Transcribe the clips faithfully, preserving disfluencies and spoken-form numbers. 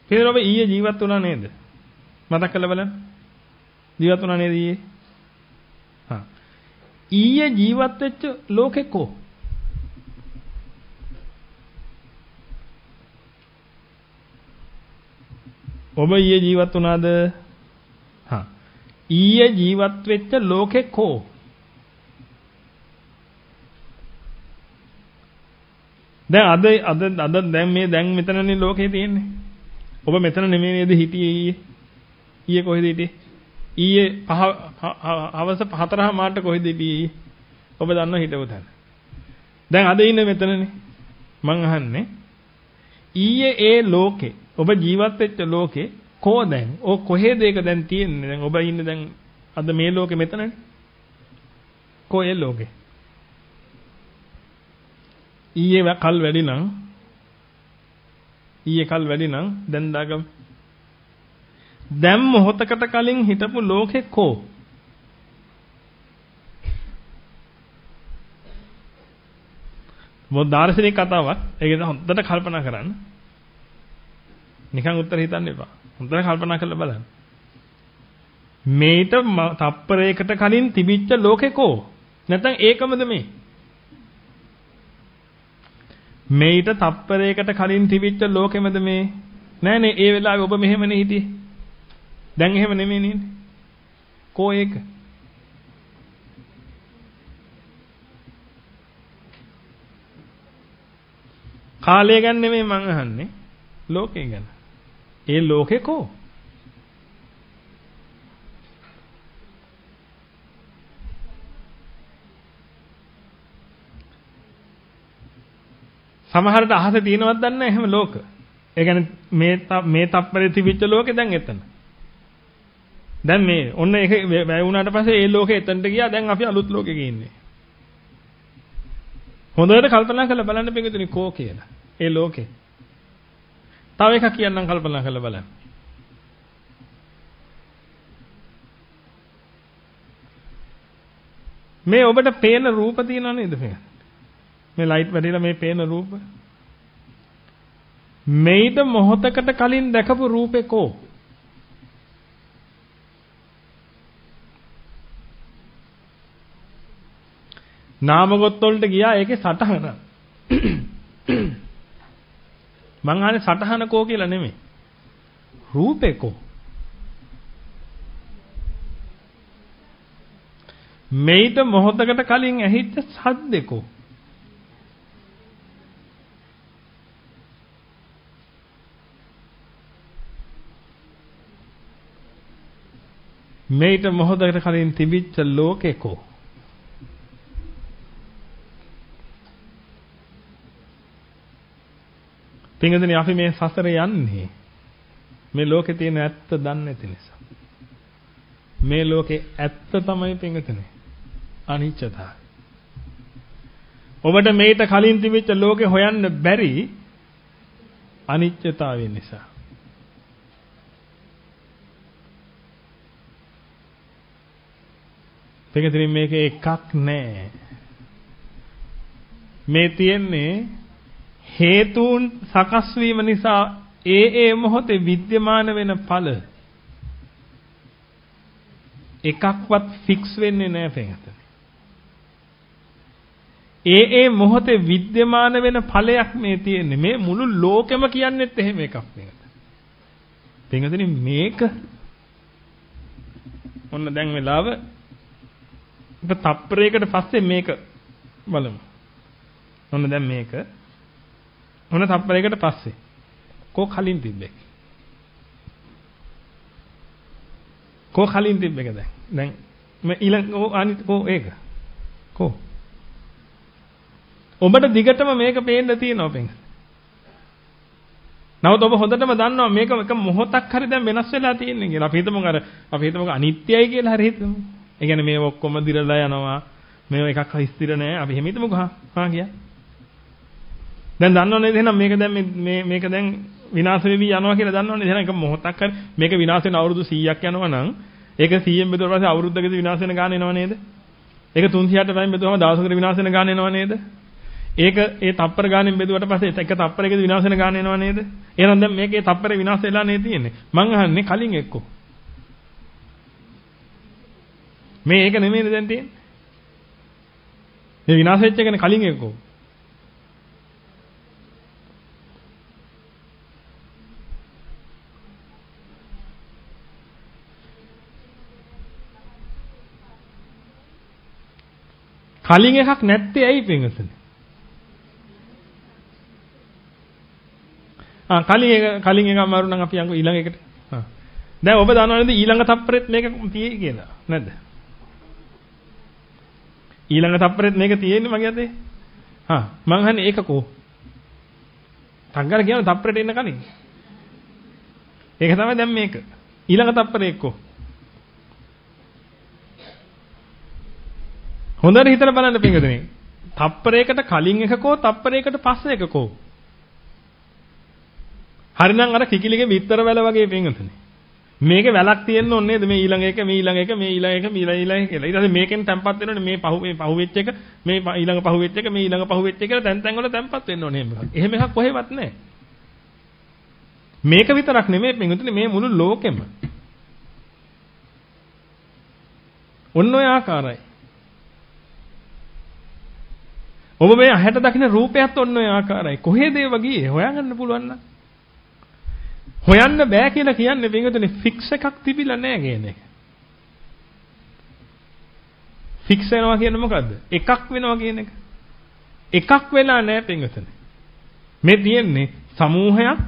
පිළිතුර ඔබ ඊයේ ජීවත් වුණා නේද? මතක් කරලා බලන්න. ජීවත් වුණා නේද ඊයේ? හා. ඊයේ ජීවත් වෙච්ච ලෝකේ කෝ? ඔබ ඊයේ ජීවත් වුණාද? හා. ඊයේ ජීවත් වෙච්ච ලෝකේ කෝ? දැන් අද අද අද දැන් මේ දැන් මෙතනනේ ලෝකේ තියෙන්නේ. ඔබ මෙතන නෙමෙයි නේද හිටියේ ඊයේ? ඊයේ කොහෙද හිටියේ? ඊයේ පහ හවස හතරහ මාට කොහෙද හිටියේ? ඔබ දන්නව හිටව තැන. දැන් අද ඉන්නේ මෙතනනේ. මං අහන්නේ ඊයේ ඒ ලෝකේ ඔබ ජීවත් වෙච්ච ලෝකේ කෝ දැන්? ඔය කොහෙද ඒක දැන් තියෙන්නේ? දැන් ඔබ ඉන්නේ දැන් අද මේ ලෝකේ මෙතනනේ. කෝ ඒ ලෝකේ? ඊයේ කල් වැඩි නම් ඊයේ කල් වැඩි නම් දැන් දාගම. දැන් මොහොතකට කලින් හිටපු ලෝකේ කෝ? මොකද දාර්ශනික කතාවක්. ඒක හොඳට කල්පනා කරන්න. නිකන් උත්තර හිතන්න එපා. හොඳට කල්පනා කරලා බලන්න. මේට තප්පරයකට කලින් තිබිච්ච ලෝකේ කෝ? නැත්නම් ඒකමද මේ? මේට තප්පරයකට කලින් තිබිච්ච ලෝකෙමද මේ? නෑ නේ ඒ වෙලාවේ ඔබ මෙහෙමනේ හිටියේ. දැන් එහෙම නෙමෙයි නේද? කෝ ඒක? කාලය ගැන නෙමෙයි මං අහන්නේ. ලෝකේ ගැන. ඒ ලෝකේ කෝ? සමහරට අහසේ තියෙනවද දන්නේ නැහැ එහෙම ලෝක. ඒ කියන්නේ මේ මේ තප්පරේ තිබිච්ච ලෝකේ දැන් එතන. දැන් මේ ඔන්න ඒක වැය වුණාට පස්සේ ඒ ලෝකේ එතනට ගියා. දැන් අපි අලුත් ලෝකෙක ඉන්නේ. හොඳට කල්පනා කරලා බලන්න පිටුතුනි කෝ කියලා. ඒ ලෝකේ. තව එකක් කියන්නම් කල්පනා කරලා බලන්න. මේ ඔබට පේන රූප තියෙනව නේද මේ? මේ ලයිට් වැඩිලා මේ පේන රූප. මේිට මොහොතකට කලින් දැකපු රූපේ කෝ? නාමගොත් වලට ගියා ඒකේ සටහන. මං අහන්නේ සටහන කෝ කියලා නෙමෙයි. රූපේ කෝ? මේිට මොහොතකට කලින් ඇහිච්ච සද්දේ කෝ? මේිට මොහොතකට කලින් තිබිච්ච ලෝකේ කෝ? පින්වතුනි අපි මේ සසරේ යන්නේ මේ ලෝකේ තියෙන ඇත්ත දන්නේ නැති නිසා. මේ ලෝකේ ඇත්ත තමයි පින්වතුනි අනිත්‍යතාවය. ඔබට මේට කලින් තිබිච්ච ලෝකේ හොයන්න බැරි අනිත්‍යතාවය නිසා. පින්වතුනි මේක එකක් නෑ. මේ තියෙන්නේ හේතුන් සකස් වීම නිසා ඒ ඒ මොහොතේ විද්‍යමාන වෙන ඵල එකක්වත් ෆික්ස් වෙන්නේ නැහැ පිටත. ඒ ඒ මොහොතේ විද්‍යමාන වෙන ඵලයක් මේ තියෙන්නේ. මේ මුළු ලෝකෙම කියන්නේත් එහෙම එකක් මේකට. පිටතනේ මේක ඔන්න දැන් වෙලාව ඉත තප්පරයකට පස්සේ මේක බලමු. ඔන්න දැන් මේක ඔන්න තප්පරයකට පස්සේ කෝ කලින් තිබ්බේ. කෝ කලින් තිබ්බේක දැන්. දැන් මේ ඊළඟ ඕ අනිත් කෝ ඒක. කෝ. ඔබට දිගටම මේක පේන්න තියෙනවා පෙන්. නමුත් ඔබ හොඳටම දන්නවා මේක එක මොහොතක් හරි දැන් වෙනස් වෙලා තියෙන්නේ කියලා. අපි හිතමු අර අපි හිතමු අනිත්‍යයි කියලා හරි හිතමු. ඒ කියන්නේ මේව ඔක්කොම දිරලා යනවා. මේව එකක් හරි ස්ථිර නෑ. අපි එහෙම හිතමුකෝ හා. හා කියා. දැන් දන්නවනේ එහෙනම් මේක දැන් මේ මේක දැන් විනාශ වෙවි යනවා කියලා දන්නවනේ. එහෙනම් එක මොහොතක් හරි මේක විනාශ වෙන අවුරුදු සීයක් යනවා නම් ඒක සීයෙන් බෙදුවා පස්සේ අවුරුද්දකදී විනාශ වෙන ගාන එනවා නේද? ඒක තුන්සියයට පයින් බෙදුවම දවසකට විනාශ වෙන ගාන එනවා නේද? ඒක ඒ තප්පර ගානෙන් බෙදුවට පස්සේ එක තප්පරයකදී විනාශ වෙන ගාන එනවා නේද? එහෙනම් දැන් මේකේ තප්පරේ විනාශ වෙලා නේ තියෙන්නේ. මං අහන්නේ කලින් එක්කෝ. මේ ඒක නෙමෙයිද දැන් තියෙන්නේ? මේ විනාශ වෙච්ච එකනේ කලින් එක්කෝ. කලින් එකක් නැත්තේ ඇයි පින්වතුනි? ආ කලින් එක කලින් එක අමාරු නම් අපි යන්කෝ ඊළඟ එකට. ආ. දැන් ඔබ දන්නවද ඊළඟ තප්පරෙත් මේක තියෙයි කියලා? නැද්ද? ඊළඟ තප්පරෙත් මේක තියෙන්නේ මගේ අතේ. හා මං අහන්නේ ඒක කෝ? තංගර කියන තප්පරෙට එන්න කලින්. ඒක තමයි දැන් මේක. ඊළඟ තප්පරේ එක්කෝ. හොඳට හිතලා බලන්න පින්වතුනි. තප්පරයකට කලින් එකකෝ තප්පරයකට පස්සේ එකකෝ. හරිනම් අර කිකිලිගේ විතර වැල වගේ පින්වතුනි. මේකේ වැලක් තියෙන්න ඕනේ නේද? මේ ඊළඟ එක මේ ඊළඟ එක මේ ඊළඟ එක මේ ඊළඟ කියලා. ඊට පස්සේ මේකෙන් තැම්පත් වෙනෝනේ මේ පහු මේ පහු වෙච්ච එක මේ ඊළඟ පහු වෙච්ච එක මේ ඊළඟ පහු වෙච්ච එක කියලා තැන් තැන් වල තැම්පත් වෙන්න ඕනේ එහෙම. එහෙම එකක් කොහෙවත් නැහැ. මේක විතරක් නෙමෙයි පින්වතුනි මේ මුළු ලෝකෙම. ඔන්න ඔය ආකාරයි. ඔබ මේ ඇහැට දකින්න රූපයත් ඔන්න ඔය ආකාරයි. කොහෙද ඒව ගියේ? හොයාගන්න පුළුවන් නම්. හොයන්න බෑ කියලා කියන්නේ පින්වතුනි ෆික්ස් එකක් තිබිලා නැහැ කියන එක. ෆික්ස් වෙනවා කියන්නේ මොකද්ද? එකක් වෙනවා කියන එක. එකක් වෙලා නැහැ පින්වතුනි. මේ තියෙන්නේ සමූහයක්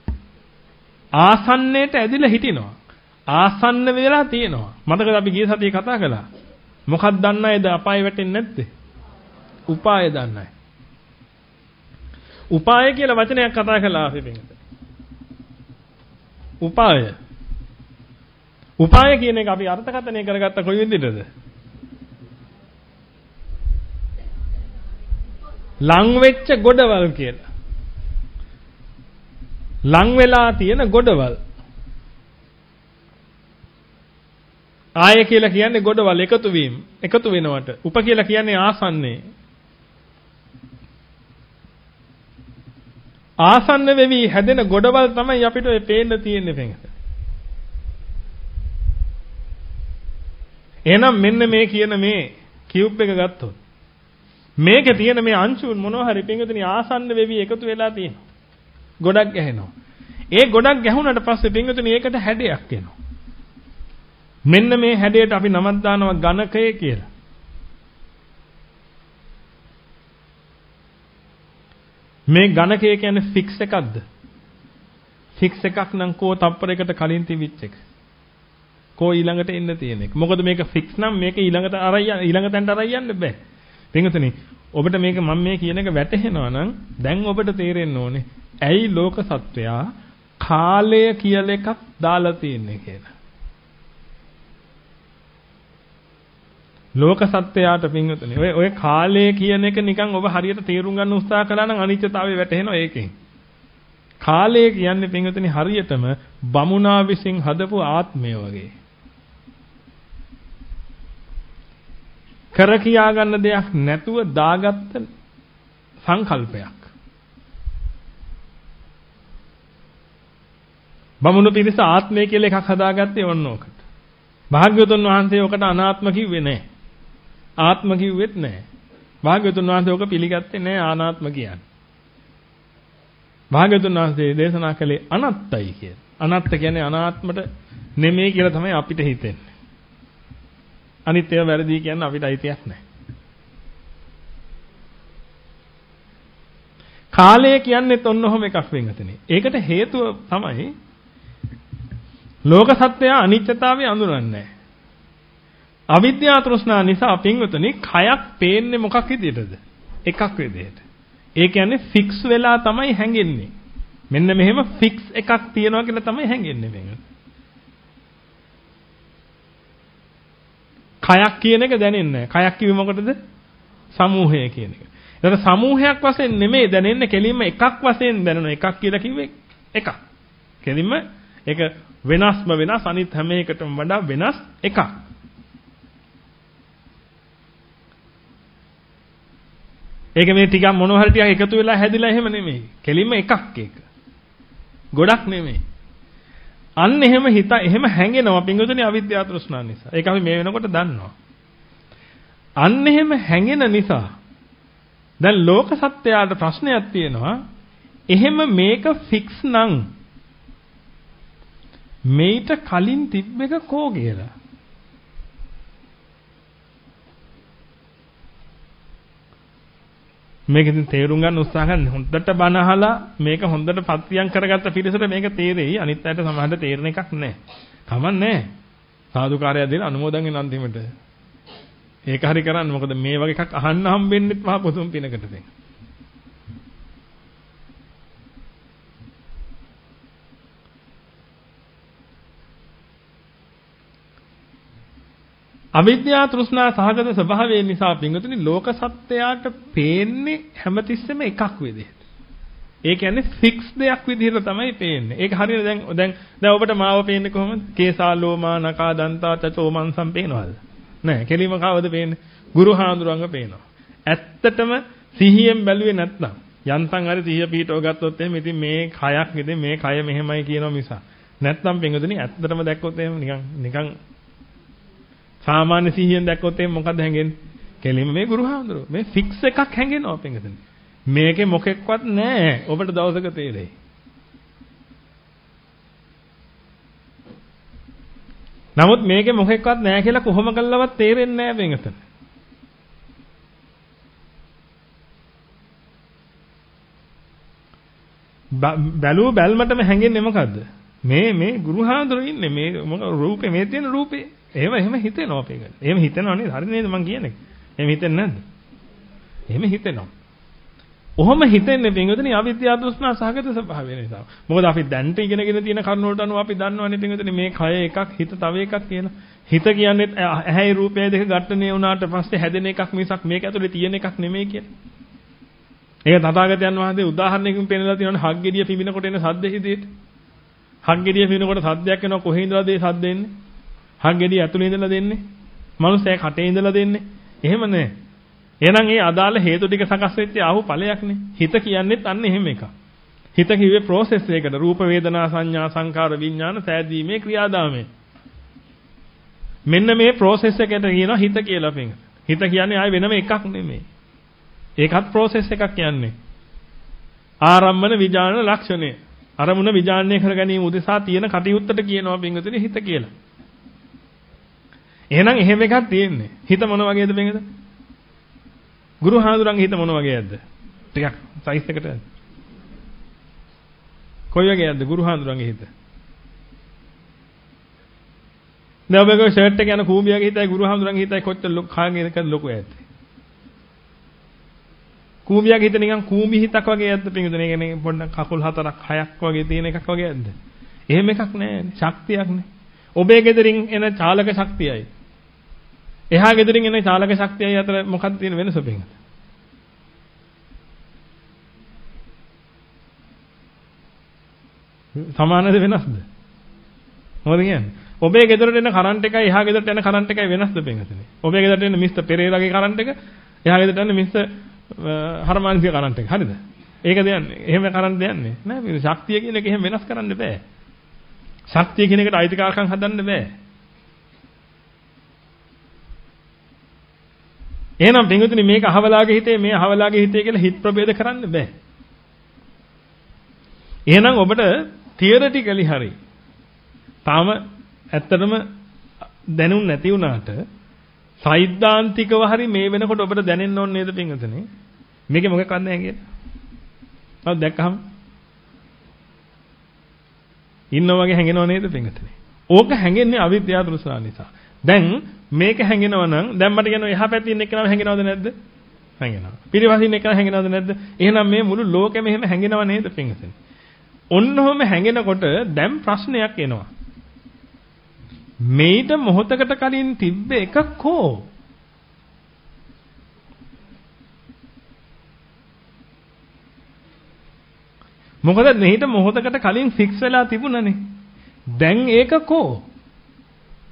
ආසන්නයට ඇදිලා හිටිනවා. ආසන්න වෙලා තියෙනවා. මතකද අපි ගිය සතියේ කතා කළා? මොකක්ද දන්නයිද අපාය වැටෙන්නේ නැත්තේ? උපාය දන්නයි. උපාය කියලා වචනයක් කතා කළා අපි පින්වතුනි. උපාය. උපාය කියන එක අපි අර්ථකථනය කරගත්ත කොයි විදිහටද? ලං වෙච්ච ගොඩවල් කියලා. ලං වෙලා තියෙන ගොඩවල්. ආය කියලා කියන්නේ ගොඩවල් එකතු වීම, එකතු වෙනවට. උප කියලා කියන්නේ ආසන්නේ. ආසන්න වෙවි හැදෙන ගොඩවල් තමයි අපිට ඔය පේන්න තියෙන්නේ පෙඟට. එහෙනම් මෙන්න මේ කියන මේ කියුබ් එක ගත්තොත් මේකේ තියෙන මේ අංශුන් මොනවා හරි පෙඟතුනි ආසන්න වෙවි එකතු වෙලා තියෙනවා. ගොඩක් ගැහෙනවා. ඒ ගොඩක් ගැහුණාට පස්සේ පෙඟතුනි ඒකට හැඩයක් එනවා. මෙන්න මේ හැඩයට අපි නමක් දානවා ඝනකය කියලා. මේ ඝනකය කියන්නේ ෆික්ස් එකක්ද? ෆික්ස් එකක් නම් කෝ තප්පරයකට කලින් තිබිච්ච එක. කෝ ඊළඟට එන්න තියෙන එක. මොකද මේක ෆික්ස් නම් මේක ඊළඟට අරයි ඊළඟ තැනට අරයි යන්න බෑ. පින්වතුනි ඔබට මේක මම මේ කියන එක වැටහෙනවා නම් දැන් ඔබට තේරෙන්න ඕනේ ඇයි ලෝක සත්වයා කාලය කියලා එකක් දාලා තියෙන්නේ කියලා. ලෝක සත්‍යයට පින්වතුනි ඔය ඔය කාලය කියන එක නිකන් ඔබ හරියට තේරුම් ගන්න උත්සාහ කළා නම් අනිත්‍යතාවය වැටහෙනවා ඒකෙන්. කාලය කියන්නේ පින්වතුනි හරියටම බමුණා විසින් හදපු ආත්මය වගේ. කර කියා ගන්න දෙයක් නැතුව දාගත්ත සංකල්පයක්. බමුණු පිරිස ආත්මය කියලා එකක් හදාගත්තේ ඔන්න ඕකට. භාග්‍යවතුන් වහන්සේ ඔකට අනාත්ම කිව්වේ නැහැ. ආත්ම කිව්වෙත් නැහැ. භාග්‍යවතුන් වහන්සේ ඔක පිළිගත්තේ නැහැ අනාත්ම කියන්නේ. භාග්‍යවතුන් වහන්සේ දේශනා කළේ අනත්තයි කියලා. අනත්ත කියන්නේ අනාත්මට නෙමෙයි කියලා තමයි අපිට හිතෙන්නේ. අනිත් ඒවා වැරදි කියන්නේ අපිට අයිතියක් නැහැ. කාලය කියන්නේත් ඔන්න ඔහොම එකක් වෙනතනේ. ඒකට හේතුව තමයි ලෝක සත්‍යය අනිත්‍යතාවය අඳුරන්නේ නැහැ. අවිද්‍යා තෘෂ්ණා නිසා පින්වතුනි කයක් පේන්නේ මොකක් විදියටද? එකක් විදියට. ඒ කියන්නේ ෆික්ස් වෙලා තමයි හැංගෙන්නේ. මෙන්න මෙහෙම ෆික්ස් එකක් තියනවා කියලා තමයි හැංගෙන්නේ මේක. කයක් කියන එක දැනෙන්නේ නැහැ. කයක් කිව්වේ මොකටද? සමූහය කියන එක. ඒකට සමූහයක් වශයෙන් නෙමෙයි දැනෙන්නේ කෙලින්ම එකක් වශයෙන් දැනෙනවා. එකක් කියලා කිව්වේ එකක්. කෙලින්ම ඒක වෙනස්ම වෙනස් අනිත් හැම එකටම වඩා වෙනස් එකක්. ඒක මේ ටිකක් මොනවා හරි ටිකක් එකතු වෙලා හැදිලා එහෙම නෙමෙයි. කෙලින්ම එකක් ඒක. ගොඩක් නෙමෙයි. අන්න එහෙම හිත එහෙම හැංගෙනවා පින්වතුනි අවිද්‍යාව තෘෂ්ණාව නිසා. ඒක අපි මේ වෙනකොට දන්නවා. අන්න එහෙම හැංගෙන නිසා දැන් ලෝක සත්‍යයට ප්‍රශ්නයක් තියෙනවා. එහෙම මේක ෆික්ස් නම් මේට කලින් තිබ්බ එක කෝ කියලා. මේක ඉතින් තේරුම් ගන්න උත්සාහ කරන්න හොඳට බණ අහලා මේක හොඳට පත්‍රියම් කරගත්ත පිරිසට මේක තේරෙයි. අනිත් අයට සමහරට තේරෙන එකක් නැහැ. කමන්නේ. සාදුකාරය දෙන අනුමෝදන් වෙන අන්තිමට. ඒක හරි කරන්න. මොකද මේ වගේ එකක් අහන්න හම්බෙන්නෙත් මහා පොතුම් පිනකට දැන්. අවිද්‍යා තෘෂ්ණා සහගත ස්වභාවය නිසා පින්වතුනි ලෝක සත්‍යයට පේන්නේ හැමතිස්සෙම එකක් විදිහට. ඒ කියන්නේ ෆික්ස් දෙයක් විදිහට තමයි පේන්නේ. ඒක හරියට දැන් දැන් දැන් ඔබට මාව පේන්නේ කොහොමද? කේසා ලෝමා නකා දන්තා චචෝ මන්සම් පේනවද? නෑ. කෙලිම කවද පේන්නේ? ගුරු හාමුදුරංග පේනවා. ඇත්තටම සිහියෙන් බැලුවේ නැත්නම් යන්තම් හරි සිහිය පිටව ගත්තොත් එහෙම ඉතින් මේ කයක් ඉතින් මේ කය මෙහෙමයි කියනවා මිස. නැත්නම් පින්වතුනි ඇත්තටම දැක්කොත් එහෙම නිකන් නිකන් සාමාන්‍ය සිහියෙන් දැක්කොත් එහෙනම් මොකද හැංගෙන්නේ? කෙලින්ම මේ ගුරු හාමුදුරුවෝ මේ ෆික්ස් එකක් හැංගෙනවා පින්වතුනි. මේකේ මොකෙක්වත් නැහැ. ඔබට දවසක තේරෙයි. නමුත් මේකේ මොකෙක්වත් නැහැ කියලා කොහොම කළවත් තේරෙන්නේ නැහැ පින්වතුනි. බැලුව බැල්මටම හැංගෙන්නේ මොකද්ද? මේ මේ ගුරු හාමුදුරුවෝ ඉන්නේ මේ මොක රූපේ මේ තියෙන රූපේ එහෙම එහෙම හිතෙනවා අපේක. එහෙම හිතෙනව නේද? හරි නේද මං කියන්නේ? එහෙම හිතෙන්නේ නැද්ද? එහෙම හිතෙනවා. ඔහොම හිතෙන්නේ පින්වතුනි අවිද්‍යාව තෘෂ්ණා සහගත ස්වභාවය නිසා. මොකද අපි දැන්ට ඉගෙනගෙන තියෙන කරුණ වලට අනුව අපි දන්නවනේ පින්වතුනි මේ කය එකක් හිත තව එකක් කියලා. හිත කියන්නේ ඇහැයි රූපය දෙක ඝට්ටණය වුණාට පස්සේ හැදෙන එකක් මිසක් මේක ඇතුලේ තියෙන එකක් නෙමෙයි කියලා. ඒක තථාගතයන් වහන්සේ උදාහරණයකින් පෙන්නලා තියෙනවනේ හග්ගෙඩිය පිඹිනකොට එන සද්ද හිතේට. හග්ගෙඩිය පිඹිනකොට සද්දයක් එනවා කොහේ ඉඳලාද ඒ සද්ද එන්නේ? හග්ගෙඩිය ඇතුලේ ඉඳලා දෙන්නේ. මනුස්සයා කටේ ඉඳලා දෙන්නේ. එහෙම නෑ. එහෙනම් ඒ අදාළ හේතු ටික සකස් වෙච්ච ආහු ඵලයක්නේ. හිත කියන්නේත් අන්න එහෙම එකක්. හිත කිව්වේ process එකකට රූප වේදනා සංඥා සංකාර විඥාන සෑදීමේ ක්‍රියාදාමය. මෙන්න මේ process එකට කියනවා හිත කියලා පින්. හිත කියන්නේ ආයෙ වෙනම එකක් නෙමෙයි. ඒකත් process එකක් කියන්නේ. ආරම්මන විඥාන ලක්ෂණය. අරමුණ විඥානය කර ගැනීම උදෙසා තියෙන කටයුත්තට කියනවා පින්වතුනි හිත කියලා. එහෙනම් එහෙම එකක් තියෙන්නේ. හිත මොන වගේද පින්වද? ගුරු හාමුදුරන්ගේ හිත මොන වගේද? ටිකක් සයිස් එකට. කොයි වගේද ගුරු හාමුදුරන්ගේ හිත? දැන් ඔබගේ ෂර්ට් එක යන කූඹියගේ හිතයි ගුරු හාමුදුරන්ගේ හිතයි කොච්චර කාගේද ලොකු ඇද්ද? කූඹියගේ හිත නිකන් කූඹි හිතක් වගේ ඇද්ද පින්වතුනි? ඒ කියන්නේ පොඩ්ඩක් කකුල් හතරක් හයක් වගේ තියෙන එකක් වගේ ඇද්ද? එහෙම එකක් නෑ. ශක්තියක් නේ. ඔබේ ගෙදරින් එන චාලක ශක්තියයි එහා ගෙදරින් එන චාලක ශක්තියයි අතර මොකක්ද තියෙන වෙනස පින්වත? සමානද වෙනස්ද? මොකද කියන්නේ? ඔබේ ගෙදරට එන කරන්ට් එකයි එහා ගෙදරට එන කරන්ට් එකයි වෙනස්ද පින්වතනේ? ඔබේ ගෙදරට එන මිස්ටර් පෙරේරාගේ කරන්ට් එක එහා ගෙදරට එන මිස්ටර් හර්මාන්ගේ කරන්ට් එක. හරිද? ඒක දෙන්නේ. එහෙම කරන්ට් දෙන්නේ නෑ. මේ ශක්තිය කියන එක එහෙම වෙනස් කරන්න බෑ. ශක්තිය කියන එකට අයිතිකාරකම් හදන්න බෑ. එහෙනම් පින්වතුනි මේක අහවලාගේ හිතේ මේ අහවලාගේ හිතේ කියලා හිත ප්‍රභේද කරන්න බෑ. එහෙනම් ඔබට තියරිටිකලි හරි තාම ඇත්තටම දැනුම් නැති වුණාට සෛද්ධාන්තිකව හරි මේ වෙනකොට ඔබට දැනෙන්න ඕනේ නේද පින්වතුනි? මේකේ මොකක්ද නැහැ කියලා. ඔව් දැක්කහම ඉන්නව වගේ හැංගෙනව නේද පින්වතුනි? ඕක හැංගෙන්නේ අවිද්‍යාව තෘෂ්ණාව නිසා. දැන් මේක හැංගෙනවා නම් දැන් මට කියනවා එහා පැත්තේ ඉන්න එක්කනම හැංගෙනවද නැද්ද? හැංගෙනවා. පිටිපස්සින් එක්කන හැංගෙනවද නැද්ද? එහෙනම් මේ මුළු ලෝකෙම එහෙම හැංගෙනව නේද පින්වතුනි? ඔන්නෝම හැංගෙනකොට දැන් ප්‍රශ්නයක් එනවා. මේිට මොහොතකට කලින් තිබ්බ එකක් හෝ මොකද මේිට මොහොතකට කලින් ෆික්ස් වෙලා තිබුණනේ. දැන් ඒක කෝ?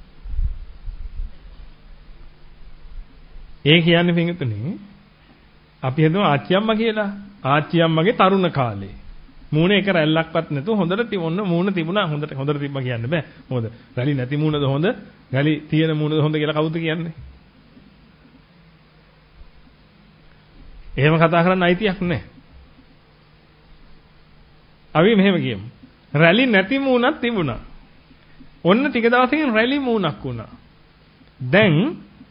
ඒ කියන්නේ පින්වතුනි අපි හිතමු ආච්චි අම්මා කියලා. ආච්චි අම්මගේ තරුණ කාලේ. මූණ එක රැල්ලක්වත් නැතුව හොඳට තිබුණ මූණ තිබුණා හොඳට හොඳට තිබ්බා කියන්න බෑ. මොකද රැලි නැති මූණද හොඳ, රැලි තියෙන මූණද හොඳ කියලා කවුද කියන්නේ? එහෙම කතා කරන්න අයිතියක් නැහැ. අපි මෙහෙම කියමු. රැලි නැති මූණක් තිබුණා. ඔන්න ටික දවසකින් රැලි මූණක් වුණා. දැන්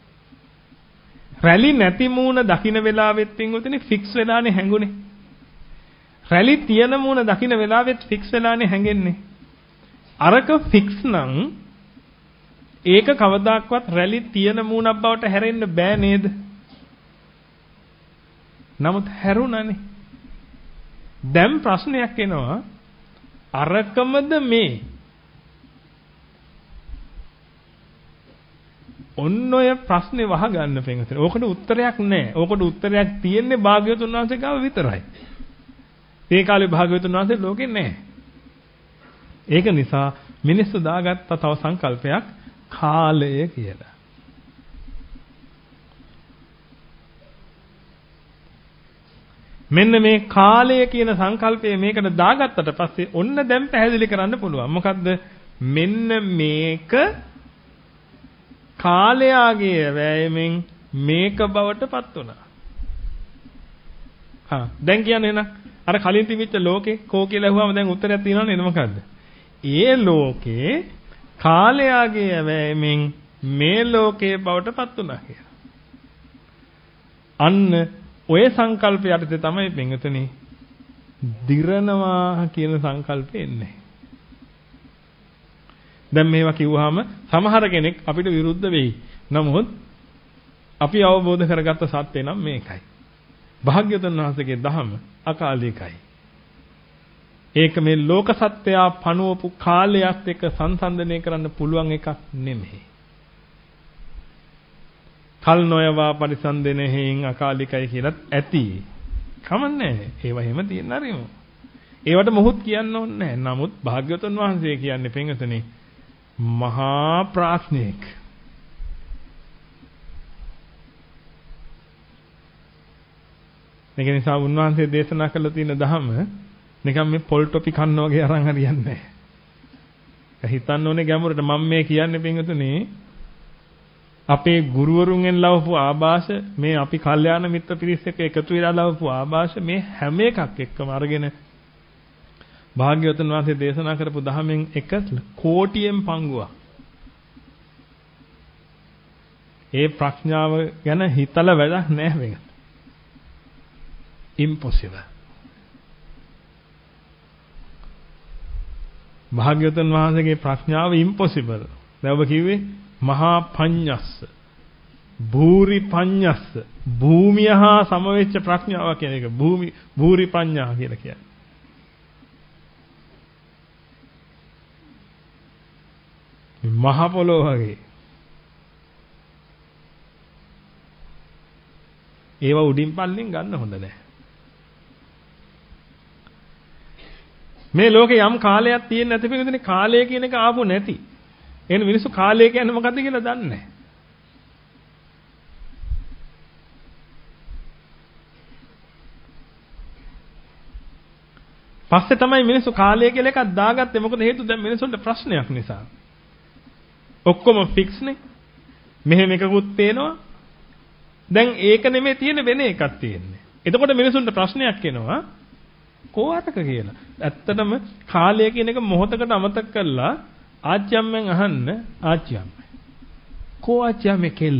රැලි නැති මූණ දකින්න වෙලාවෙත් පින්වතුනි ෆික්ස් වෙලානේ හැංගුනේ. රැලි තියෙන මූණ දකින්න වෙලාවෙත් ෆික්ස් වෙලානේ හැංගෙන්නේ. අරක ෆික්ස් නම් ඒක කවදාක්වත් රැලි තියෙන මූණක් බවට හැරෙන්න බෑ නේද? නමුත් හැරුණානේ. දැන් ප්‍රශ්නයක් එනවා අරකමද මේ? ඔන්න ඔය ප්‍රශ්නේ වහගන්න පෙන්වතේ. ඕකට උත්තරයක් නැහැ. ඕකට උත්තරයක් තියෙන්නේ භාග්‍යවතුන් වහන්සේ ගාව විතරයි. ඒ කාලේ භාග්‍යවතුන් වහන්සේ ලෝකේ නැහැ. ඒක නිසා මිනිස්සු දාගත්ත තව සංකල්පයක් කාලය කියලා. මෙන්න මේ කාලය කියන සංකල්පය මේකට දාගත්තට පස්සේ ඔන්න දැන් පැහැදිලි කරන්න පුළුවන්. මොකද්ද? මෙන්න මේක කාලයාගේ වෑයමෙන් මේක බවට පත් වුණා. හා දැන් කියන්නේ නේද? අර කලින් තිබිච්ච ලෝකේ කෝ කියලා අහුවම දැන් උත්තරයක් තියෙනව නේද මොකද්ද? ඒ ලෝකේ කාලයාගේ වෑයමෙන් මේ ලෝකේ බවට පත් වුණා කියලා. අන්න ඔය සංකල්පය යටතේ තමයි පින්වතුනි දිරනවා කියන සංකල්පය එන්නේ. දැන් මේවා කිව්වහම සමහර කෙනෙක් අපිට විරුද්ධ වෙයි. නමුත් අපි අවබෝධ කරගත්ත සත්‍ය නම් මේකයි. භාග්‍යවතුන් වහන්සේගේ දහම අකාලිකයි. ඒක මේ ලෝක සත්‍යය පණුවපු කාලයත් එක්ක සංසන්දනය කරන්න පුළුවන් එකක් නෙමෙයි. කල් නොයවා පරිසන්දෙන හේයින් අකාලිකයි කියලත් ඇති. කමන්නේ. ඒව එහෙම තියෙන හරිම. ඒවට මොහොත් කියන්න ඕනේ නැහැ. නමුත් භාග්‍යවතුන් වහන්සේ කියන්නේ පින්වතුනි මහා ප්‍රඥෙක්. මේක නිසා උන්වහන්සේ දේශනා කළ තියෙන ධහම නිකන් මේ පොල් ටොපි කන්න වගේ අරන් හරියන්නේ නැහැ. ඒක හිතන්න ඕනේ ගැඹුරට මම මේ කියන්නේ පින්වතුනි අපේ ගුරුවරුන්ගෙන් ලවපු ආభాෂ මේ අපි කල්යාණ මිත්‍ර පිරිස එක්ක එකතු වෙලා ලවපු ආభాෂ මේ හැම එකක් එක්කම අරගෙන භාග්‍යවතුන් වහන්සේ දේශනා කරපු දහමෙන් එක කෝටියෙන් පංගුවක්. ඒ ප්‍රඥාව ගැන හිතලා වැඩක් නැහැ මේක. impossible. භාග්‍යවතුන් වහන්සේගේ ප්‍රඥාව impossible. දැන් ඔබ කිව්වේ මහා පඤ්ඤස්ස භූරි පඤ්ඤස්ස භූමිය හා සමවෙච්ච ප්‍රඥාව කියන එක භූමි භූරි පඤ්ඤා කියලා කියන්නේ. මහ පොළොව වගේ. ඒව උඩින් පල්ලෙන් ගන්න හොඳ නැහැ. මේ ලෝකේ යම් කාලයක් තියෙන නැති පිළිදෙනේ කාලය කියන එක ආපු නැති. එහෙනම් මිනිස්සු කාලය කියන්නේ මොකද්ද කියලා දන්නේ නැහැ. පස්සේ තමයි මිනිස්සු කාලය කියලා එකක් දාගත්තේ. මොකද හේතුව දැන් මිනිස්සුන්ට ප්‍රශ්නයක් නිසා. ඔක්කොම ෆික්ස් නේ. මෙහෙම එකකුත් පේනවා. දැන් ඒක නෙමෙයි තියෙන වෙන එකක් තියෙන්නේ. එතකොට මිනිසුන්ට ප්‍රශ්නයක් එනවා කොහොමද කියලා. ඇත්තටම කාලය කියන එක මොහොතකට අමතක කරලා ආච්චියම්මෙන් අහන්න ආච්චියම්ම. කෝ ආච්චියම්මේ කෙල්ල.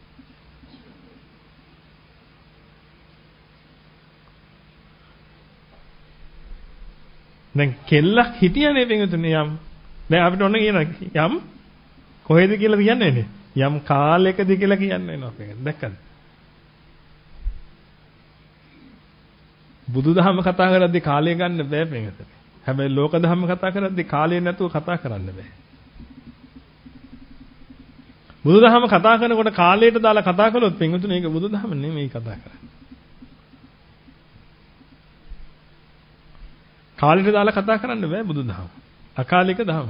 දැන් කෙල්ලක් හිටියනේ පිටුනේ යම්. දැන් අපිට ඔන්න කියන යම් කොහෙද කියලා කියන්නේ නේ. යම් කාලයකදී කියලා කියන්නේ නෝ. දැක්කද? බුදුදහම කතා කරද්දී කාලය ගන්න බෑ පිටුනේ. හැබැයි ලෝක ධර්ම කතා කරද්දී කාලය නැතුව කතා කරන්න බෑ. බුදුදහම කතා කරනකොට කාලයට දාලා කතා කළොත් පිටුනේ ඒක බුදුදහම නෙමෙයි කතා කරන්නේ. කාලයට දාලා කතා කරන්න බෑ බුදුදහම. අකාලික දහම.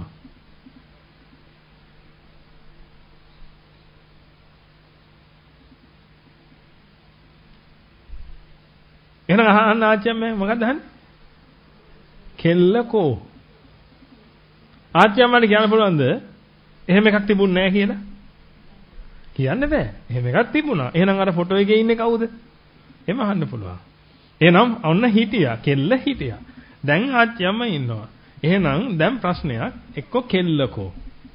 එහෙනම් අහන්න ආච්චියම්මා මොකක්ද අහන්නේ? කෙල්ලකෝ. ආච්චියම්මාට කියන්න පුළුවන්ද? එහෙම එකක් තිබුණ නැහැ කියලා? කියන්න බෑ. එහෙම එකක් තිබුණා. එහෙනම් අර ෆොටෝ එකේ ඉන්නේ කවුද? එහෙම අහන්න පුළුවන්. එහෙනම් ඔන්න හිටියා. කෙල්ල හිටියා. දැන් ආච්චියම්මා ඉන්නවා. එහෙනම් දැන් ප්‍රශ්නයක් එක්ක කෙල්ලකෝ.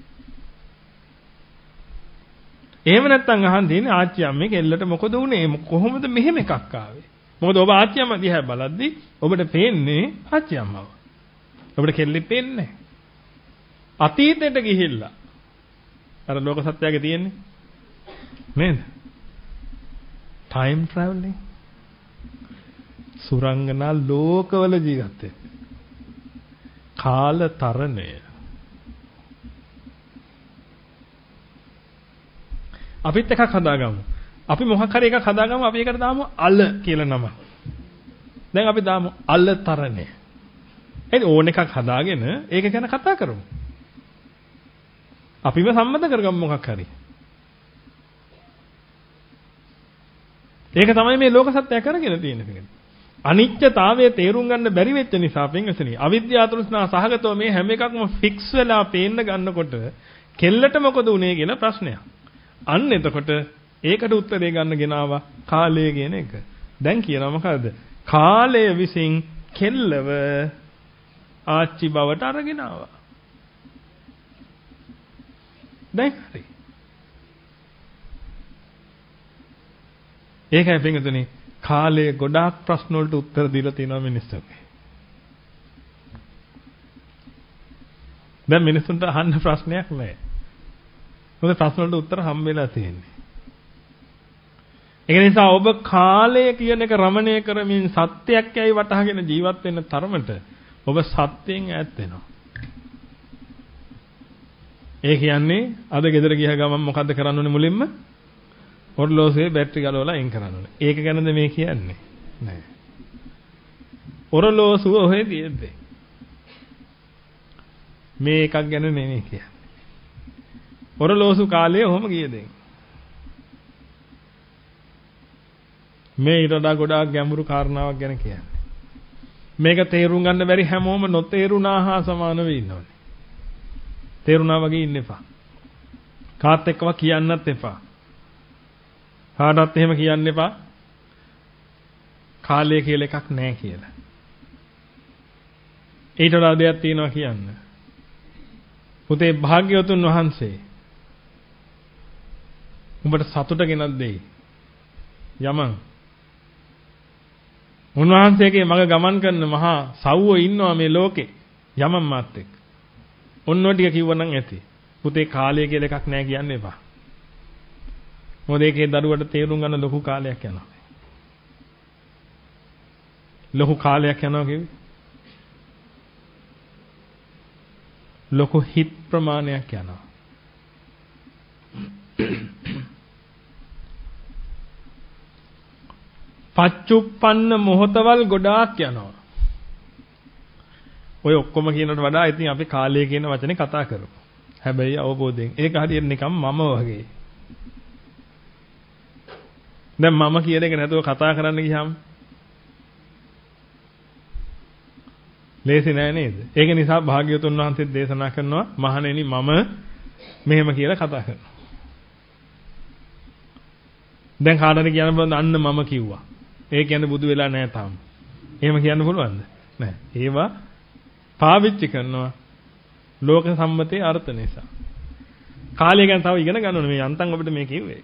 එහෙම නැත්නම් අහන් දෙන්නේ ආච්චියම්මේ කෙල්ලට මොකද උනේ? කොහොමද මෙහෙම එකක් ආවේ? මොකද ඔබ ආච්චියම්මා දිහා බලද්දි ඔබට පේන්නේ ආච්චියම්මව. ඔබට කෙල්ලෙ පේන්නේ අතීතයට ගිහිල්ලා. අර ලෝක සත්‍යයේ තියෙන්නේ නේද? Time travelling. සුරංගනා ලෝකවල ජීවත් වෙන්නේ. කාල තරණය. අපිත් එකක් හදාගමු. අපි මොකක් හරි එකක් හදාගමු. අපි ඒකට දාමු අල කියලා නම. දැන් අපි දාමු අල තරණය. එයි ඕන එකක් හදාගෙන ඒක ගැන කතා කරමු. අපිම සම්මත කරගමු මොකක් හරි. ඒක තමයි මේ ලෝක සත්‍යය කරගෙන තියෙන්නේ. අනිත්‍යතාවයේ තේරුම් ගන්න බැරි වෙච්ච නිසා පින්වසනි අවිද්‍යාව තෘෂ්ණා සහගතව මේ හැම එකක්ම ෆික්ස් වෙලා පේන්න ගන්නකොට කෙල්ලට මොකද උනේ කියන ප්‍රශ්නයක්. අන්න එතකොට ඒකට උත්තරේ ගන්න ගෙනාවා කාලය කියන එක. දැන් කියනවා මොකද්ද? කාලය විසින් කෙල්ලව ආච්චි බවට අරගෙන ආවා. දැන් හරි. ඒකයි පින්වතුනි කාලයේ ගොඩාක් ප්‍රශ්න වලට උත්තර දීලා තියෙනවා මිනිස්සුන්ගේ. දැන් මිනිස්සුන්ට අහන්න ප්‍රශ්නයක් නැහැ. මොකද ප්‍රශ්න වලට උත්තර හම්බ වෙලා තියෙන්නේ. ඒ නිසා ඔබ කාලය කියන එක රමණය කරමින් සත්‍යයක් යයි වටහාගෙන ජීවත් වෙන තරමට ඔබ සත්‍යයෙන් ඈත් වෙනවා. ඒ කියන්නේ අද ගෙදර ගිය ගමන් මොකද්ද කරන්න ඕනේ මුලින්ම? ඔරලෝසුවේ බැටරි ගලවලා අයින් කරන්න ඕනේ. ඒක ගැනද මේ කියන්නේ? නෑ. ඔරලෝසුව ඔහෙ තියෙද්දි. මේ එකක් ගැන නෙමෙයි කියන්නේ. ඔරලෝසු කාලේ ඔහොම ගියද? මේ ඊට වඩා ගොඩාක් ගැඹුරු කාරණාවක් ගැන කියන්නේ. මේක තේරුම් ගන්න බැරි හැමෝම නොතේරුණා හා සමානව ඉන්නෝනේ. තේරුණා වගේ ඉන්න එපා. කාත් එක්කව කියන්නත් එපා. කාටවත් එහෙම කියන්න එපා. කාලය කියලා එකක් නැහැ කියලා. ඊට වඩා දෙයක් තියෙනවා කියන්න. පුතේ භාග්‍යවතුන් වහන්සේ උඹට සතුට ගෙනත් දෙයි. යමන්. උන්වහන්සේගේ මග ගමන් කරන මහා සව්වෝ ඉන්නවා මේ ලෝකේ. යමන් මාත් එක්ක. ඔන්නෝ ටික කිව්වනම් ඇති. පුතේ කාලය කියලා එකක් නැහැ කියන්න එපා. මොකද ඒකේ දරුවට තේරුම් ගන්න ලොකු කාලයක් යනවා. ලොකු කාලයක් යනවා කිව්වේ. ලොකු හිත් ප්‍රමාණයක් යනවා. පච්චුප්පන්න මොහතවල් ගොඩාක් යනවා. ඔය ඔක්කොම කියනකට වඩා ඉතින් අපි කාලය කියන වචනේ කතා කරමු. හැබැයි අවබෝධයෙන් ඒක හරියට නිකම් මම වගේ. දැන් මම කියන එක නැතුව කතා කරන්න ගියාම ලේසි නෑ නේද? ඒක නිසා භාග්‍යවතුන් වහන්සේ දේශනා කරනවා මහණෙනි මම මෙහෙම කියලා කතා කරනවා. දැන් කාටද කියන්න බලන්න අන්න මම කිව්වා. ඒ කියන්නේ බුදු වෙලා නෑ තාම. එහෙම කියන්න පුළුවන්ද? නෑ. ඒවා පාවිච්චි කරනවා ලෝක සම්මතයේ අර්ථ නිසා. කාලය ගැන තව ඉගෙන ගන්න ඕනේ. මේ යන්තම් අපිට මේ කිව්වේ.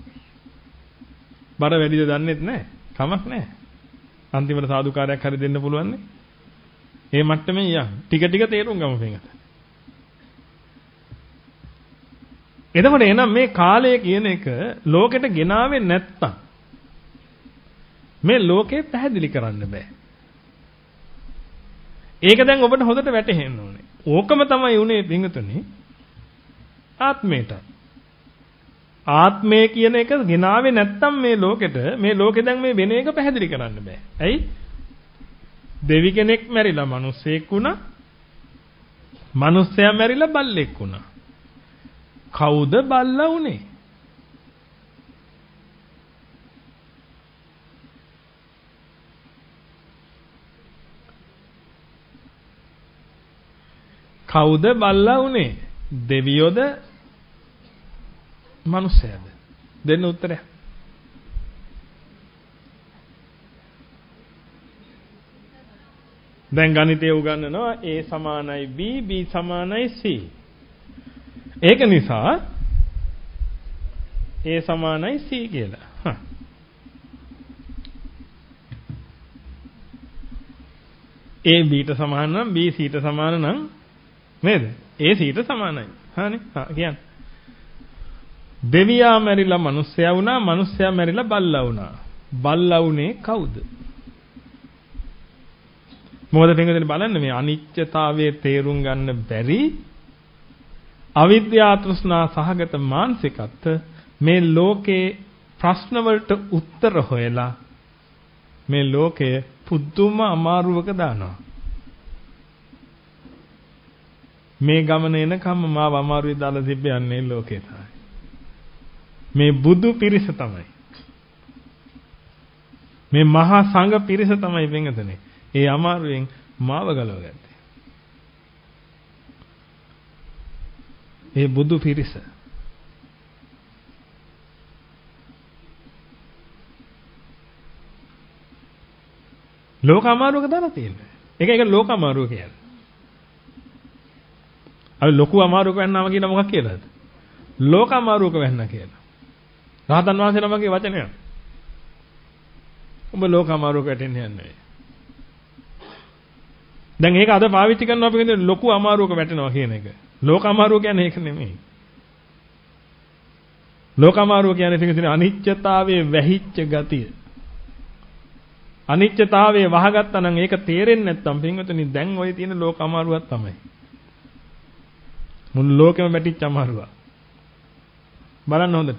බර වැඩිද දන්නෙත් නැහැ. කමක් නැහැ. අන්තිමට සාදුකාරයක් හරි දෙන්න පුළුවන් නේ. මේ මට්ටමේ යන් ටික ටික තේරුම් ගමු පින්ගත. එතකොට එනම් මේ කාලය කියන එක ලෝකෙට ගෙනාවේ නැත්තම් මේ ලෝකේ පැහැදිලි කරන්න බෑ. ඒක දැන් ඔබට හොඳට වැටහෙන්න ඕනේ. ඕකම තමයි උනේ පින්ගතුනේ ආත්මයට. ආත්මය කියන එක ගෙනාවේ නැත්තම් මේ ලෝකෙට මේ ලෝකෙ දැන් මේ වෙන එක පැහැදිලි කරන්න බෑ. ඇයි? දෙවි කෙනෙක් මැරිලා මිනිස්සෙක් වුණා. මිනිස්සයා මැරිලා බල්ලෙක් වුණා. කවුද බල්ලා උනේ? කවුද බල්ලා උනේ? දෙවියෝද මනුස්සයද? දෙන්න උත්තරය. දැන් ගණිතය උගන්වනවා A සමානයි B, B සමානයි C. ඒක නිසා A සමානයි C කියලා. හා. A B ට සමාන නම් B C ට සමාන නම් නේද? A C ට සමානයි. හානේ. හා කියන්නේ. දෙවියා මැරිලා මිනිස්සයා වුණා, මිනිස්සයා මැරිලා බල්ලා වුණා. බල්ලා උනේ කවුද? මොකද පින්වතුනි බලන්න මේ අනිත්‍යතාවයේ තේරුම් ගන්න බැරි අවිද්‍යා තෘෂ්ණා සහගත මානසිකත්ව මේ ලෝකේ ප්‍රශ්න වලට උත්තර හොයලා මේ ලෝකය පුදුම අමාරුවක දානවා. මේ ගමන එනකම් මාව අමාරුවේ දාලා තිබ්බන්නේ ලෝකේ තමයි. මේ බුදු පිරිස තමයි. මේ මහා සංඝ පිරිස තමයි පින්වතුනි. ඒ අමාරුවෙන් මාව ගලවගත්තේ. ඒ බුදු පිරිස. ලෝක අමාරුවක දාලා තියෙනවා. ඒක ඒක ලෝක අමාරුව කියන්නේ. අර ලොකු අමාරුවක වෙන්නාම කියන මොකක් කියලාද? ලෝක අමාරුවක වෙන්නා කියලා. රහතන් වහන්සේ නමගේ වචනය. ඔබ ලෝක අමාරුවක වැටෙන්නේ නැහැ. දැන් ඒක අද පාවිච්චි කරනවා අපි කියන්නේ ලොකු අමාරුවක වැටෙනවා කියන එක. ලෝක අමාරුව කියන්නේ ඒක නෙමෙයි. ලෝක අමාරුව කියන්නේ පිටින් අනිත්‍යතාවයේ වැහිච්ච ගතිය. අනිත්‍යතාවයේ වහගත්තා නම් ඒක තේරෙන්නේ නැත්නම් පින්වතුනි දැන් ওই තියෙන ලෝක අමාරුවක් තමයි. මුළු ලෝකෙම වැටිච්ච අමාරුව. බලන්න හොඳට.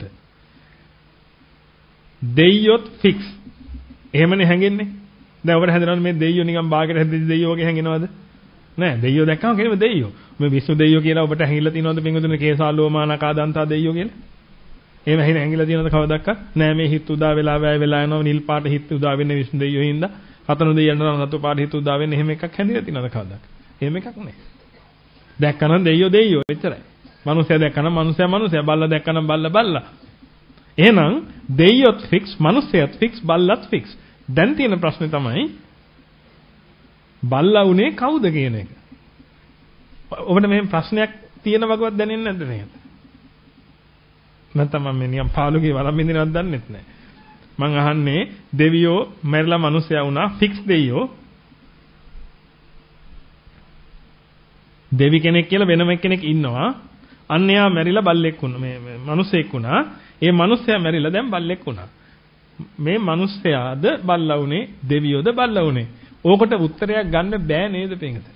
දෙයියොත් ෆික්ස්. එහෙමනේ හැංගෙන්නේ. දැන් ඔබට හැදෙනවද මේ දෙයියෝ නිකන් බාගෙට හැදෙච්ච දෙයියෝ වගේ හැංගෙනවද? නෑ දෙයියෝ දැක්කම කියන්නේ දෙයියෝ. මේ විශ්ව දෙයියෝ කියලා ඔබට හැංගිලා තියෙනවද පින්වතුනි කේසාලෝමානකාදන්තා දෙයියෝ කියලා? එහෙම හැංගිලා හැංගිලා තියෙනවද කවදක්වත්? නෑ මේ හිත උදා වෙලා වැය වෙලා යනවා නිල් පාට හිත උදා වෙන්නේ විශ්ව දෙයියෝ හින්දා. රතන දෙයියන්ට නම් රතු පාට හිත උදා වෙන්නේ එහෙම එකක් හැංගිලා තියෙනවද කවදක්? එහෙම එකක් නෑ. දැක්කනම් දෙයියෝ දෙයියෝ එච්චරයි. මනුස්සයා දැක්කනම් මනුස්සයා මනුස්සයා බල්ලා දැක්කනම් බල්ලා බල්ලා. එහෙනම් දෙයියොත් ෆික්ස්, මනුස්සයත් ෆික්ස්, බල්ලත් ෆික්ස්. දැන් තියෙන ප්‍රශ්නේ තමයි බල්ලා උනේ කවුද කියන එක. ඔබට මේ ප්‍රශ්නයක් තියෙන වගවත් දැනෙන්නේ නැද්ද නේද? නැත්නම් මම නිකන් පාළුගේ වළම් බින්දිනවත් දන්නෙත් නැහැ. මං අහන්නේ දෙවියෝ මැරිලා මිනිස්සයා වුණා ෆික්ස් දෙවියෝ. දෙවි කෙනෙක් කියලා වෙනම කෙනෙක් ඉන්නවා. අන්න එයා මැරිලා බල්ලෙක් වුණා. මේ මිනිසෙක් වුණා. ඒ මිනිස්සයා මැරිලා දැන් බල්ලෙක් වුණා. මේ මිනිස්සයාද බල්ලා උනේ දෙවියෝද බල්ලා උනේ? ඕකට උත්තරයක් ගන්න බෑ නේද පින්වතුනි?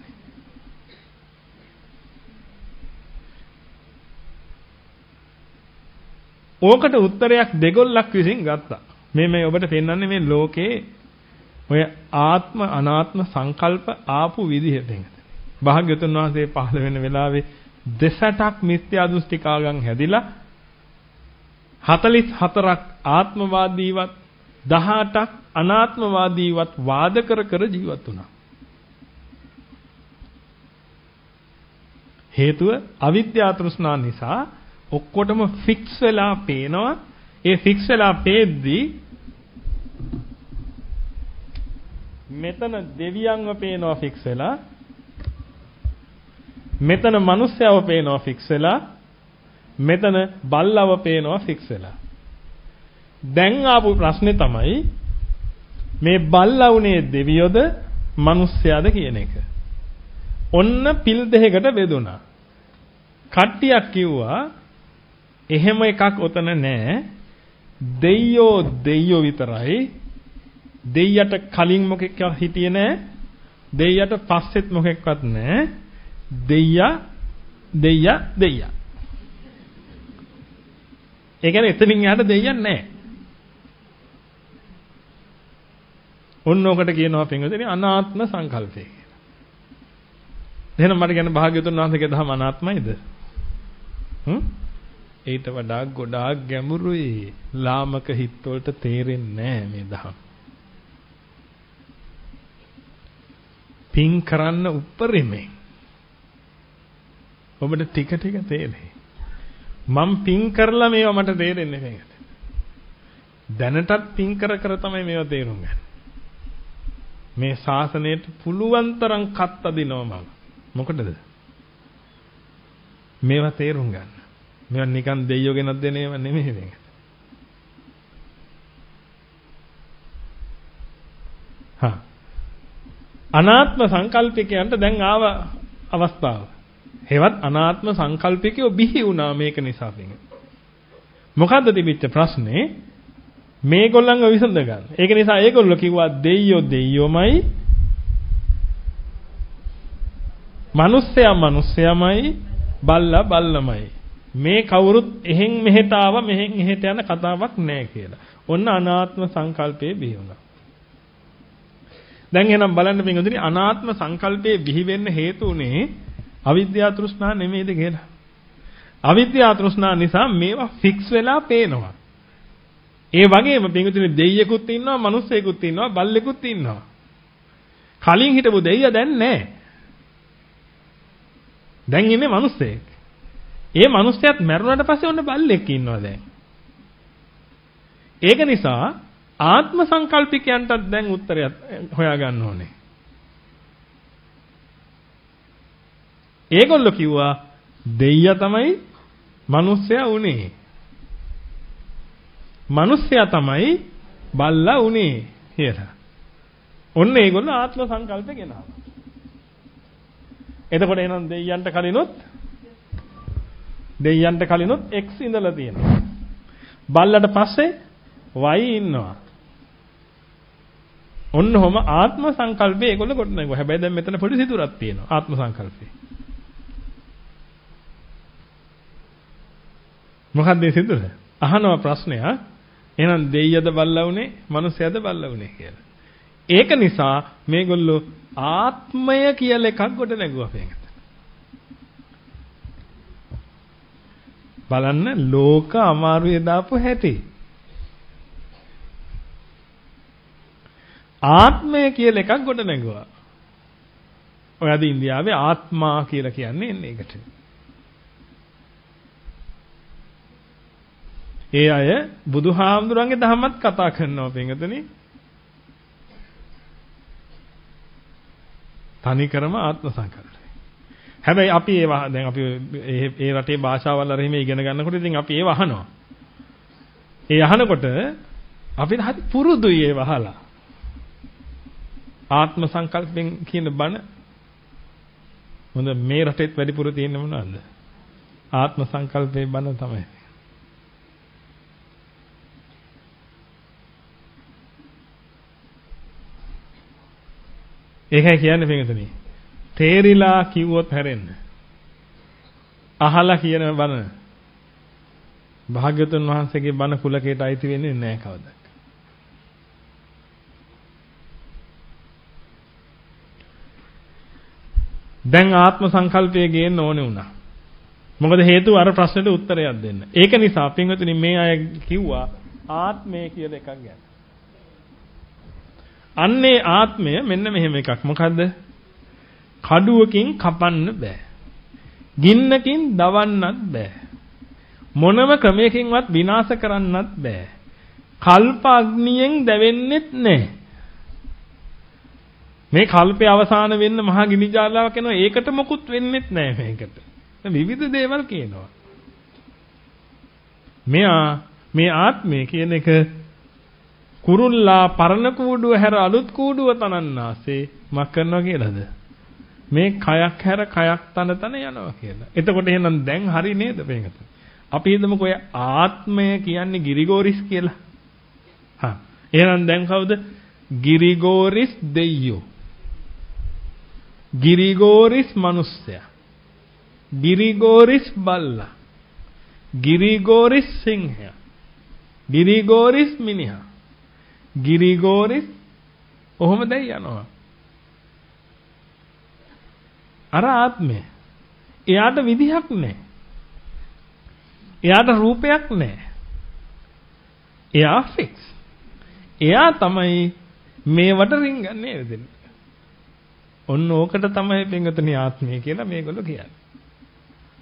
ඕකට උත්තරයක් දෙගොල්ලක් විසින් ගත්තා. මේ මේ ඔබට පෙන්වන්නේ මේ ලෝකේ ඔය ආත්ම අනාත්ම සංකල්ප ආපු විදිහ පින්වතුනි. භාග්‍යවතුන් වහන්සේ පහළ වෙන වෙලාවේ දෙසටක් මිත්‍යා දෘෂ්ටිකාගම් හැදිලා හතළිස් හතරක් ආත්මවාදීවත් දහඅටක් අනාත්මවාදීවත් වාද කර කර ජීවත් වුණා. හේතුව අවිද්‍යා තෘෂ්ණා නිසා ඔක්කොටම ෆික්ස් වෙලා පේනවා. ඒ ෆික්ස් වෙලා පේද්දී මෙතන දෙවියන්ව පේනවා ෆික්ස් වෙලා. මෙතන මිනිස්සයව පේනවා ෆික්ස් වෙලා. මෙතන බල්ලව පේනවා ෆික්ස් වෙලා. දැන් ආපු ප්‍රශ්නේ තමයි මේ බල්ලා උනේ දෙවියොද මිනිස්සයාද කියන එක. ඔන්න පිල් දෙකකට බෙදුණා. කට්ටියක් කිව්වා එහෙම එකක් ඔතන නෑ. දෙයියෝ දෙයියෝ විතරයි. දෙයියට කලින් මොකෙක්වත් හිටියේ නෑ. දෙයියට පස්සෙත් මොකෙක්වත් නෑ. දෙයියා දෙයියා දෙයියා. ඒ කියන්නේ එතනින් එහාට දෙයියන් නැහැ. ඔන්න ඔකට කියනවා පින්වතුනි අනාත්ම සංකල්පය කියලා. එහෙනම් මට කියන භාග්‍යවතුන් වහන්සේගේ දහම අනාත්මයිද? හ්ම්? ඊට වඩා ගොඩාක් ගැඹුරුයි. ලාමක හිත් වලට තේරෙන්නේ නැහැ මේ දහම. පින් කරන්න උපරිමේ. ඔබට ටික ටික තේරෙයි. මම පින් කරලා මේවා මට තේරෙන්නේ නැහැ. දැනටත් පින් කර කර තමයි මේවා තේරුම් ගන්න. මේ ශාසනයට පුළුවන් තරම් කත් අදිනවා මම. මොකටද? මේවා තේරුම් ගන්න. මේවා නිකන් දෙයියෝ ගෙනත් දෙන ඒවා නෙමෙයි මේක. හා අනාත්ම සංකල්පිකයන්ට දැන් ආව අවස්ථාව. හේවත් අනාත්ම සංකල්පිකයෝ බිහි වුණා මේක නිසා පිටින්. මොකද්ද තිබිච්ච ප්‍රශ්නේ? මේගොල්ලන්ව විසඳ ගන්න. ඒක නිසා ඒගොල්ලෝ කිව්වා දෙයියෝ දෙයියෝමයි, මිනිස්සයා මිනිස්සයාමයි, බල්ලා බල්ලමයි. මේ කවුරුත් එහෙන් මෙහෙට ආව මෙහෙන් එහෙට යන කතාවක් නෑ කියලා. ඔන්න අනාත්ම සංකල්පයේ බිහි වුණා. දැන් එහෙනම් බලන්න පින්වතුනි අනාත්ම සංකල්පයේ බිහි වෙන්න හේතු උනේ අවිද්‍යා තෘෂ්ණා නෙමෙයිද කියලා. අවිද්‍යා තෘෂ්ණා නිසා මේවා ෆික්ස් වෙලා පේනවා. ඒ වගේම පින්වතුනි දෙයියෙකුත් ඉන්නවා, මිනිස්සෙකුත් ඉන්නවා, බල්ලෙකුත් ඉන්නවා. කලින් හිටපු දෙයියා දැන් නැහැ. දැන් ඉන්නේ මිනිස්සෙක්. ඒ මිනිස්සයාත් මැරුණාට පස්සේ ඔන්න බල්ලෙක් ඉන්නවා දැන්. ඒක නිසා ආත්ම සංකල්පිකයන්ටත් දැන් උත්තරයක් හොයා ගන්න ඕනේ. ඒගොල්ලෝ කිව්වා දෙයියා තමයි මිනිස්සයා උනේ. මිනිස්සයා තමයි බල්ලා උනේ කියලා. ඔන්න ඒගොල්ලෝ ආත්ම සංකල්පේ ගෙනාවා. එතකොට එහෙනම් දෙයියන්ට කලිනුත් දෙයියන්ට කලිනුත් x ඉඳලා තියෙනවා. බල්ලට පස්සේ y ඉන්නවා. ඔන්න ඔහම ආත්ම සංකල්පේ ඒගොල්ලෝ කොට නැගුවා. හැබැයි දැන් මෙතන පොඩි සිදුරක් තියෙනවා ආත්ම සංකල්පේ. මොකක්ද මේ සිදුර? අහනවා ප්‍රශ්නයක්. එහෙනම් දෙයියද බල්ලා උනේ, මිනිස්සයද බල්ලා උනේ කියලා. ඒක නිසා මේගොල්ලෝ ආත්මය කියලා එකක් කොට නැගුවා මේකට. බලන්න ලෝක අමාරුවේ දාපු හැටි. ආත්මය කියලා එකක් කොට නැගුවා. ඔය අද ඉන්දියාවේ ආත්මා කියලා කියන්නේ එන්නේ ඒකට. ඒ අය බුදුහාමුදුරන්ගේ ධර්මත් කතා කරනවා පින්වතුනි. තනිකරම ආත්ම සංකල්පය. හැබැයි අපි ඒවා දැන් අපි ඒ රටේ භාෂාවල් අර එහෙම ඉගෙන ගන්නකොට ඉතින් අපි ඒව අහනවා. ඒ අහනකොට අපිට හරි පුරුදුයි ඒව අහලා. ආත්ම සංකල්පෙන් කියන බණ මොඳ මේ රටේත් වැඩිපුර තියෙන්නේ මොනවද? ආත්ම සංකල්පේ බණ තමයි. ඒකයි කියන්නේ පිටුතුනි. තේරිලා කිව්වොත් හැරෙන්න. අහලා කියන බණ භාග්‍යවතුන් වහන්සේගේ බණ කුලකයට අයිති වෙන්නේ නැහැ කවදා. දැන් ආත්ම සංකල්පය ගේන්න ඕනේ වුණා. මොකද හේතුව අර ප්‍රශ්නෙට උත්තරයක් දෙන්න. ඒක නිසා පින්වතුනි මේ අය කිව්වා ආත්මය කියලා එකක් ගැන. අන්නේ ආත්මය මෙන්න මෙහෙම එකක්. මොකද්ද? කඩුවකින් කපන්න බෑ. ගින්නකින් දවන්නත් බෑ. මොනම ක්‍රමයකින්වත් විනාශ කරන්නත් බෑ. කල්ප අග්නියෙන් දැවෙන්නෙත් නෑ. මේ කල්පේ අවසාන වෙන්න මහා ගිනි ජාලාවක් එනවා. ඒකට මොකුත් වෙන්නෙත් නෑ මේකට. විවිධ දේවල් කියනවා. මෙයා මේ ආත්මය කියන එක කුරුල්ලා පරණ කූඩුව හැර අලුත් කූඩුව තනන්නාසේ මක් කරනවා කියලාද? මේ කයක් හැර කයක් තන තන යනවා කියලා. එතකොට එහෙනම් දැන් හරි නේද මේකට? අපි හිතමුකෝ ඔය ආත්මය කියන්නේ ගිරිගෝරිස් කියලා. හා. එහෙනම් දැන් කවුද? ගිරිගෝරිස් දෙයියෝ. ගිරිගෝරිස් මිනිස්සයා. ගිරිගෝරිස් බල්ලා. ගිරිගෝරිස් සිංහයා. ගිරිගෝරිස් මිනිහා. ගිරිගෝරිස් ඔහොම දැන් යනවා. අර ආත්මය. එයාට විදිහක් නැහැ. එයාට රූපයක් නැහැ. එයා ෆික්ස්. එයා තමයි මේවට රින්ගන්නේ නේද? ඔන්න ඕකට තමයි පින්වතුනි ආත්මය කියලා මේගොල්ලෝ කියන්නේ.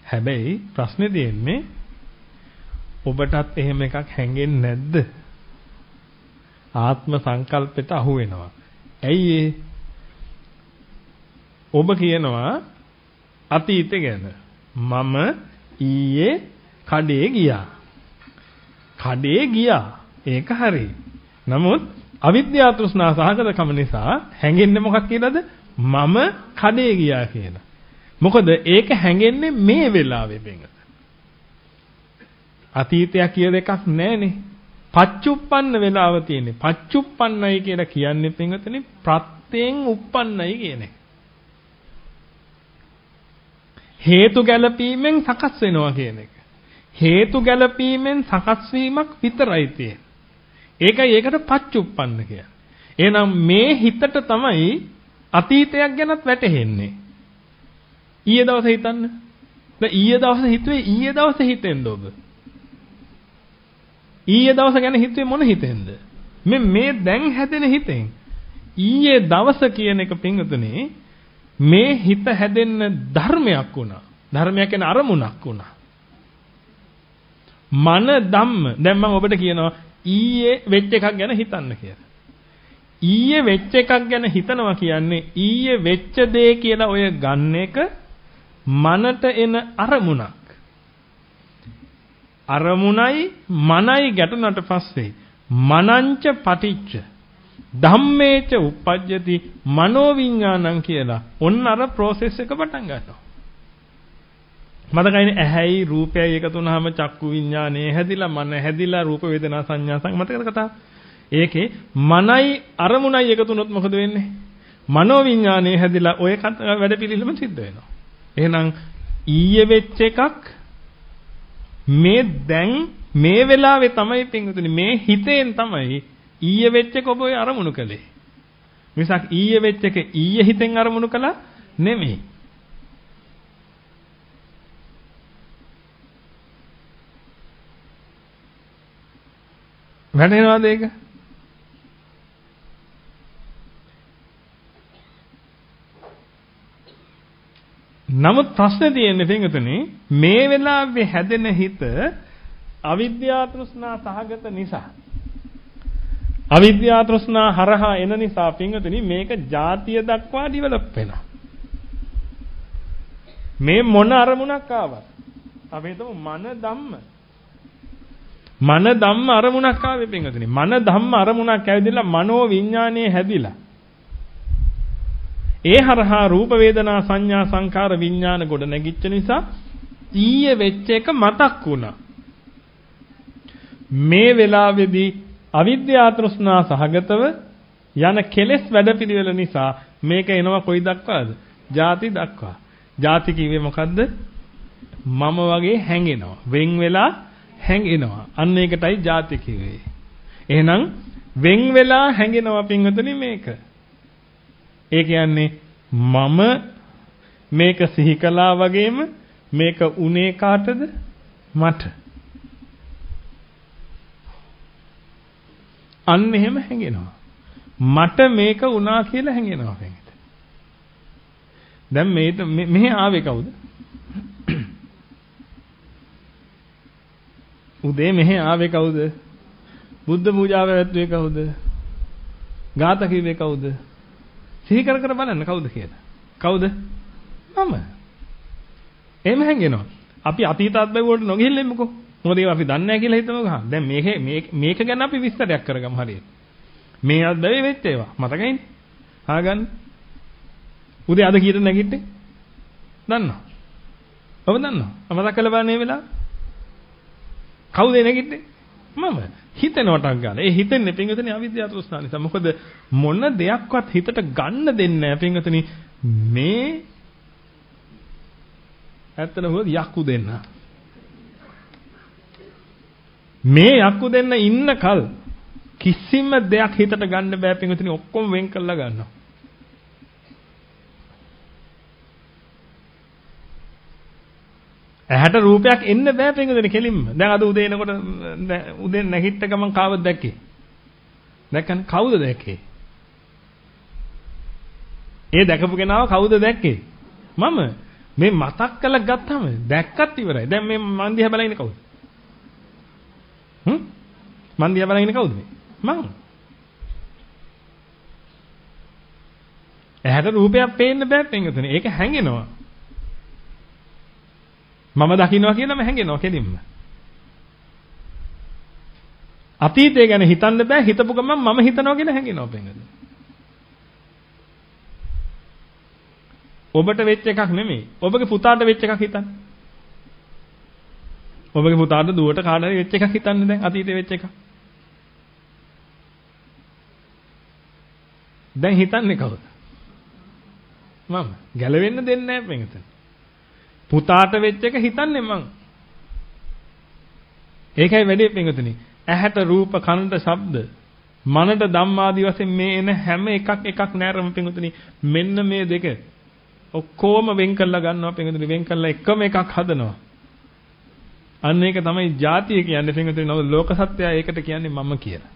හැබැයි ප්‍රශ්නේ තියෙන්නේ ඔබටත් එහෙම එකක් හැංගෙන්නේ නැද්ද? ආත්ම සංකල්පෙට අහු වෙනවා. ඇයි ඒ? ඔබ කියනවා අතීතේ ගැන. මම ඊයේ කඩේ ගියා. කඩේ ගියා. ඒක හරි. නමුත් අවිද්‍යා තෘෂ්ණා සහගතකම නිසා හැංගෙන්නේ මොකක් කියලාද? මම කඩේ ගියා කියලා. මොකද ඒක හැංගෙන්නේ මේ වෙලාවේ වෙනද. අතීතයක් කියලා එකක් නැහනේ. පච්චුප්පන්න වෙලාව තියෙන්නේ. පච්චුප්පන්නයි කියලා කියන්නේ පින්වතුනි ප්‍රත්‍යයෙන් උප්පන්නයි කියන එක. හේතු ගැලපීමෙන් සකස් වෙනවා කියන එක. හේතු ගැලපීමෙන් සකස් වීමක් විතරයි තියෙන්නේ. ඒකයි ඒකට පච්චුප්පන්න කියන්නේ. එහෙනම් මේ හිතට තමයි අතීතයක් ගැනත් වැටහෙන්නේ. ඊයේ දවසේ හිතන්න. දැන් ඊයේ දවසේ හිතුවේ ඊයේ දවසේ හිතෙන්ද ඔබ? ඊයේ දවස ගැන හිතුවේ මොන හිතෙන්ද? මේ මේ දැන් හැදෙන හිතෙන්. ඊයේ දවස කියන එක පින්වතුනි මේ හිත හැදෙන්න ධර්මයක් වුණා. ධර්මයක් කියන අරමුණක් වුණා. මන ධම්ම. දැන් මම ඔබට කියනවා ඊයේ වෙච්ච එකක් ගැන හිතන්න කියලා. ඊයේ වෙච්ච එකක් ගැන හිතනවා කියන්නේ ඊයේ වෙච්ච දේ කියලා ඔය ගන්න එක මනට එන අරමුණක්. අරමුණයි මනයි ගැටුණට පස්සේ මනංච පටිච්ච ධම්මේච උප්පජ්ජති මනෝවිඤ්ඤාණං කියලා ඔන්න අර process එක පටන් ගන්නවා. මතකයිනේ ඇහැයි රූපයයි එකතු වුනහම චක්කු විඤ්ඤාණය හැදිලා මන හැදිලා රූප වේදනා සංඥා සං මතකද කතාව? ඒකේ මනයි අරමුණයි එකතු වුනොත් මොකද වෙන්නේ? මනෝවිඤ්ඤාණය හැදිලා ඔය වැඩ පිළිලම සිද්ධ වෙනවා. එහෙනම් ඊයේ වෙච්ච එකක් මේ දැන් මේ වෙලාවේ තමයි පින්වතුනි මේ හිතෙන් තමයි ඊයේ වෙච්ච එක ඔබ ඔය අරමුණු කළේ. මිසක් ඊයේ වෙච්ච එක ඊයේ හිතෙන් අරමුණු කළා නෙමෙයි. වැටහෙනවද ඒක? නමුත් ප්‍රශ්නේ තියෙන්නේ පින්වතුනි මේ වෙලාවේ හැදෙන හිත අවිද්‍යා තෘෂ්ණා සහගත නිසා අවිද්‍යා තෘෂ්ණා හරහා එන නිසා පින්වතුනි මේක ಜಾතිය දක්වා ඩිවෙලොප් වෙනවා. මේ මොන අරමුණක් ආවත් අපි හිතමු මන ධම්ම මන ධම්ම අරමුණක් ආවේ පින්වතුනි මන ධම්ම අරමුණක් ඇවිදලා මනෝ විඥානයේ හැදිලා ඒ හරහා රූප වේදනා සංඥා සංකාර විඥාන ගොඩ නැගිච්ච නිසා ඊයේ වෙච්ච එක මතක් වුණා. මේ වෙලාවේදී අවිද්‍යා තෘෂ්ණා සහගතව යන කෙලෙස් වැඩපිළිවෙල නිසා මේක එනවා කොයි දක්වාද? ಜಾති දක්වා. ಜಾති කිව්වේ මොකද්ද? මම වගේ හැංගෙනවා. වෙන් වෙලා හැංගෙනවා. අන්න ඒකටයි ಜಾති කිව්වේ. එහෙනම් වෙන් වෙලා හැංගෙනවා පින්වතුනි මේක. ඒ කියන්නේ මම මේක සිහි කළා වගේම මේක උනේ කාටද? මට. අන්න එහෙම හැංගෙනවා. මට මේක උනා කියලා හැංගෙනවා කෙනෙක්. දැන් මේ මෙහෙ ආවේ කවුද? උදේ මෙහෙ ආවේ කවුද? බුද්ධ පූජාව පැවැත්වුවේ කවුද? ගාත කිව්වේ කවුද? සිහි කර කර බලන්න කවුද කියලා. කවුද? මම. එහෙම හැංගෙනවා. අපි අතීත අත්බැව් වලට නොගිහිල්ලෙමුකෝ. මොකද ඒක අපි දන්නේ නැහැ කියලා හිතමුකෝ. හා දැන් මේක මේක ගැන අපි විස්තරයක් කරගමු හරියට. මේ අත්බැවේ වෙච්ච ඒවා මතකයිනේ. හා ගන්න. උදේ අද කීයට නැගිට්ටේ? දන්නව? ඔබ දන්නව? මතක් කරලා බලන්න මේ වෙලාව. කවුද නැගිට්ටේ? මම. හිතෙනවටක් ගන්න. ඒ හිතෙන්නේ පින්වතුනි අවිද්‍යාව තෘෂ්ණාව නිසා. මොකද මොන දෙයක්වත් හිතට ගන්න දෙන්නේ නැහැ පින්වතුනි. මේ ඇත්තම හොද යක්කු දෙන්න. මේ යක්කු දෙන්න ඉන්න කල් කිසිම දෙයක් හිතට ගන්න බෑ පින්වතුනි. ඔක්කොම වෙන් කරලා ගන්නවා. ඇහැට රූපයක් එන්න බෑ පින්වතුනි කෙලින්ම. දැන් අද උදේ එනකොට උදේ නැගිට ගමන් කාවද දැක්කේ? දැක්කනේ කවුද දැක්කේ? ඒ දැකපු කෙනාව කවුද දැක්කේ? මම. මේ මතක් කළා ගත්තාම දැක්කත් ඉවරයි. දැන් මේ මන් දිහා බලන ඉන්නේ කවුද? හ්ම්? මන් දිහා බලන ඉන්නේ කවුද මේ? මං. ඇහැට රූපයක් පේන්න බෑ පින්වතුනි. ඒක හැංගෙනවා. මම දකින්නවා කියලාම හැංගෙනවා කෙලින්ම. අතීතය ගැන හිතන්න බෑ. හිතපු ගමන් මම හිතනවා කියලා හැංගෙනවා පින්වතුනි. ඔබට වෙච්ච එකක් නෙමෙයි. ඔබගේ පුතාට වෙච්ච එකක් හිතන්න. ඔබගේ පුතාට දුවට කාට හරි වෙච්ච එකක් හිතන්න දැන් අතීතේ වෙච්ච එකක්. දැන් හිතන්නේ කවුද? මම. ගැලවෙන්න දෙන්නේ නැහැ පින්වතුනි. පුතාට වෙච්ච එක හිතන්නේ මං. ඒකයි වැඩේ පින්වතුනි. ඇහැට රූප, කනට ශබ්ද, මනට ධම්මාදී වශයෙන් මේ එන හැම එකක් එකක් නෑරම පින්වතුනි මෙන්න මේ දෙක ඔක්කොම වෙන් කරලා ගන්නවා පින්වතුනි. වෙන් කරලා එකම එකක් හදනවා. අන්න ඒක තමයි ජාතිය කියන්නේ පින්වතුනි. නමුත් ලෝක සත්‍යය ඒකට කියන්නේ මම කියලා.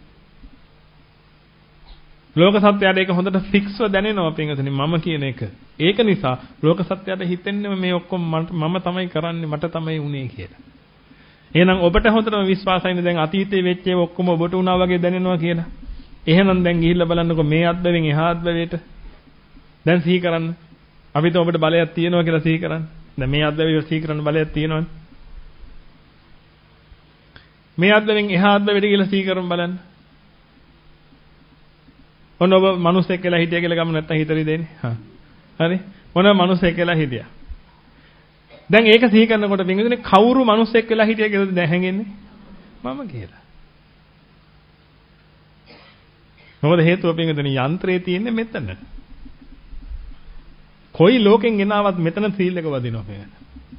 ලෝක සත්‍යයට ඒක හොඳට ෆික්ස්ව දැනෙනවා පින්වතුනි මම කියන එක. ඒක නිසා ලෝක සත්‍යයට හිතෙන්නේ මේ ඔක්කොම මම තමයි කරන්නේ මට තමයි උනේ කියලා. එහෙනම් ඔබට හොඳටම විශ්වාසයිනේ දැන් අතීතයේ වෙච්ච ඒවා ඔක්කොම ඔබට උනා වගේ දැනෙනවා කියලා. එහෙනම් දැන් ගිහිල්ලා බලන්නකො මේ අත්බැවින් එහා අත්බැවියට. දැන් සිහි කරන්න. අපිට ඔබට බලයක් තියෙනවා කියලා සිහි කරන්න. දැන් මේ අත්බැවිය සිහි කරන්න බලයක් තියෙනවනේ. මේ අත්බැවින් එහා අත්බැවියට කියලා සිහි කරමු බලන්න. ඔන්න ඔබ මිනිස්සෙක් කියලා හිටියා කියලා ගමු නැත්තම් හිතරි දෙන්නේ. හා. හරි. ඔන්න මිනිස්සෙක් කියලා හිටියා. දැන් ඒක සිහි කරනකොට පින්විතනේ කවුරු මිනිස්සෙක් කියලා හිටියා කියලාද දැන් හැංගෙන්නේ? මම කියලා. මොකද හේතුව පින්විතනේ යන්ත්‍රයේ තියෙන්නේ මෙතන. කොයි ලෝකෙන් ගෙනාවත් මෙතන සීල් එක වදිනවා පින්විතනේ.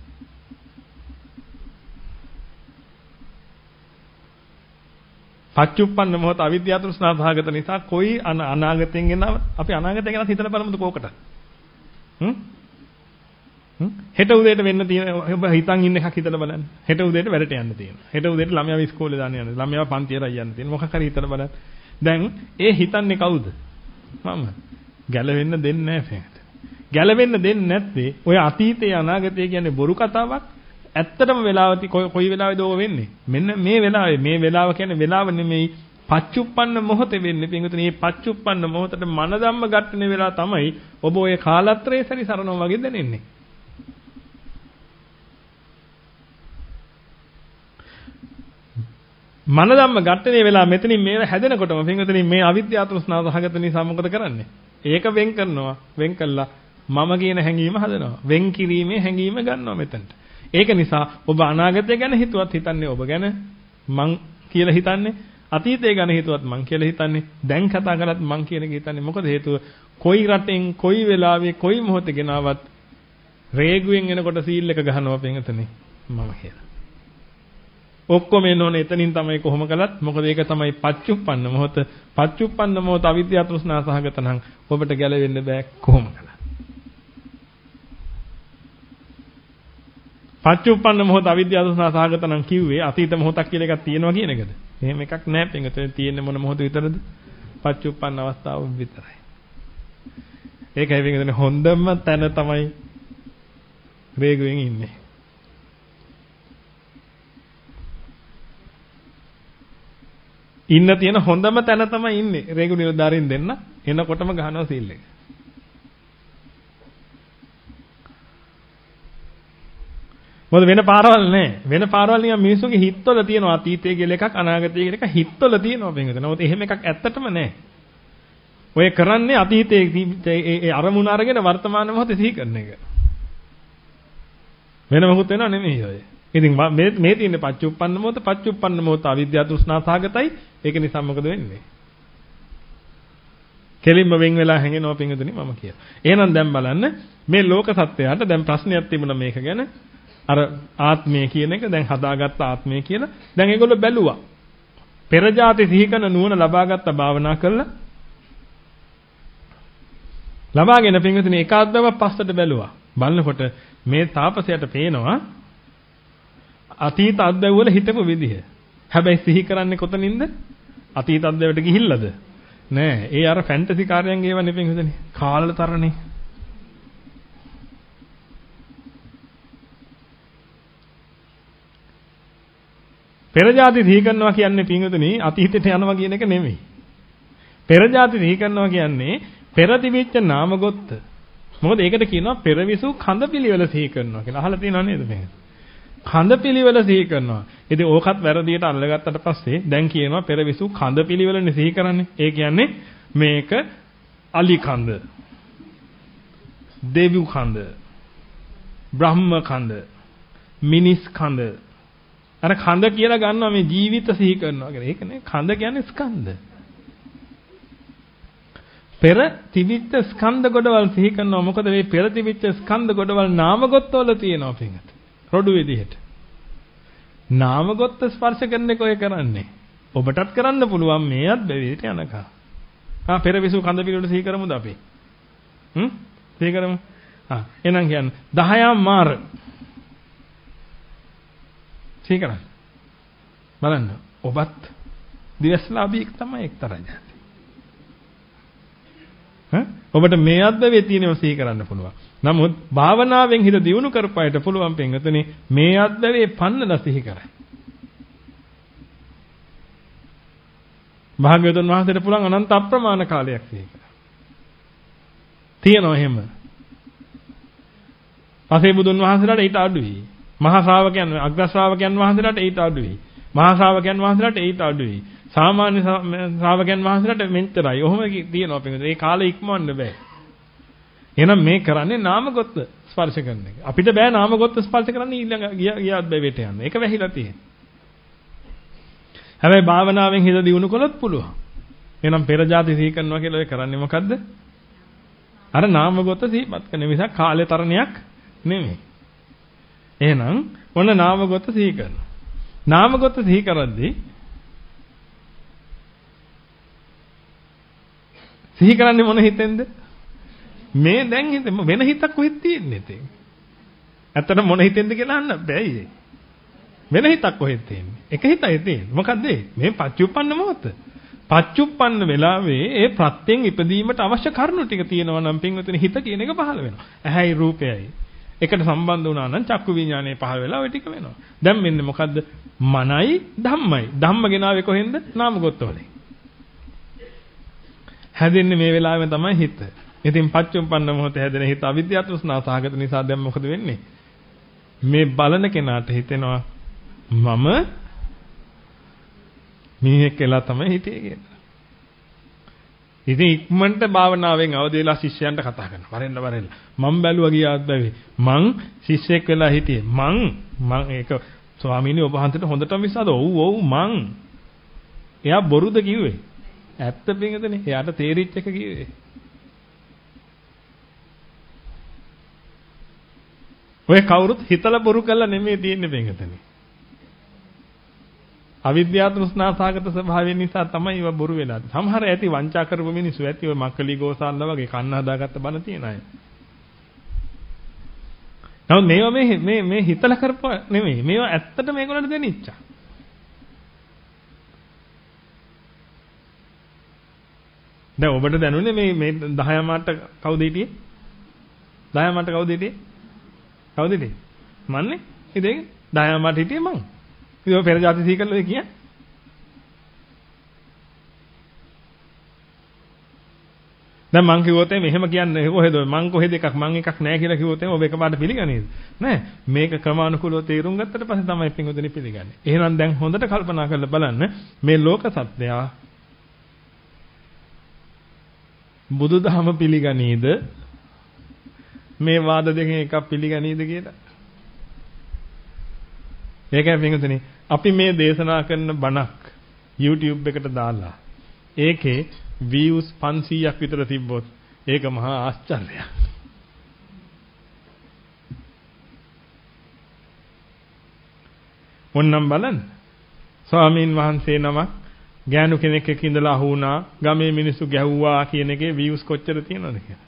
පච්චුප්පන්න මොහොත අවිද්‍යාව තෘෂ්ණා භාගත නිසා කොයි අනාගතයෙන් ගෙනව අපි අනාගතය ගැන හිතලා බලමුද කෝකට? හ්ම්? හ්ම්? හෙට උදේට වෙන්න තියෙන ඔබ හිතන් ඉන්න එකක් හිතලා බලන්න. හෙට උදේට වැඩට යන්න තියෙනවා. හෙට උදේට ළමයාව ඉස්කෝලේ දාන්න යන්න. ළමයාව පන්තියට යන්න තියෙනවා. මොකක් හරි හිතලා බලන්න. දැන් ඒ හිතන්නේ කවුද? මම. ගැලවෙන්න දෙන්නේ නැහැ ෆේට. ගැලවෙන්න දෙන්නේ නැත්තේ ඔය අතීතයේ අනාගතය කියන්නේ බොරු කතාවක්. ඇත්තටම වෙලාවති කොයි වෙලාවෙද ඕක වෙන්නේ? මෙන්න මේ වෙලාවේ මේ වෙලාව කියන්නේ වෙලාව නෙමෙයි පච්චුප්පන්න මොහොතේ වෙන්නේ. පින්වතුනි මේ පච්චුප්පන්න මොහොතට මන ධම්ම ගැටෙන වෙලාව තමයි ඔබ ඔය කාලත්‍රයේ සැරිසරනවා වගේ දැනෙන්නේ. මන ධම්ම ගැටෙන වෙලාව මෙතනින් මේව හැදෙනකොටම පින්වතුනි මේ අවිද්‍යාව තෘෂ්ණාව සහගත නිසා මොකද කරන්නේ? ඒක වෙන් කරනවා. වෙන් කළා මම කියන හැඟීම හදනවා. වෙන් කිරීමේ හැඟීම ගන්නවා මෙතනට. ඒක නිසා ඔබ අනාගතය ගැන හිතුවත් හිතන්නේ ඔබ ගැන මං කියලා හිතන්නේ අතීතය ගැන හිතුවත් මං කියලා හිතන්නේ දැන් කතා කරත් මං කියන එක හිතන්නේ මොකද හේතුව කොයි රටෙන් කොයි වෙලාවෙ කොයි මොහොතේ ගෙනාවත් රේගුවෙන් එනකොට සීල් එක ගහනවා පින්වතුනි මම කියලා. ඔක්කොම එනෝනේ එතනින් තමයි කොහොම කළත් මොකද ඒක තමයි පච්චුප්පන්න මොහොත. පච්චුප්පන්න මොහොත අවිද්‍යාව තෘෂ්ණා සහගත නම් ඔබට ගැලවෙන්න බෑ කොහොම කළත්. පච්චුප්පන්න මොහොත අවිද්‍යාව තෘෂ්ණා සහගත නම් කිව්වේ අතීත මොහොතක් කියලා එකක් තියෙනවා කියන එකද? එහෙම එකක් නෑ පින්වතුනි. තියෙන්නේ මොන මොහොත විතරද? පච්චුප්පන්න අවස්ථාව විතරයි. ඒකයි පින්වතුනි හොඳම තැන තමයි රේගුවෙන් ඉන්නේ. ඉන්න තියෙන හොඳම තැන තමයි ඉන්නේ. රේගු නිලධාරීන් දෙන්න එනකොටම ගහනවා සීල් එක. මොකද වෙන පාරවල් නැහැ. වෙන පාරවල් නිකන් මිනිස්සුගේ හිතවල තියෙනවා අතීතයේ කියලා එකක් අනාගතයේ කියලා එකක් හිතවල තියෙනවා පින්වතුනි. නමුත් එහෙම එකක් ඇත්තටම නැහැ. ඔය කරන්නේ අතීතයේ ඒ අරමුණ අරගෙන වර්තමාන මොහොතේ සිහි කරන එක. වෙන මොකුත් වෙනව නෙමෙයි ඔය. ඉතින් මේ මේ තියෙන්නේ පච්චුප්පන්න මොහොත පච්චුප්පන්න මොහොත අවිද්‍යාව තෘෂ්ණා සහගතයි. ඒක නිසා මොකද වෙන්නේ? කෙලින්ම වෙන් වෙලා හැංගෙනවා පින්වතුනි මම කියලා. එහෙනම් දැන් බලන්න මේ ලෝක සත්‍යයට දැන් ප්‍රශ්නයක් තිබුණා මේක ගැන. අර ආත්මය කියන එක දැන් හදාගත්ත ආත්මය කියලා දැන් ඒගොල්ලෝ බැලුවා. පෙර જાති සිහි කරන නුවණ ලබාගත්ත භාවනා කළා. ලබාගෙන පින්විතනේ ඒකාත්මව පස්සට බැලුවා. බලනකොට මේ තාපසයට පේනවා අතීත අත්දැව වල හිටපු විදිහ. හැබැයි සිහි කරන්නේ කොතනින්ද? අතීත අත්දැවට ගිහිල්ලාද? නෑ. ඒ අර ෆැන්ටසි කාර්යයන් ඒවා නෙපින්විතනේ. කාලතරනේ. පෙර જાති සිහි කරනවා කියන්නේ පින්වතුනි අතීතයට යනවා කියන එක නෙමෙයි. පෙර જાති සිහි කරනවා කියන්නේ පෙර තිබිච්ච නාමගොත්ත. මොකද ඒකට කියනවා පෙරවිසු කඳ පිළිවෙල සිහි කරනවා කියලා. අහලා තියෙනව නේද මේක? කඳ පිළිවෙල සිහි කරනවා. ඉතින් ඕකත් වැරදියට අල්ලගත්තට පස්සේ දැන් කියනවා පෙරවිසු කඳ පිළිවෙලනේ සිහි කරන්නේ. ඒ කියන්නේ මේක අලි කඳ, දෙවි කඳ, බ්‍රහ්ම කඳ, මිනිස් කඳ. අර කඳ කියලා ගන්නවා මේ ජීවිත සිහි කරනවා කියලා. ඒක නේ කඳ කියන්නේ ස්කන්ධ. පෙර තිබිච්ච ස්කන්ධ ගොඩවල් සිහි කරනවා. මොකද මේ පෙර තිබිච්ච ස්කන්ධ ගොඩවල් නාමගොත්වල තියෙනවා පින්ගත. රොඩු විදිහට. නාමගොත්ත ස්පර්ශ කරන එක ඔය කරන්නේ. ඔබටත් කරන්න පුළුවන් මේවත් බැවිට යනකම්. ආ පෙරවිසු කඳ පිළිවෙල සිහි කරමුද අපි? හ්ම්? සිහි කරමු. ආ එහෙනම් කියන්නේ දහයම් මාර. සිහි කරන්න. බලන්න. ඔබත් දිවස්ලාභීක් තමයි එක්තරා જાති. හ? ඔබට මේ අද්දවේ තියෙනවා සිහි කරන්න පුළුවන්. නමුත් භාවනාවෙන් හිත දියුණු කරපයට පුළුවන් පින්වතුනි මේ අද්දවේ පන්නලා සිහි කරයි. භාග්‍යවතුන් වහන්සේට පුළුවන් අනන්ත අප්‍රමාණ කාලයක් සිහි කරා. තියෙනවා එහෙම. පසේ බුදුන් වහන්සේලාට ඊට අඩුයි. මහා ශ්‍රාවකයන් අග්‍ර ශ්‍රාවකයන් වහන්සේලාට ඊට අඩුයි. මහා ශ්‍රාවකයන් වහන්සේලාට ඊට අඩුයි. සාමාන්‍ය ශ්‍රාවකයන් වහන්සේලාට මෙච්චරයි. ඔහොම තියෙනවා පිටුද. ඒ කාලේ ඉක්මවන්න බෑ. එහෙනම් මේ කරන්නේ නාමගොත්ත ස්පර්ශ කරන එක. අපිට බෑ නාමගොත්ත ස්පර්ශ කරන්න ඊළඟ ගියාත් බැවිට යන්න. ඒක වැහිලා තියෙන්නේ. හැබැයි භාවනාවෙන් හිත දියුණු කළොත් පුළුවන්. එහෙනම් පෙර જાති සිහි කරනවා කියලා ඔය කරන්නේ මොකද්ද? අර නාමගොත්ත සිහිපත් කරන නිසා කාලේ තරණයක් නෙමෙයි. එහෙනම් ඔන්න නාමගොත්ත සිහි කරනවා. නාමගොත්ත සිහි කරද්දී සිහි කරන්නේ මොන හිතෙන්ද? මේ දැන් හිතේ වෙන හිතක් කොහෙද තියෙන්නේ තේ? ඇත්තට මොන හිතෙන්ද කියලා අහන්න බෑයි. වෙන හිතක් කොහෙද තියෙන්නේ? එක හිතයි තියෙන්නේ. මොකද්ද ඒ? මේ පච්චුප්පන්න මොහොත. පච්චුප්පන්න වෙලාවේ ඒ ප්‍රත්‍යයෙන් ඉපදීමට අවශ්‍ය කරුණු ටික තියෙනවා නම් පින්වතුනි හිත කියන එක පහළ වෙනවා. ඇහැයි රූපයයි එකට සම්බන්ධ වුණා නම් චක්කු විඥානය පහළ වෙලා ওই ටික වෙනවා. දැන් මෙන්න මොකද්ද? මනයි ධම්මයි. ධම්ම ගෙනාවේ කොහෙන්ද? නාමගොත්ත වලින්. හැදෙන්නේ මේ වෙලාවෙම තමයි හිත. ඉතින් පච්චුප්පන්න මොහොතේ හැදෙන හිත අවිද්‍යාව තෘෂ්ණා සහගත නිසා දැන් මොකද වෙන්නේ? මේ බලන කෙනාට හිතෙනවා මම මිනිහෙක් කියලා තමයි හිතේ කියලා. ඉතින් ඉක්මනට භාවනාවෙන් අවදි වෙලා ශිෂ්‍යයන්ට කතා කරනවා. වරෙන්න වරෙන්න. මම බැලුවා ගියාත් බැවේ. මං ශිෂ්‍යෙක් වෙලා හිටියේ. මං මං ඒක ස්වාමීනි ඔබ හන්දට හොඳටම විශ්වාසද? ඔව් ඔව් මං. එයා බොරුද කිව්වේ? ඇත්ත පින්ගදනේ. එයාට තේරිච්ච එක කිව්වේ. ඔය කවුරුත් හිතලා බොරු කළා නෙමෙයි තියෙන්නේ පින්ගදනේ. අවිද්‍යාව තෘෂ්ණා සාගත ස්වභාවය නිසා තමයි ඒවා බොරු වෙලා. සමහර ඇති වංචා කරපු මිනිස්සු ඇති ඔය මක්කලි ගෝසාල්ලා වගේ කන්න හදාගත්ත බන තියන අය. නමුත් මේවා මේ මේ මේ හිතලා කරපුවා නෙමෙයි. මේවා ඇත්තට මේගොල්ලන්ට දෙනිච්චා. දැන් ඔබට දැනුනේ මේ මේ දහයම් මාට කවුද හිටියේ? දහයම් මාට කවුද හිටියේ? කවුද හිටියේ? මන්නේ? ඉතින් දහයම් මාට හිටියේ මං. ඉතින් පෙර જાති සිහි කළා කියන්නේ. දැන් මං කිව්වොත් මෙහෙම කියන්නේ කොහෙද? මං කොහෙද එකක් මං එකක් නෑ කියලා කිව්වොත් ඔබ එකපාරට පිළිගන්නේද? නෑ. මේක ක්‍රමානුකූලව තේරුම් ගත්තට පස්සේ තමයි පින්වතුනි පිළිගන්නේ. එහෙනම් දැන් හොඳට කල්පනා කරලා බලන්න මේ ලෝක සත්‍යය බුදුදහම පිළිගනීද? මේ වාද දෙකෙන් එකක් පිළිගනීද කියලා? ඒකයි පින්වතුනි අපි මේ දේශනා කරන බණක් YouTube එකට දාලා ඒකේ views පන්සීයක් විතර තිබ්බොත් ඒක මහා ආශ්චර්යයක්. මොන්නම් බලන්න. ස්වාමීන් වහන්සේ නමක් ගෑනු කෙනෙක් එක්ක ඉඳලා අහු වුණා ගමේ මිනිස්සු ගැහුවා කියන එකේ views කොච්චර තියෙනවද කියලා.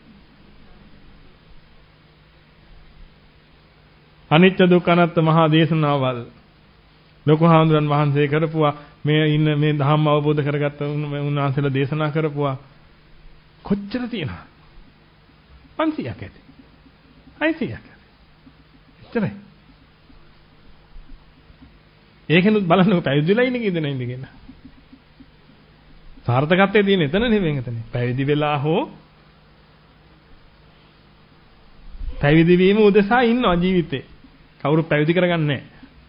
අනිත්‍ය දුක්ඛ අනාත්ම මහා දේශනාවල් ලොකු හාමුදුරන් වහන්සේ කරපුවා මේ ඉන්න මේ ධම්ම අවබෝධ කරගත්ත උන්වහන්සේලා දේශනා කරපුවා කොච්චර තියෙනවද? පන්සීයක් ඇති. හයසීයක් ඇති. එච්චරයි. ඒකෙනුත් බලන්නකො පැවිදිලා ඉන්නේ කී දෙනා ඉන්නේ කියලා. සාර්ථකත්වයේ තියෙන එතන නෙවෙයි එතන. පැවිදි වෙලා හෝ පැවිදි වීම උදෙසා ඉන්නවා ජීවිතේ. කවුරු පැවිදි කරගන්නේ නැහැ.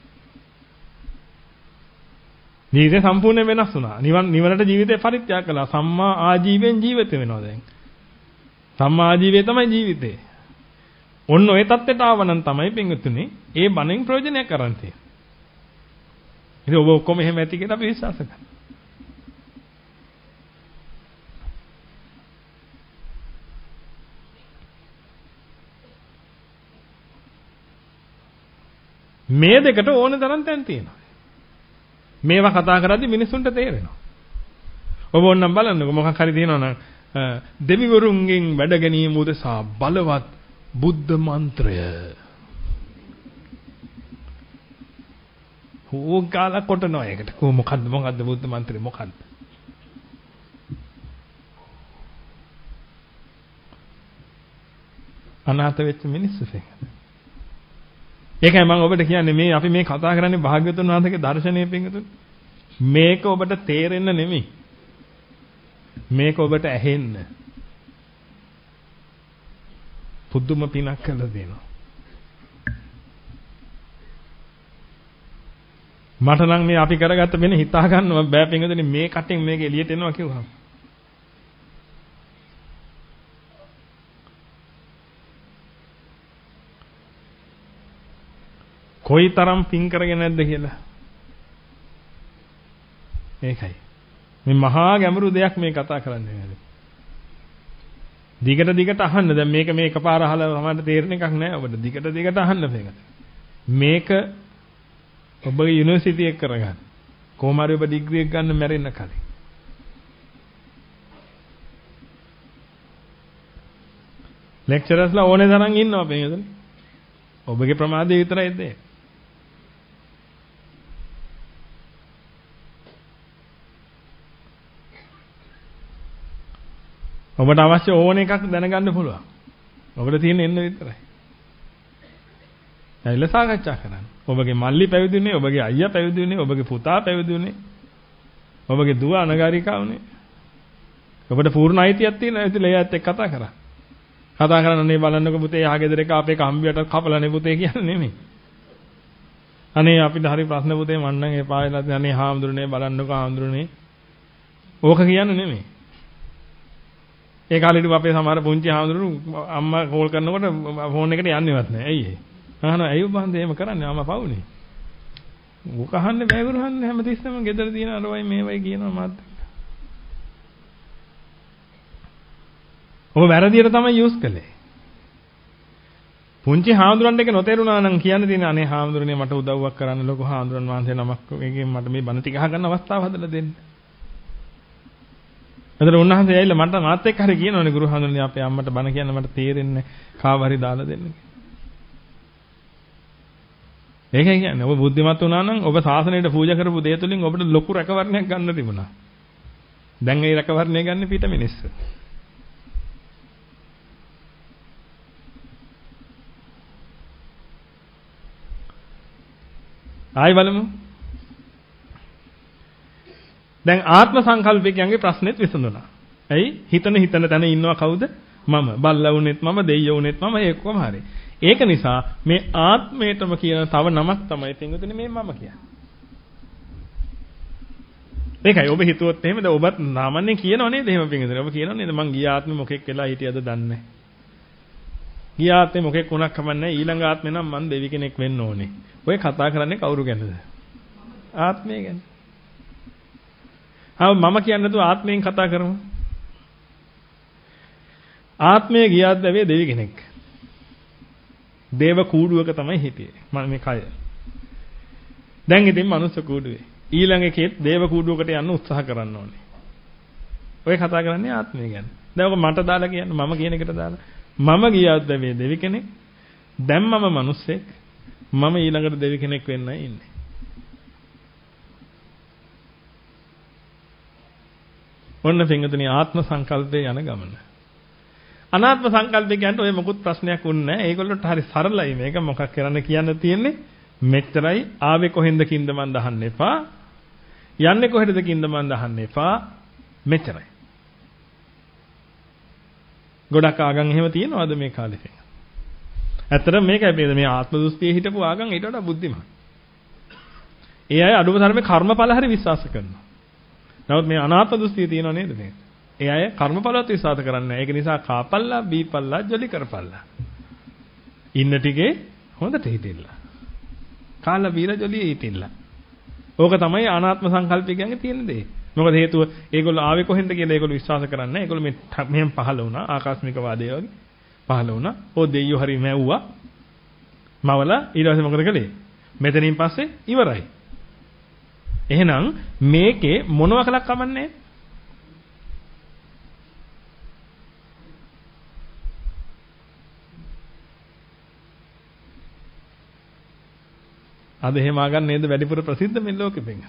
ජීවිතේ සම්පූර්ණයෙන් වෙනස් වුණා. නිවන් නිවනට ජීවිතේ පරිත්‍යාග කළා. සම්මා ආජීවයෙන් ජීවිත වෙනවා දැන්. සම්මා ආජීවය තමයි ජීවිතේ. ඔන්න ඔය தත්ත්වයට ආවනම් තමයි පින්වතුනි ඒ බණෙන් ප්‍රයෝජනයක් ගන්න තියෙන්නේ. ඉතින් ඔබ ඔක්කොම එහෙම ඇති කියලා අපි විශ්වාස කරනවා. මේ දෙකට ඕන තරම් තැන් තියෙනවා. මේවා කතා කරද්දි මිනිසුන්ට තේරෙනවා. ඔබ ඕනනම් බලන්නකො මොකක් හරි තියෙනවා නම් දෙවිවරුන්ගෙන් වැඩ ගැනීම උදෙසා බලවත් බුද්ධ මන්ත්‍රය. ඕගාල කොටනවා ඒකට. කො මොකද්ද මොකද්ද බුද්ධ මන්ත්‍රය මොකද්ද? අනාථ වෙච්ච මිනිස්සු සේ. ඒකයි මම ඔබට කියන්නේ මේ අපි මේ කතා කරන්නේ භාග්‍යවතුන් වහන්සේගේ දර්ශනය පිංගුතුන්. මේක ඔබට තේරෙන්න නෙමෙයි. මේක ඔබට ඇහෙන්න. පුදුම පිනක් කළා දෙනවා. මට නම් මේ අපි කරගත්ත වෙන හිතා ගන්නව බෑ පිංගුතුනි මේ කටින් මේක එළියට එනවා කිව්වම. කොයි තරම් පින් කරගෙන නැද්ද කියලා. ඒකයි. මේ මහා ගැඹුරු දෙයක් මේ කතා කරන්නේ නේද? දිගට දිගට අහන්න. දැන් මේක මේ එකපාර අහලා සමහරට තේරෙන එකක් නෑ ඔබට. දිගට දිගට අහන්න මේක. මේක ඔබගේ යුනිවර්සිටි එක කරගන්න. කොහොම හරි ඔබ ඩිග්‍රී එක ගන්න මැරෙන්න කලින්. ලෙක්චරර්ස්ලා ඕනේ තරම් ඉන්නවා මේකද? ඔබගේ ප්‍රමාදය විතරයි දෙන්නේ. ඔබට අවශ්‍ය ඕන එකක් දැනගන්න පුළුවන්. ඔබට තියෙන එන්න විතරයි. ඇවිල්ලා සාකච්ඡා කරන්න. ඔබගේ මල්ලි පැවිදි වුණේ, ඔබගේ අයියා පැවිදි වුණේ, ඔබගේ පුතා පැවිදි වුණේ, ඔබගේ දුව අනගාരികා වුණේ. ඔබට පූර්ණ අයිතියක් තියෙනවා. ඒත් එයාත් එක්ක කතා කරා. කතා කරන්නේ බලන්නකො පුතේ යා ගෙදර එක අපේ කම්බියට කපලානේ පුතේ කියන්නේ නෙමෙයි. අනේ අපිට හරි ප්‍රශ්න පුතේ මන්නම් එපා වෙලා අනේ හාමුදුරනේ බලන්නකො හාමුදුරනේ. ඕක කියන්නේ නෙමෙයි. ඒ කාලේදී අපේ සමහර පුංචි හාමුදුරුවෝ අම්මා කෝල් කරනකොට ෆෝන් එකට යන්නේවත් නැහැ. ඇයි ඒ? අහනවා ඇයි ඔබ හන්ද එහෙම කරන්නේ? අම්මා පවුනේ. ඕක අහන්නේ බෑගුරු අහන්නේ හැමතිස්සෙම ගෙදර තියෙන අරවයි මේවයි කියනවා මාත්. ඔබ වැරදියට තමයි යූස් කළේ. පුංචි හාමුදුරන් දෙක නොතේරුණා නම් කියන්න තියෙන අනේ හාමුදුරනේ මට උදව්වක් කරන්න ලොකු හාමුදුරන් වහන්සේ නමක් එකෙන් මට මේ බණ ටික අහගන්න අවස්ථාව හදලා දෙන්න. එතන උන්වහන්සේ ඇවිල්ලා මට මාත් එක්ක හරි කියනවනේ ගුරු හාමුදුරනේ අපේ අම්මට බණ කියන්න මට තේරෙන්නේ කාව හරි දාලා දෙන්න කියලා. ඒකයි කියන්නේ ඔබ බුද්ධිමත් වුණා නම් ඔබ ශාසනයට පූජා කරපු දේ තුලින් ඔබට ලොකු රැකවරණයක් ගන්න තිබුණා. දැන් ඒ රැකවරණය ගන්න පිට මිනිස්සු. ආයි බලමු. දැන් ආත්ම සංකල්පිකයන්ගේ ප්‍රශ්නෙත් විසඳුණා. ඇයි? හිතන හිතන තැන ඉන්නවා කවුද? මම. බල්ලා වුණෙත් මම, දෙයියෝ වුණෙත් මම, ඒකම හරි. ඒක නිසා මේ ආත්මයටම කියන තව නමක් තමයි තින්ගුතුනේ මේ මම කියන්නේ. ඒකයි ඔබ හිතුවොත් එහෙමද ඔබත් සාමාන්‍යයෙන් කියනව නේද එහෙම පින්ගුතුනේ. ඔබ කියනව නේද මං ගිය ආත්මෙ මොකෙක් වෙලා හිටියද දන්නේ නැහැ. ගිය ආත්මෙ මොකෙක් වුණක් කමන්නේ ඊළඟ ආත්මෙ නම් මං දෙවි කෙනෙක් වෙන්න ඕනේ. ඔය කතා කරන්නේ කවුරු ගැනද? ආත්මය ගැන. ආව මම කියන්නේ නැතුව ආත්මයෙන් කතා කරමු. ආත්මය ගියාද වේ දෙවි කෙනෙක්. දේව කූඩුවක තමයි හිටියේ. මම මේ කය. දැන් ඉතින් මනුස්ස කූඩුවේ. ඊළඟ එකේත් දේව කූඩුවකට යන්න උත්සාහ කරන්න ඕනේ. ඔය කතා කරන්නේ ආත්මය ගැන. දැන් ඔක මට දාලා කියන්න මම කියන එකට දාලා. මම ගියාද වේ දෙවි කෙනෙක්. දැන් මම මනුස්සෙක්. මම ඊළඟට දෙවි කෙනෙක් වෙන්නයි ඉන්නේ. ඔන්න පින්වතුනි ආත්ම සංකල්පයේ යන ගමන. අනාත්ම සංකල්පය කියනට ඔය මොකුත් ප්‍රශ්නයක් වුන්නේ නැහැ. ඒගොල්ලොන්ට හරි සරලයි මේක මොකක් කරන්න කියන්න තියෙන්නේ. මෙච්චරයි ආවේ කොහෙන්ද කින්ද මන් දහන්න එපා. යන්නේ කොහෙටද කින්ද මන් දහන්න එපා. මෙච්චරයි. ගොඩක් ආගම් එහෙම තියෙනවද මේ කාලේ? ඇත්තටම මේකයි මේ ආත්ම දෘෂ්ටියේ හිටපු ආගම් ඊට වඩා බුද්ධිමත්. ඒ අය අඩුම තරමේ කර්මඵල හරි විශ්වාස කරනවා. නමුත් මේ අනාත්ම දෘෂ්ටිය තියෙනව නේද මේ? ඒ අය කර්මඵලවත් විශ්වාස කරන්නේ නැහැ. ඒක නිසා කාපල්ලා, බීපල්ලා, ජොලි කරපල්ලා. ඉන්න ටිකේ හොඳට හිටින්න. කාලා බීලා ජොලියේ හිටින්න. ඕක තමයි අනාත්ම සංකල්පය කියන්නේ තියෙන දේ. මොකද හේතුව ඒගොල්ලෝ ආවේ කොහෙන්ද කියලා ඒගොල්ලෝ විශ්වාස කරන්නේ නැහැ. ඒගොල්ලෝ මේ මෙහෙම පහළ වුණා ආකාශමික වාදය වගේ පහළ වුණා. ඕ දෙයියෝ හරි මැව්වා. මවලා ඊට පස්සේ මොකද කළේ? මෙතනින් පස්සේ ඉවරයි. එහෙනම් මේකේ මොනවා කලක් කමන්නේ? අද එහෙම ආගම් නේද වැඩිපුර ප්‍රසිද්ධ මේ ලෝකෙ පෙන්න.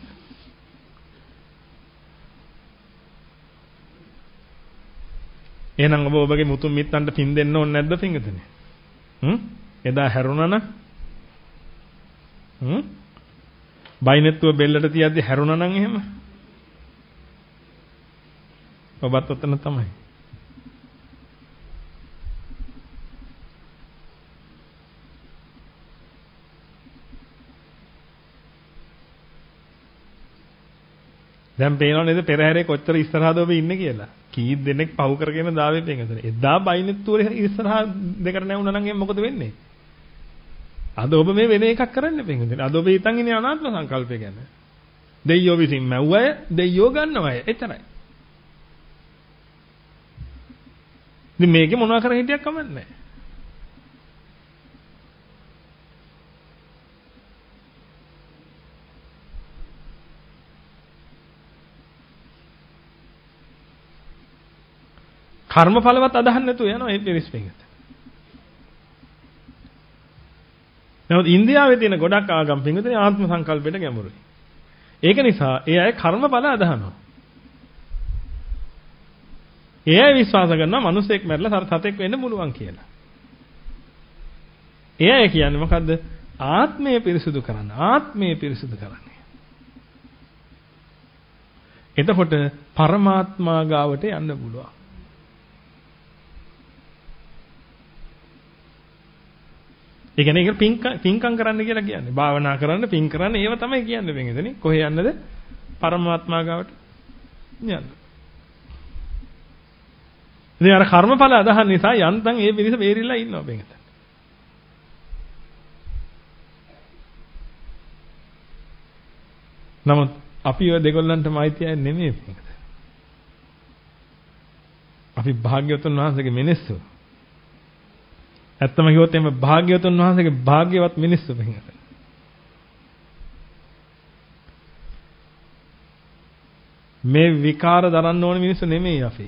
එහෙනම් ඔබ ඔබගේ මුතුන් මිත්තන්ට පින් දෙන්න ඕනේ නැද්ද පින්ගතනේ? හ්ම්? එදා හැරුණා නම් හ්ම්? බයිනෙත්තුව බෙල්ලට තියද්දි හැරුණා නම් එහෙම ඔබත් ඔතන තමයි. දැන් පේනව නේද පෙරහැරේ කොච්චර ඉස්සරහද ඔබ ඉන්නේ කියලා. කී දෙනෙක් පහු කරගෙන දාවේ පෙන්ගතන. එදා බයිනෙත්තුවේ ඉස්සරහා දෙකට නැවුණා නම් එහෙනම් මොකද වෙන්නේ? අද ඔබ මේ වෙන එකක් කරන්න පෙන්ගතන. අද ඔබ හිතන් ඉන්නේ අනාත්ම සංකල්පය ගැන. දෙයියෝ විසින් මැව්වය දෙයියෝ ගන්නවය. එතරයි. ඉතින් මේකේ මොනවා කර හිටියක් කමන්නේ නැහැ. කර්මඵලවත් අදහන්න නැතුව යනවා මේ පිරිස් පිටට. නමුත් ඉන්දියාවේ තියෙන ගොඩක් ආගම් පිටුනේ ආත්ම සංකල්පයට ගැඹුරුයි. ඒක නිසා ඒ අය කර්මඵල අදහනවා. ඒ අය විශ්වාස කරනවා මිනිසෙක් මැරලා සතෙක් වෙන්න පුළුවන් කියලා. ඒ අය කියන්නේ මොකද්ද? ආත්මය පිරිසුදු කරන්න. ආත්මය පිරිසුදු කරන්න. එතකොට පරමාත්මා ගාවට යන්න පුළුවන්. ඒ කියන්නේ ඒක පිං පිංකම් කරන්න කියලා කියන්නේ. භාවනා කරන්න, පිං කරන්න ඒව තමයි කියන්නේ වෙන එතන. කොහේ යන්නද? පරමාත්මා ගාවට යන්න. ඉතින් අර කර්මඵල අදහන් නිසා යන්තම් ඒ පිරිස බේරිලා ඉන්නවා වෙන එතන. නමුත් අපි ඔය දෙගොල්ලන්ටම අයිතියි නෙමෙයි මේක. අපි භාග්‍යවතුන් වහන්සේගේ මිනිස්සු. ඇත්තම කිව්වොත් එimhe භාග්‍යවතුන් වහන්සේගේ භාග්‍යවත් මිනිස්සු වෙන්නේ. මේ විකාර දරන්න ඕන මිනිස්සු නෙමෙයි අපි.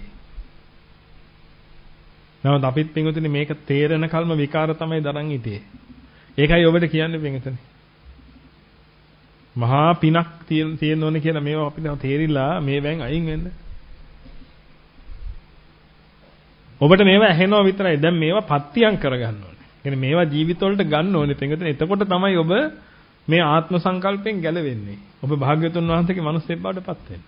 නමුත් අපිත් පින්වතුනි මේක තේරෙන කල්ම විකාර තමයි දරන් හිටියේ. ඒකයි ඔබට කියන්නේ පින්වතුනි. මහා පිනක් තියෙන්න ඕනේ කියලා මේවා අපිට තේරිලා මේවෙන් අයින් වෙන්න. ඔබට මේවා ඇහෙනවා විතරයි. දැන් මේවා පත්‍තියම් කරගන්න ඕනේ. කියන්නේ මේවා ජීවිතවලට ගන්න ඕනේ. පින්වතුනි එතකොට තමයි ඔබ මේ ආත්ම සංකල්පෙන් ගැලවෙන්නේ. ඔබ භාග්‍යවතුන් වහන්සේගේ මනුස්සයෙක් බවට පත් වෙන්නේ.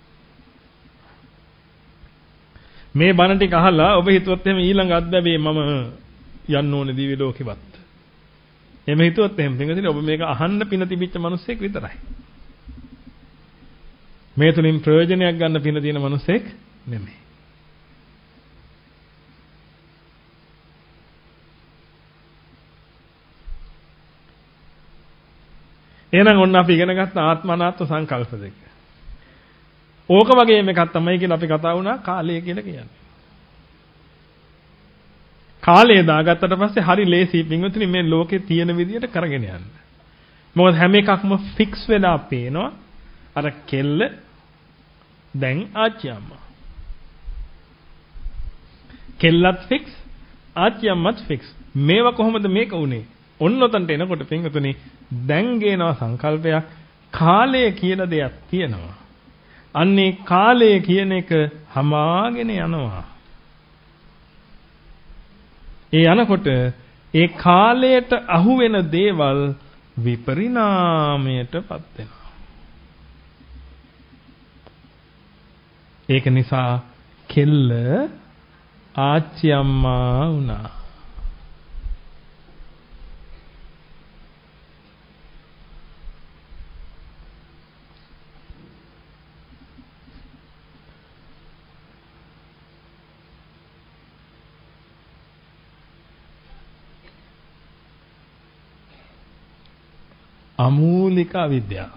මේ බණ ටික අහලා ඔබ හිතුවත් එහෙම ඊළඟ අත්බැවේ මම යන්න ඕනේ දිව්‍ය ලෝකෙවත්. එහෙම හිතුවත් එහෙම පින්වතුනි ඔබ මේක අහන්න පින තිබිච්ච මනුස්සයෙක් විතරයි. මේ තුලින් ප්‍රයෝජනයක් ගන්න පින තියෙන මනුස්සයෙක් නෙමෙයි. එහෙනම් ඔන්න අපි ඉගෙන ගත්ත ආත්ම අනාත්ම සංකල්ප දෙක. ඕක වගේම එකක් තමයි කියලා අපි කතා වුණා කාලය කියලා කියන්නේ. කාලය දාගත්තට පස්සේ හරි ලේසි පින්වතුනි මේ ලෝකේ තියෙන විදියට කරගෙන යන්න. මොකද හැම එකක්ම ෆික්ස් වෙලා පේනවා. අර කෙල්ල දැන් ආච්චි අම්මා. කෙල්ලත් ෆික්ස් ආච්චි අම්මත් ෆික්ස්. මේවා කොහොමද මේක උනේ? ඔන්න ඔතනට එනකොට පින්වතුනි දැන් ගේනවා සංකල්පයක් කාලය කියලා දෙයක් තියෙනවා. අන්නේ කාලය කියන එක හමාගෙන යනවා. ඒ යනකොට ඒ කාලයට අහු වෙන දේවල් විපරිණාමයටපත් වෙනවා. ඒක නිසා කෙල්ල ආච්චි අම්මා වුණා. අමූලික අවිද්‍යාව.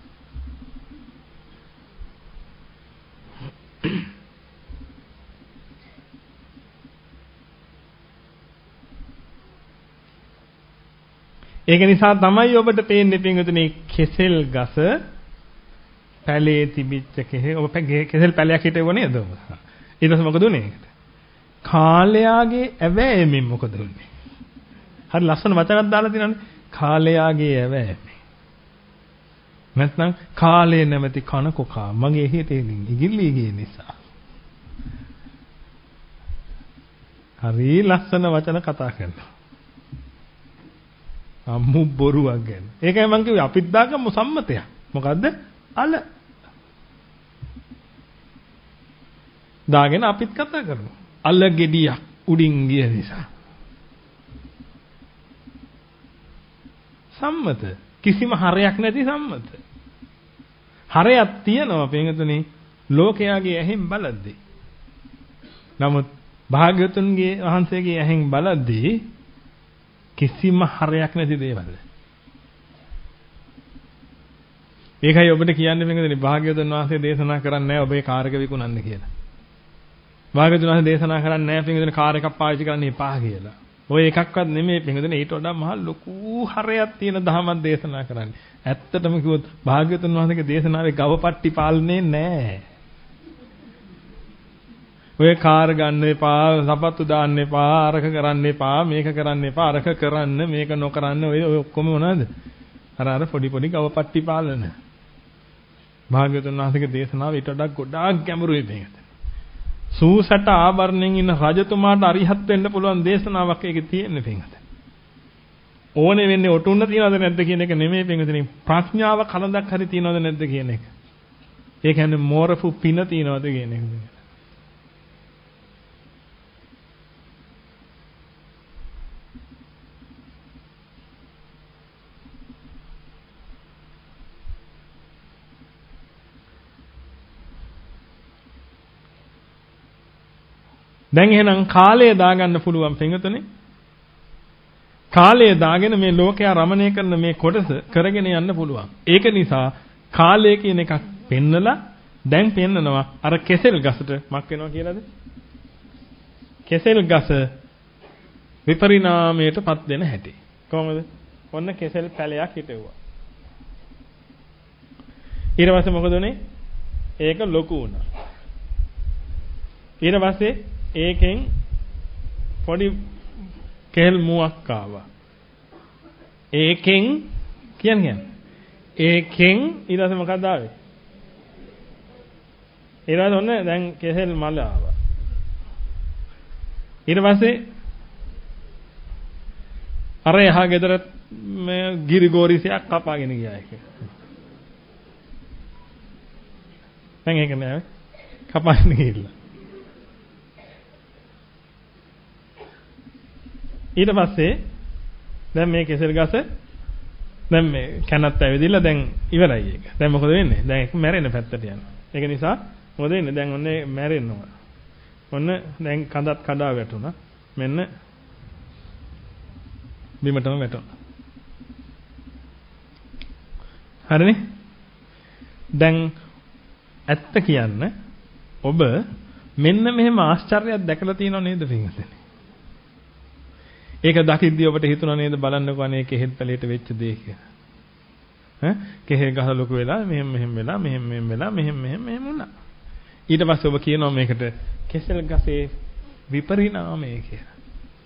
ඒක නිසා තමයි ඔබට පේන්නේ පින්වතුනි කෙසෙල් ගස පැලේ තිබිච්ච කෙහෙ ඔබ කෙසෙල් පැලයක් හිටෙව නේද ඔබ? ඊට පස්සේ මොකද උනේ ඒකට? කාලයාගේ ඇවෑමෙන් මොකද උනේ? හරි ලස්සන වචනක් දාලා තියෙනවානේ. කාලයාගේ ඇවෑම. නැත්නම් කාලේ නැමැති කන කොකා මගේ හිතේ ඉගිල්ලී ගිය නිසා. හරි ලස්සන වචන කතා කරනවා. අම්මු බොරුවක් ගැන. ඒකයි මම කිව්වේ අපිත් දාගමු සම්මතයක්. මොකද්ද? අල. දාගෙන අපිත් කතා කරමු. අල ගෙඩියක් උඩින් ගිය නිසා. සම්මත. කිසිම හරයක් නැති සම්මත. හරයක් තියෙනවා පින්වතුනි ලෝකයාගේ ඇහෙන් බලද්දී. නමුත් භාග්‍යවතුන්ගේ වහන්සේගේ ඇහෙන් බලද්දී කිසිම හරයක් නැති දේවල්. ඒකයි ඔබට කියන්නේ පින්වතුනි භාග්‍යවතුන් වහන්සේ දේශනා කරන්නේ නැහැ ඔබේ කාර් එක විකුණන්න කියලා. භාග්‍යවතුන් වහන්සේ දේශනා කරන්නේ නැහැ පින්වතුනි කාර් එකක් පාවිච්චි කරන්න එපා කියලා. ඔය එකක්වත් නෙමෙයි පින්වතුනි ඊට වඩා මහ ලොකු හරයක් තියෙන ධර්මයක් දේශනා කරන්නේ. ඇත්තටම කිව්වොත් භාග්‍යවතුන් වහන්සේගේ දේශනාවේ ගවපට්ටි පාලනේ නැහැ. ඔය කාර් ගන්න එපා, සපත්තු දාන්න එපා, අරක කරන්න එපා, මේක කරන්න එපා, අරක කරන්න, මේක නොකරන්න ඔය ඔක්කොම මොනවද? අර අර පොඩි පොඩි ගවපට්ටි පාලන. භාග්‍යවතුන් වහන්සේගේ දේශනාව ඊට වඩා ගොඩාක් ගැඹුරුයි මේක. සූසට ආභරණයෙන් ඉන්න රජතුමාට අරිහත් වෙන්න පුළුවන් දේශනාවක් ඒකේ තියෙන්නේ පින්වත. ඕනේ වෙන්නේ ඔටුන්න තියනවද නැද්ද කියන එක නෙමෙයි පින්වතනි ප්‍රඥාව කලඳක් හරි තියනවද නැද්ද කියන එක. ඒ කියන්නේ මෝරපු පින තියනවද කියන එක. දැන් එහෙනම් කාලය දාගන්න පුළුවන් පින්වතුනි. කාලය දාගෙන මේ ලෝකයා රමණය කරන මේ කොටස කරගෙන යන්න පුළුවන්. ඒක නිසා කාලය කියන එකක් පෙන්නලා දැන් පෙන්නනවා අර කෙසෙල් ගසට මක් වෙනවා කියලාද? කෙසෙල් ගස විපරිණාමයටපත් වෙන හැටි. කොහොමද? ඔන්න කෙසෙල් පැලයක් හිටෙව්වා. ඊට පස්සේ මොකද උනේ? ඒක ලොකු වුණා. ඊට පස්සේ ඒකෙන් පොඩි කෙල් මුවක් ආවා. ඒකෙන් කියන්නේ ඒකෙන් ඊට පස්සේ මොකද ආවේ? ඊට පස්සේ ඔන්න දැන් කෙසෙල් මල ආවා. ඊට පස්සේ අර එහා ගෙදර මේ ගිරිගෝරිසයක් කපාගෙන ගියා ඒක. දැන් ඒක නෑ කපාගෙන ගිහිල්ලා. ඊට පස්සේ දැන් මේ කෙසෙල් ගස දැන් මේ කනත් ඇවිදිලා දැන් ඉවරයි ඒක. දැන් මොකද වෙන්නේ? දැන් ඒක මැරෙන පැත්තට යනවා. ඒක නිසා මොකද වෙන්නේ? දැන් ඔන්නේ මැරෙනවා. ඔන්න දැන් කඳත් කඩා වැටුණා. මෙන්න බිමටම වැටුණා. හරිනේ? දැන් ඇත්ත කියන්න ඔබ මෙන්න මෙහෙම ආශ්චර්යයක් දැකලා තියෙනව නේද පින්වත්නි? ඒක දකිද්දී ඔබට හිතුණා නේද බලන්නකෝ අනේ කෙහෙල් පැලේට වෙච්ච දේ කියලා. ඈ කෙහෙල් ගහ ලොකු වෙලා මෙහෙම මෙහෙම වෙලා මෙහෙම මෙහෙම වෙලා මෙහෙම මෙහෙම මෙහෙම වුණා. ඊට පස්සේ ඔබ කියනවා මේකට කෙසෙල් ගසේ විපරිණාමය කියලා.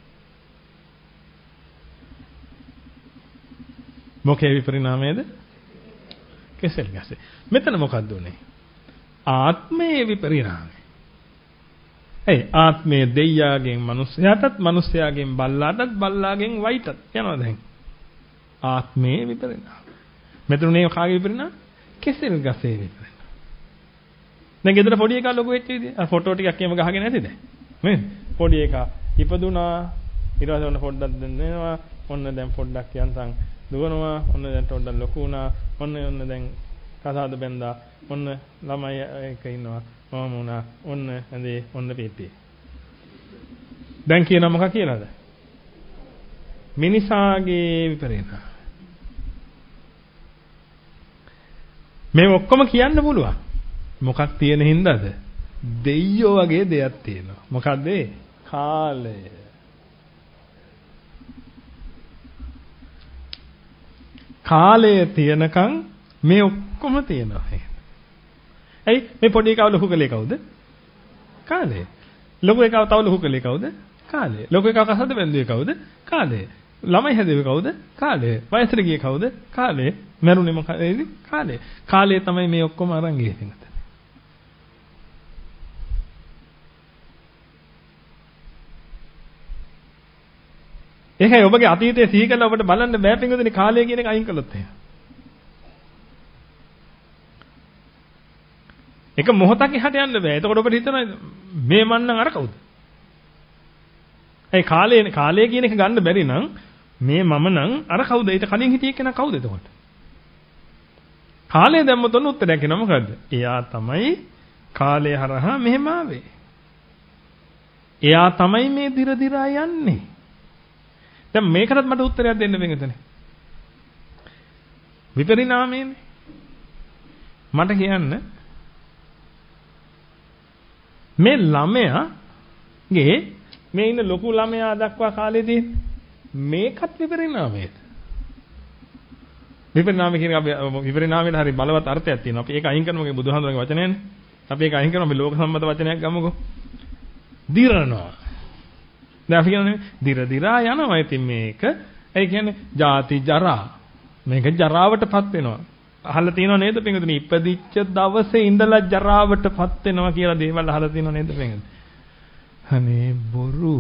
මොකේ විපරිණාමයේද? කෙසෙල් ගසේ. මෙතන මොකද්ද උනේ? ආත්මයේ විපරිණාමය. ඒ ආත්මයේ දෙයියාගෙන් මිනිස්යාටත් මිනිස්යාගෙන් බල්ලාටත් බල්ලාගෙන් වයිටත් යනවා දැන්. ආත්මේ විපරිණාම. මෙතනුනේ කාගේ විපරිණාම? කෙසෙල් ගසේ විපරිණාම. දැන් ගෙදර පොඩි එකා ලොකු වෙච්ච විදිය. අර ෆොටෝ ටිකක් එහෙම ගහගෙන නැතිද? නේද? පොඩි එකා ඉපදුනා. ඊට පස්සේ ඔන්න පොඩ්ඩක් දෙන්නවා. ඔන්න දැන් පොඩ්ඩක් යන්තම් දුවනවා. ඔන්න දැන් පොඩ්ඩක් ලොකු වුණා. ඔන්න ඔන්න දැන් කසාද බැඳා. ඔන්න ළමයි එක ඉන්නවා. මම වුණා. ඔන්න ඇඳේ ඔන්න පිටේ. දැන් කියනවා මොකක් කියලාද? මිනිසාගේ විපරිණාම. මේ ඔක්කොම කියන්න පුළුවන්. මොකක් තියෙන හින්දාද? දෙයියෝ වගේ දෙයක් තියෙනවා. මොකක්ද ඒ? කාලය. කාලය තියනකම් මේ ඔක්කොම තියෙනවා. ඇයි මේ පොඩි එකව ලොකු කලේ කවුද? කාලය. ලොකු එකව තව ලොකු කලේ කවුද? කාලය. ලොකු එකව කසාද බැඳුවේ කවුද? කාලය. ළමයි හැදුවේ කවුද? කාලය. වයසට ගියේ කවුද? කාලය. මරුනේ මොකද? කාලය. කාලය තමයි මේ ඔක්කොම අරන් ගියේ පිටත. ඒකයි ඔබගේ අතීතයේ සිහි කරලා ඔබට බලන්න බෑ පිටුදෙනේ කාලය කියන එක අයින් කළොත් එහෙම. එක මොහොතක් එහාට යන්න බෑ. එතකොට ඔබට හිතනවා මේ මන්නම් අර කවුද? ඒ කාලේ කාලය කියන එක ගන්න බැරි නම් මේ මම නම් අර කවුද? ඊට කලින් හිටියේ කෙනා කවුද එතකොට? කාලය දැම්මොත් ඔන්න උත්තරයක් එනවා මොකද්ද? එයා තමයි කාලය හරහා මෙහෙම ආවේ. එයා තමයි මේ දිර දිරා යන්නේ. දැන් මේකටත් මට උත්තරයක් දෙන්න වෙන්නේ. විපරිණාමයනේ. මට කියන්න මේ ළමයාගේ මේ ඉන්න ලොකු ළමයා දක්වා කාලේ තියෙන මේකත් විපරිණාමයේද? විපරිණාමය කියන අපි විපරිණාමයට හරි බලවත් අර්ථයක් තියෙනවා. අපි ඒක අයින් කරමුගේ බුදුහාමුදුරන්ගේ වචනයනේ. අපි ඒක අයින් කරමු අපි ලෝක සම්මත වචනයක් ගමුකෝ. දිරනවා. දැන් අපි කියන්නේ දිර දිරා යනවා. ඉතින් මේක ඒ කියන්නේ ජාති ජරා. මේක ජරාවටපත් වෙනවා. අහලා තියෙනව නේද පින්වතුනි? ඉපදිච්ච දවසේ ඉඳලා ජරාවටපත් වෙනවා කියලා දේවල් අහලා තියෙනව නේද පින්වතුනි? අනේ බොරු.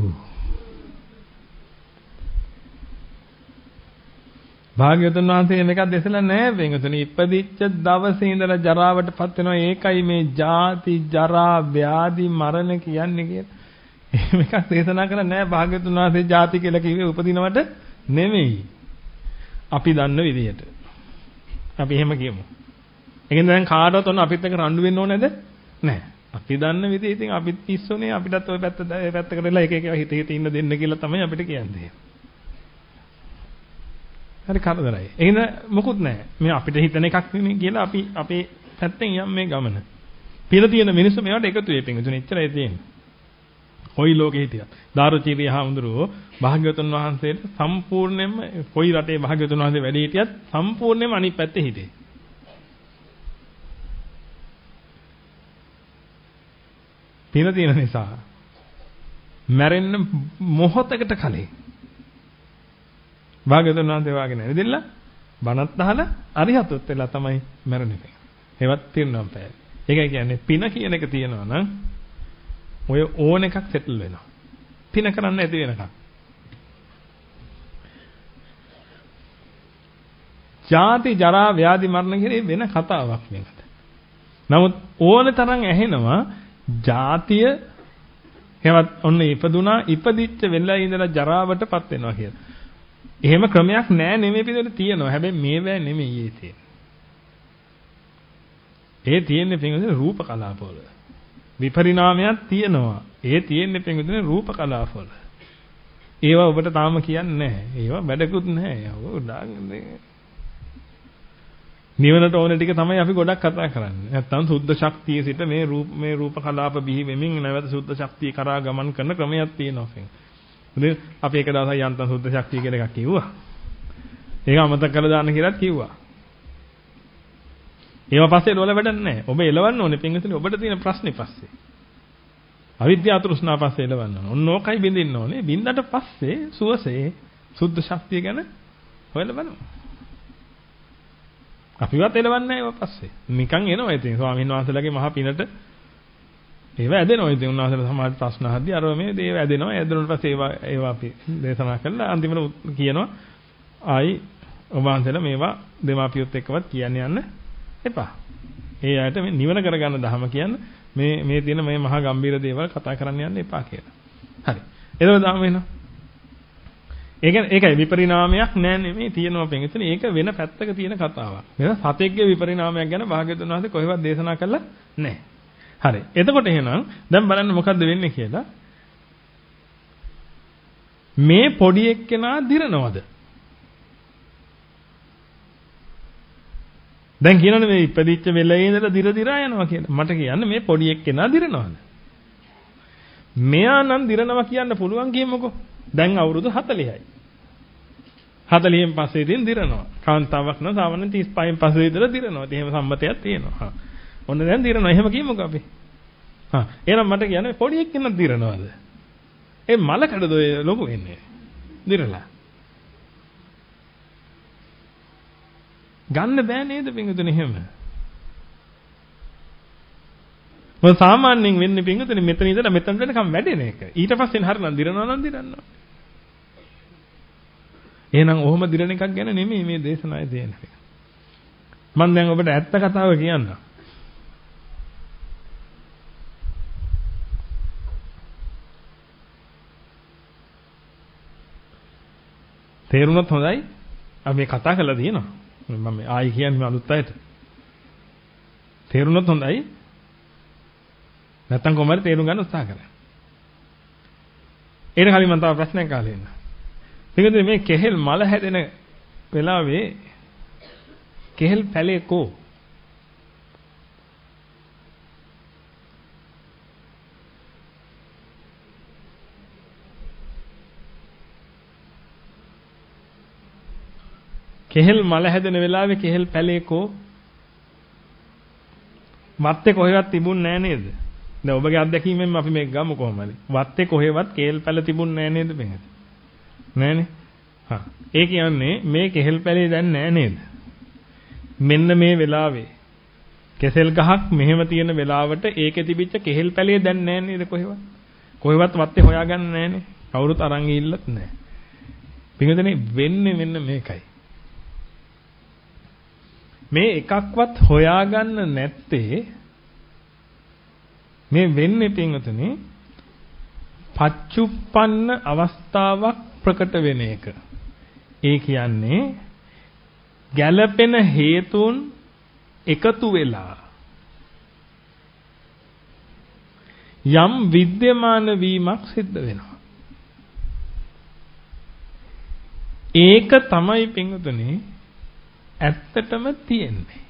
භාග්‍යවතුන් වහන්සේ මේකක් දෙසලා නැහැ පින්වතුනි. ඉපදිච්ච දවසේ ඉඳලා ජරාවටපත් වෙනවා. ඒකයි මේ ජාති ජරා ව්‍යාධි මරණ කියන්නේ කියලා. මේකක් දේශනා කරලා නැහැ භාග්‍යවතුන් වහන්සේ ජාති කියලා කිව්වේ උපදිනවට නෙමෙයි. අපි දන්න විදිහට. අපි එහෙම කියමු. ඒකෙන් දැන් කාටවත් ඔන්න අපිත් එක්ක රණ්ඩු වෙන්න ඕනේද? නැහැ. අපි දන්න විදිහ ඉතින් අපිත් පිස්සුනේ අපිටත් ওই පැත්ත ඒ පැත්තකට වෙලා එක එක හිත හිත ඉන්න දෙන්න කියලා තමයි අපිට කියන්නේ. හරි කරදරයි. එහෙනම් මොකුත් නැහැ. මේ අපිට හිතන එකක් නෙමෙයි කියලා අපි අපේ පැත්තෙන් යම් මේ ගමන. පිළ තියෙන මිනිස්සු මේවට එකතු වෙපින්. එතන එච්චරයි තියෙන්නේ. කොයි ලෝකෙ හිටියත් දාරුචීරිය හාමුදුරුවෝ භාග්‍යවතුන් වහන්සේට සම්පූර්ණයෙන්ම කොයි රටේ භාග්‍යවතුන් වහන්සේ වැඩ හිටියත් සම්පූර්ණයෙන්ම අනිත් පැත්තේ හිටියේ. පින තියෙන නිසා මැරෙන්න මොහොතකට කලින් භාග්‍යවතුන් වහන්සේ වාගෙන ඇවිදilla බණත් අහලා අරිහත්ත්වයට වෙලා තමයි මැරෙන්නේ. ඒවත් තියෙනවා පැය. ඒකයි කියන්නේ පින කියන එක තියෙනවා නම් ඔය ඕන එකක් සෙටල් වෙනවා. පින කරන්න නැති වෙනකම්. ජාති ජරා ව්‍යාධි මරණ කියන වෙන කතාවක් මේකට. නමුත් ඕන තරම් ඇහෙනවා ජාතිය එහෙමත් ඔන්න ඉපදුනා ඉපදිච්ච වෙලා ඉඳලා ජරාවටපත් වෙනවා කියලා. එහෙම ක්‍රමයක් නෑ නෙමෙයි පිටුට තියෙනවා. හැබැයි මේවැ නෙමෙයි ඒ තියෙන්නේ. ඒ තියෙන්නේ පිටුනේ රූප කලාපවල. විපරිණාමයක් තියෙනවා. ඒ තියෙන්නේ පිටුනේ රූප කලාපවල. ඒවා ඔබට තාම කියන්නේ නැහැ. ඒවා වැඩකුත් නැහැ. ඔව් දාන්නේ. නිවනට ඕන ටික තමයි අපි ගොඩක් කතා කරන්නේ. නැත්තම් සුද්ධ ශක්තිය සිට මේ රූප මේ රූප කලාප බිහි වෙමින් නැවත සුද්ධ ශක්තිය කරා ගමන් කරන ක්‍රමයක් තියෙනවා ෆෙන්. ඉතින් අපි එක දවසක් යන්තම් සුද්ධ ශක්තිය කියලා එකක් කිව්වා. ඒක අමතක කරලා දාන්න කියලාත් කිව්වා. ඒව පස්සේ එළවල වැඩක් නැහැ. ඔබ එළවන්න ඕනේ පින්විතනේ ඔබට තියෙන ප්‍රශ්නේ පස්සේ. අවිද්‍යාව තෘෂ්ණා පස්සේ එළවන්න ඕනේ. ඔන්න ඕකයි බින්දින්න ඕනේ. බින්දට පස්සේ සුවසේ සුද්ධ ශක්තිය ගැන හොයලා බලමු. අපිවත් එළවන්නේ නැහැ ඒව පස්සේ. නිකන් එනවා ඉතින් ස්වාමීන් වහන්සේලාගේ මහා පිනට ඒව ඇදෙනවා. ඉතින් උන්වහන්සේලා සමාජ ප්‍රශ්න අහද්දී අර මේ දේව ඇදෙනවා. ඇදෙනුට පස්සේ ඒවා ඒවා අපි දේශනා කළා. අන්තිමට කියනවා ආයි ඔබ වහන්සේලා මේවා දෙමාපියොත් එක්කවත් කියන්න යන්න එපා. ඒ අයට මේ නිවන කරගන්න ධර්ම කියන්නේ මේ මේ තියෙන මේ මහා ගම්බීර දේවල් කතා කරන්න යන්න එපා කියලා. හරි. එතකොට ධර්ම වෙනවා. ඒක ඒකයි විපරිණාමයක් නෑ නෙමෙයි තියෙනවා පින්විතනේ. ඒක වෙන පැත්තක තියෙන කතාවක්. වෙන සතෙක්ගේ විපරිණාමයක් ගැන භාග්‍යවතුන් වහන්සේ කොහෙවත් දේශනා කළා නෑ. හරි. එතකොට එහෙනම් දැන් බලන්න මොකද්ද වෙන්නේ කියලා. මේ පොඩි එක්කෙනා දිරනවද? දැන් කියනනේ මේ ඉපදිච්ච වෙලේ ඉඳලා දිර දිරා යනවා කියලා. මට කියන්න මේ පොඩි එක්කෙනා දිරනවද? මෙයා නම් දිරනවා කියන්න පුළුවන් කියමුකෝ. දැන් අවුරුදු හතළිහයි. හතළිහෙන් පස්සේ ඉතින් දිරනවා. කාන්තාවක් නම් සාමාන්‍ය තිස් පහෙන් පස්සේ විතර දිරනවා. ඉතින් එහෙම සම්මතයක් තියෙනවා. හා. ඔන්න දැන් දිරනවා. එහෙම කියමුකෝ අපි. හා. එහෙනම් මට කියන්නේ පොඩි එක්කෙනා දිරනවද? ඒ මලකඩද ඔය ලොකු වෙන්නේ? දිරලා. ගන්න බෑ නේද පින්වතුනි එහෙම? මොකද සාමාන්‍යයෙන් වෙන්නේ පින්වතුනි මෙතන ඉඳලා මෙතන වෙනකම් වැඩෙන එක. ඊට පස්සේ හරිනම් දිරනවා නම් දිරනවා. එහෙනම් ඔහොම දිරණ එකක් ගැන නෙමෙයි මේ දේශනාවේ තියෙන්නේ. මම දැන් ඔබට ඇත්ත කතාව කියන්නම්. තේරුණොත් හොඳයි. අපි මේ කතා කරලා තියෙනවා. මම ආයි කියන්නේ අලුත් අයට. තේරුණොත් හොඳයි. නැත්තම් කොහමද තේරුම් ගන්න උත්සාහ කරන්නේ. ඊට කලින් මම තව ප්‍රශ්නයක් අහලා ඉන්නවා. පිටින් මේ කෙහෙල් මල හැදෙන වෙලාවේ කෙහෙල් පැලේ කෝ? කෙහෙල් මල හැදෙන වෙලාවේ කෙහෙල් පැලේ කෝ? වත්තේ කොහෙවත් තිබුණ නෑ නේද? දැන් ඔබගේ අත්දැකීමෙන් අපි මේක ගමු කොහමද? වත්තේ කොහෙවත් කෙහෙල් පැල තිබුණ නෑ නේද මෙහෙම? නෑනේ. හා. ඒ කියන්නේ මේ කෙහෙල් පැලේ දැන් නෑ නේද? මෙන්න මේ වෙලාවේ කෙසෙල් ගහක් මෙහෙම තියෙන වෙලාවට ඒකේ තිබිච්ච කෙහෙල් පැලේ දැන් නෑ නේද කොහෙවත්? කොහෙවත් වත්තේ හොයාගන්න නෑනේ. කවුරුත් අරන් ගිහිල්ලත් නෑ. පිටුදෙනේ වෙන්නේ මෙන්න මේකයි. මේ එකක්වත් හොයාගන්න නැත්තේ මේ වෙන්නේ පින්වතුනි පච්චුප්පන්න අවස්ථාවක් ප්‍රකට වෙන එක. ඒ කියන්නේ ගැළපෙන හේතුන් එකතු වෙලා යම් විද්‍යමාන වීමක් සිද්ධ වෙනවා. ඒක තමයි පින්වතුනි ඇත්තටම තියෙන්නේ.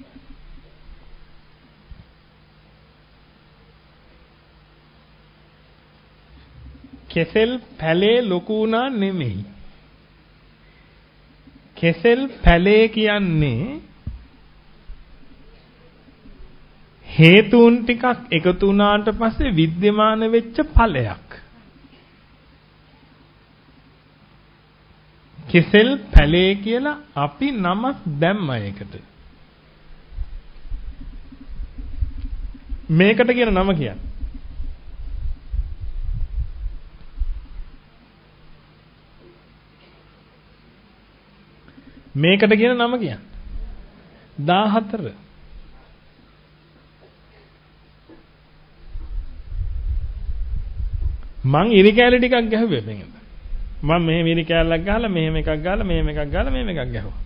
කෙසෙල් පැලේ ලොකු වුණා නෙමෙයි. කෙසෙල් පැලේ කියන්නේ හේතුන් ටිකක් එකතු වුණාට පස්සේ විද්‍යමාන වෙච්ච ඵලයක්. කෙසෙල් පැලේ කියලා අපි නමක් දැම්ම එකට. මේකට කියන නම කියන්නේ. මේකට කියන නම කියන්නේ. දාහතර. මං ඉරි කැලේ ටිකක් ගැහුවේ මෙහෙම. මම මෙහෙම ඉරි කැලක් ගහලා මෙහෙම එකක් ගහලා මෙහෙම එකක් ගහලා මෙහෙම එකක් ගැහුවා.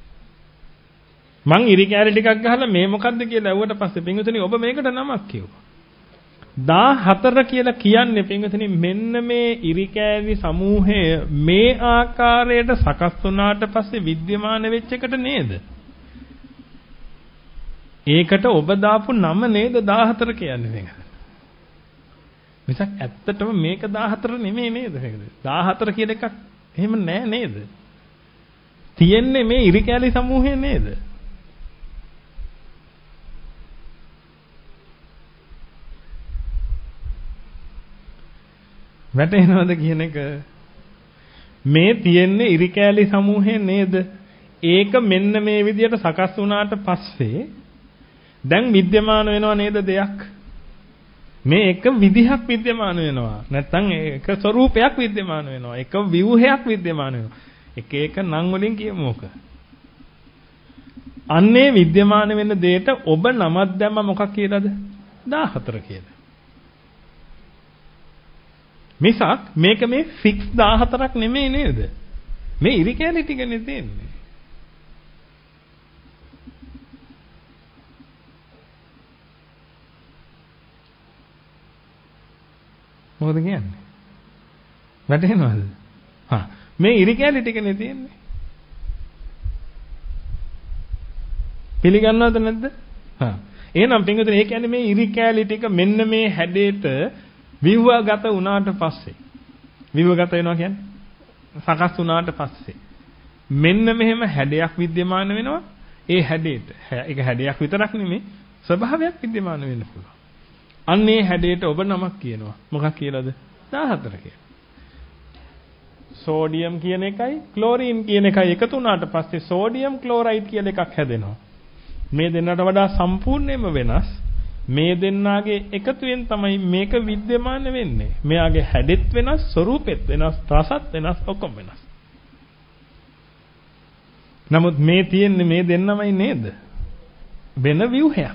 මං ඉරි කැලේ ටිකක් ගහලා මේ මොකද්ද කියලා ඇහුවට පස්සේ පින්විතනි ඔබ මේකට නමක් කිව්වා. දාහතර කියලා කියන්නේ පින්විතනි මෙන්න මේ ඉරි කැලි සමූහය මේ ආකාරයට සකස් වුණාට පස්සේ විද්‍යමාන වෙච්ච එකට නේද? ඒකට ඔබ දාපු නම නේද දාහතර කියන්නේ මේක. මිසක් ඇත්තටම මේක දාහතර නෙමෙයි නේද? දාහතර කියන එකක් එහෙම නෑ නේද? තියෙන්නේ මේ ඉරි කැලි සමූහය නේද? වැටෙනවද කියන එක? මේ තියෙන්නේ ඉරි කැලි සමූහය නේද? ඒක මෙන්න මේ විදියට සකස් වුණාට පස්සේ දැන් විද්‍යමාන වෙනව නේද දෙයක්? මේ එක විදිහක් විද්‍යමාන වෙනවා. නැත්නම් එක ස්වરૂපයක් විද්‍යමාන වෙනවා. එක ව්‍යුහයක් විද්‍යමාන වෙනවා. එක එක නම් වලින් කියමුක. අන්නේ විද්‍යමාන වෙන දෙයට ඔබ නමක් දැම්ම මොකක් කියලාද? දාහතර කියලා. මිසක් මේක මේ ෆික්ස් දාහතරක් නෙමෙයි නේද? මේ ඉරි කැලේ ටිකනේ තියෙන්නේ. මොකද කියන්නේ? වැටහෙනවද? හා මේ ඉරි කැලේ ටිකනේ තියෙන්නේ. පිළිගන්නවද නැද්ද? හා එහෙනම් පින්වතුනි ඒ කියන්නේ මේ ඉරි කැලේ ටික මෙන්න මේ හැඩයට විවගත වුණාට පස්සේ විවගත වෙනවා කියන්නේ සකස් වුණාට පස්සේ මෙන්න මෙහෙම හැඩයක් විද්‍යමාන වෙනවා. ඒ හැඩයට ඒක හැඩයක් විතරක් නෙමෙයි ස්වභාවයක් විද්‍යමාන වෙන්න පුළුවන්. අන්නේ හැඩයට ඔබ නමක් කියනවා. මොකක් කියලාද? දාහතර කියලා. සෝඩියම් කියන එකයි ක්ලෝරින් කියන එකයි එකතු වුණාට පස්සේ සෝඩියම් ක්ලෝරයිඩ් කියලා එකක් හැදෙනවා. මේ දෙන්නට වඩා සම්පූර්ණයෙන්ම වෙනස්. මේ දෙන්නාගේ එකතුවෙන් තමයි මේක විද්‍යමාන වෙන්නේ. මෙයාගේ හැඩෙත් වෙනස්, ස්වරූපෙත් වෙනස්, රසත් වෙනස්, ඔක්කොම වෙනස්. නමුත් මේ තියෙන්නේ මේ දෙන්නමයි නේද? වෙන ව්‍යුහයක්.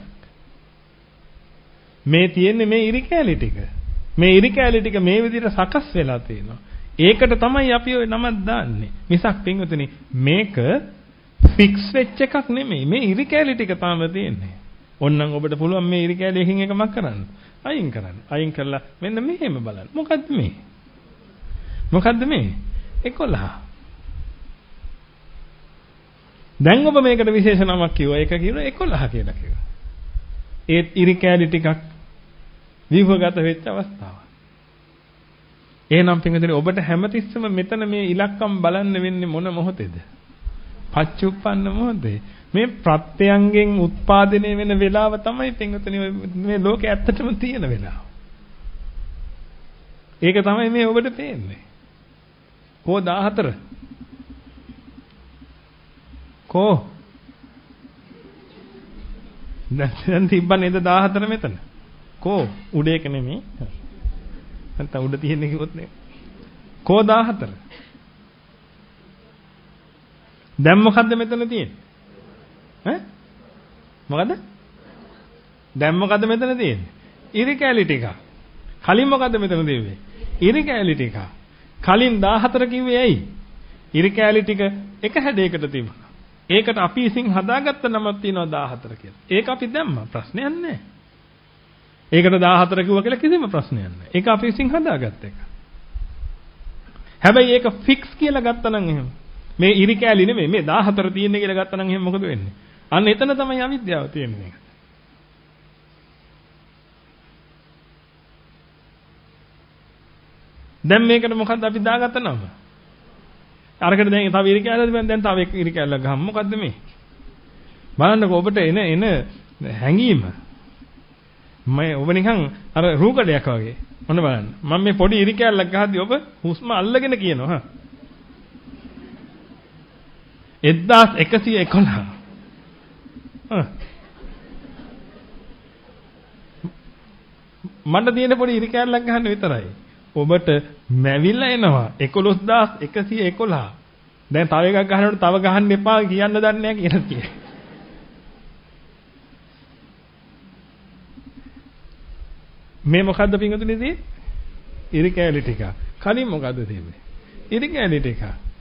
මේ තියෙන්නේ මේ ඉරි කැලි ටික. මේ ඉරි කැලි ටික මේ විදිහට සකස් වෙලා තියෙනවා. ඒකට තමයි අපි ওই නමක් දාන්නේ. මිසක් පින්වතුනි මේක ෆික්ස් වෙච්ච එකක් නෙමෙයි. මේ ඉරි කැලි ටික තාම තියෙන්නේ. ඕන්නම් ඔබට පුළුවන් මේ ඉරි කැලි එකකින් එකමක් කරන්න. අයින් කරන්න. අයින් කරලා මෙන්න මෙහෙම බලන්න. මොකද්ද මේ? මොකද්ද මේ? එකොළහ. දැන් ඔබ මේකට විශේෂ නමක් කිව්වා. ඒක කිව්වා එකොළහ කියලා කිව්වා. ඒ ඉරි කැලි ටිකක් විවගත වෙච්ච අවස්ථාව. එහෙනම් පින්වතුනි ඔබට හැමතිස්සෙම මෙතන මේ ඉලක්කම් බලන්න වෙන්නේ මොන මොහොතේද? පච්චුප්පන්න මොහොතේ. මේ ප්‍රත්‍යයන්ගෙන් උත්පාදනය වෙන වෙලාව තමයි පින්වතුනි මේ ලෝකේ ඇත්තටම තියෙන වෙලාව. ඒක තමයි මේ ඔබට පේන්නේ. කෝ දාහතර? කෝ? දැන් තිබ්බ නේද දාහතර මෙතන? කෝ උඩ එක නෙමෙයි. නැත්නම් උඩ තියෙන්නේ කිව්වොත් නේ. කෝ දාහතර? දැන් මොකද්ද මෙතන තියෙන්නේ? ඈ? මොකද්ද? දැන් මොකද්ද මෙතන තියෙන්නේ? ඉරි කැලි ටික. කලින් මොකද්ද මෙතන තියෙන්නේ? ඉරි කැලි ටික. කලින් දාහතර කිව්වේ ඇයි? ඉරි කැලි ටික එක හැඩයකට තිබුණා. ඒකට අපි විසින් හදාගත්ත නමක් තියෙනවා දාහතර කියලා. ඒක අපි දැම්මා. ප්‍රශ්නයක් නැහැ. ඒකට දාහතර කිව්වා කියලා කිසිම ප්‍රශ්නයක් නැහැ. ඒක අපි විසින් හදාගත්ත එක. හැබැයි ඒක ෆික්ස් කියලා ගත්තා නම් එහෙම මේ ඉරි කැලි නෙමෙයි මේ දාහතර තියෙන්නේ කියලා ගත්තා නම් එහෙම මොකද වෙන්නේ? අන්න එතන තමයි අවිද්‍යාව තියෙන්නේ. දැන් මේකට මොකද්ද අපි දාගත්ත නම? අරකට දැන් තව ඉරි කැලක් තිබෙන දැන් තව එක ඉරි කැලක් ගහමු. මොකද්ද මේ? බලන්නකෝ ඔබට එන එන හැඟීම. මම ඔබ නිකන් අර රූකඩයක් වගේ. මොන බලන්න. මම මේ පොඩි ඉරි කැලක් ගහද්දි ඔබ හුස්ම අල්ලගෙන කියනවා. එක්දාස් එකසිය එකොළහ. මට තියෙන පොඩි ඉරි කැලක් ගහන්න විතරයි. ඔබට මැවිලා එනවා එකොළොස්දාස් එකසිය එකොළහ. දැන් තව එකක් ගහනකොට තව ගහන්න එපා කියන්න දන්නේ නැහැ කියලා කියේ. මේ මොකද්ද පින්වතුනි තියෙන්නේ? ඉරි කැලි ටික. කලින් මොකද්ද තියෙන්නේ? ඉරි කැලි ටික.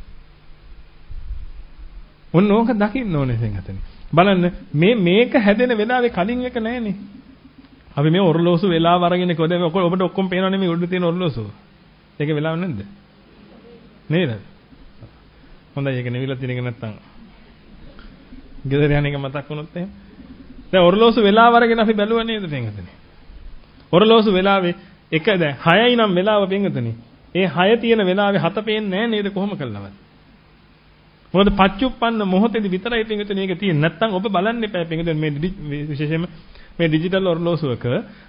ඔන්න ඕක දකින්න ඕනේ දැන් බලන්න මේ මේක හැදෙන වෙලාවේ කලින් එක නැහැනේ. අපි මේ ඔරලෝසු වෙලාව අරගෙන කොහෙද ඔබට ඔක්කොම පේනවනේ මේ උඩ තියෙන ඔරලෝසුව. ඒක වෙලාව නැද්ද? නේද? හොඳයි ඒක නෙවිලා තියෙන එක නැත්තම්. ගෙදර යන එක මතක් වුණොත් එහෙම. දැන් ඔරලෝසු වෙලාව අරගෙන අපි බැලුවා නේද පින්වතුනි? ඔරලෝසු වෙලාවේ එක දැන් හයයි නම් වෙලාව පින්වතුනි. ඒ හය තියෙන වෙලාවේ හත පේන්නේ නැහැ නේද කොහොම කළාවත්? මොකද පච්චුප්පන්න මොහොතේදී විතරයි පින්වතුනි මේක තියෙන්නේ. නැත්තම් ඔබ බලන්න එපා පින්වතුනි මේ විශේෂයෙන්ම මේ ඩිජිටල් ඔරලෝසුවක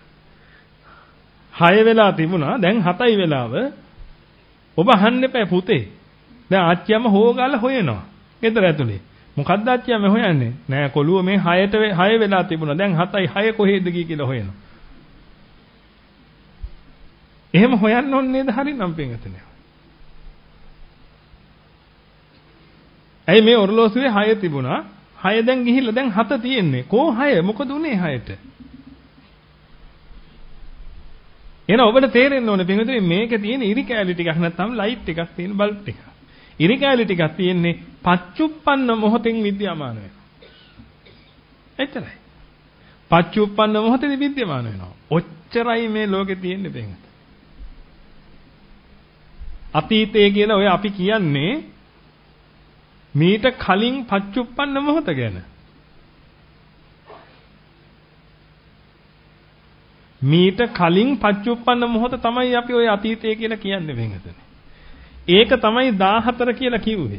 හය වෙලා තිබුණා දැන් හතයි වෙලාව. ඔබ අහන්න එපා පුතේ. දැන් ආච්චියම හොගාලා හොයනවා. ගෙදර ඇතුලේ. මොකද්ද ආච්චියම හොයන්නේ? නෑ කොළුව මේ හයට හය වෙලා තිබුණා. දැන් හතයි හය කොහෙද ගියේ කියලා හොයනවා. එහෙම හොයන්න ඕනේ නේද? හරිනම් පින්වතුනි. ඇයි මේ ඔරලෝසුවේ හය තිබුණා? හය දැන් ගිහිල්ලා දැන් හත තියෙන්නේ. කෝ හය? මොකද උනේ හයට? එන ඔබට තේරෙන්න ඕනේ පින්වතුනි මේකේ තියෙන ඉරි කැලි ටිකක් නැත්නම් ලයිට් එකක් තියෙන බල්බ් ටික. ඉරි කැලි ටිකක් තියෙන්නේ පච්චුප්පන්න මොහොතෙන් විද්‍යාමාන වෙනවා. එච්චරයි. පච්චුප්පන්න මොහොතේදී විද්‍යාමාන වෙනවා. ඔච්චරයි මේ ලෝකේ තියෙන්නේ පින්වතුනි. අතීතය කියලා ඔය අපි කියන්නේ මීට කලින් පච්චුප්පන්න මොහොත ගැන. මීට කලින් පච්චුප්පන්න මොහොත තමයි අපි ඔය අතීතය කියලා කියන්නේ වෙනතන. ඒක තමයි දාහතර කියලා කිව්වේ.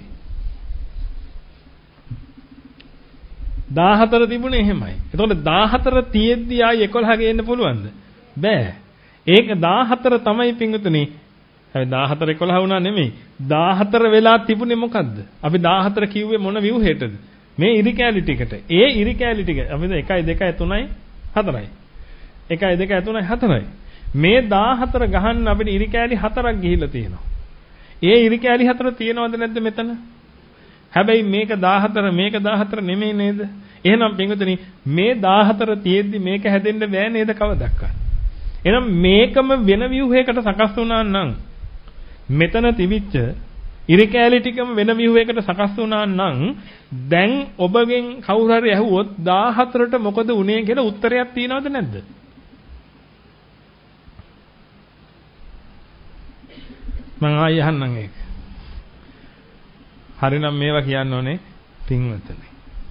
දාහතර තිබුණේ එහෙමයි. එතකොට දාහතර තියෙද්දි ආයි එකොළහ ගේන්න පුළුවන්ද? බෑ. ඒක දාහතර තමයි පින්වතුනි. හැබැයි දාහතර එකොළහ වුණා නෙමෙයි. දාහතර වෙලා තිබුණේ මොකද්ද? අපි දාහතර කිව්වේ මොන ව්‍යුහයටද? මේ ඉරි කැලි ටිකට. ඒ ඉරි කැලි ටික අපි එකයි දෙකයි තුනයි හතරයි. එකයි දෙකයි තුනයි හතරයි. මේ දාහතර ගහන්න අපිට ඉරි කැලි හතරක් ගිහිල්ලා තියෙනවා. ඒ ඉරි කැලි හතර තියෙනවද නැද්ද මෙතන? හැබැයි මේක දාහතර මේක දාහතර නෙමෙයි නේද? එහෙනම් පින්වතුනි මේ දාහතර තියෙද්දි මේක හැදෙන්න බෑ නේද කවදක්වත්? එහෙනම් මේකම වෙන ව්‍යුහයකට සකස් වුණා නම් මෙතන තිබිච්ච ඉරි කැලි ටිකම වෙන ව්‍යුහයකට සකස් වුණා නම් දැන් ඔබගෙන් කවුරු හරි ඇහුවොත් දාහතරට මොකද උනේ කියලා උත්තරයක් තියෙනවද නැද්ද? මම ආයෙ අහන්නම් ඒක. හරිනම් මේවා කියන්න ඕනේ පින්වතුනි.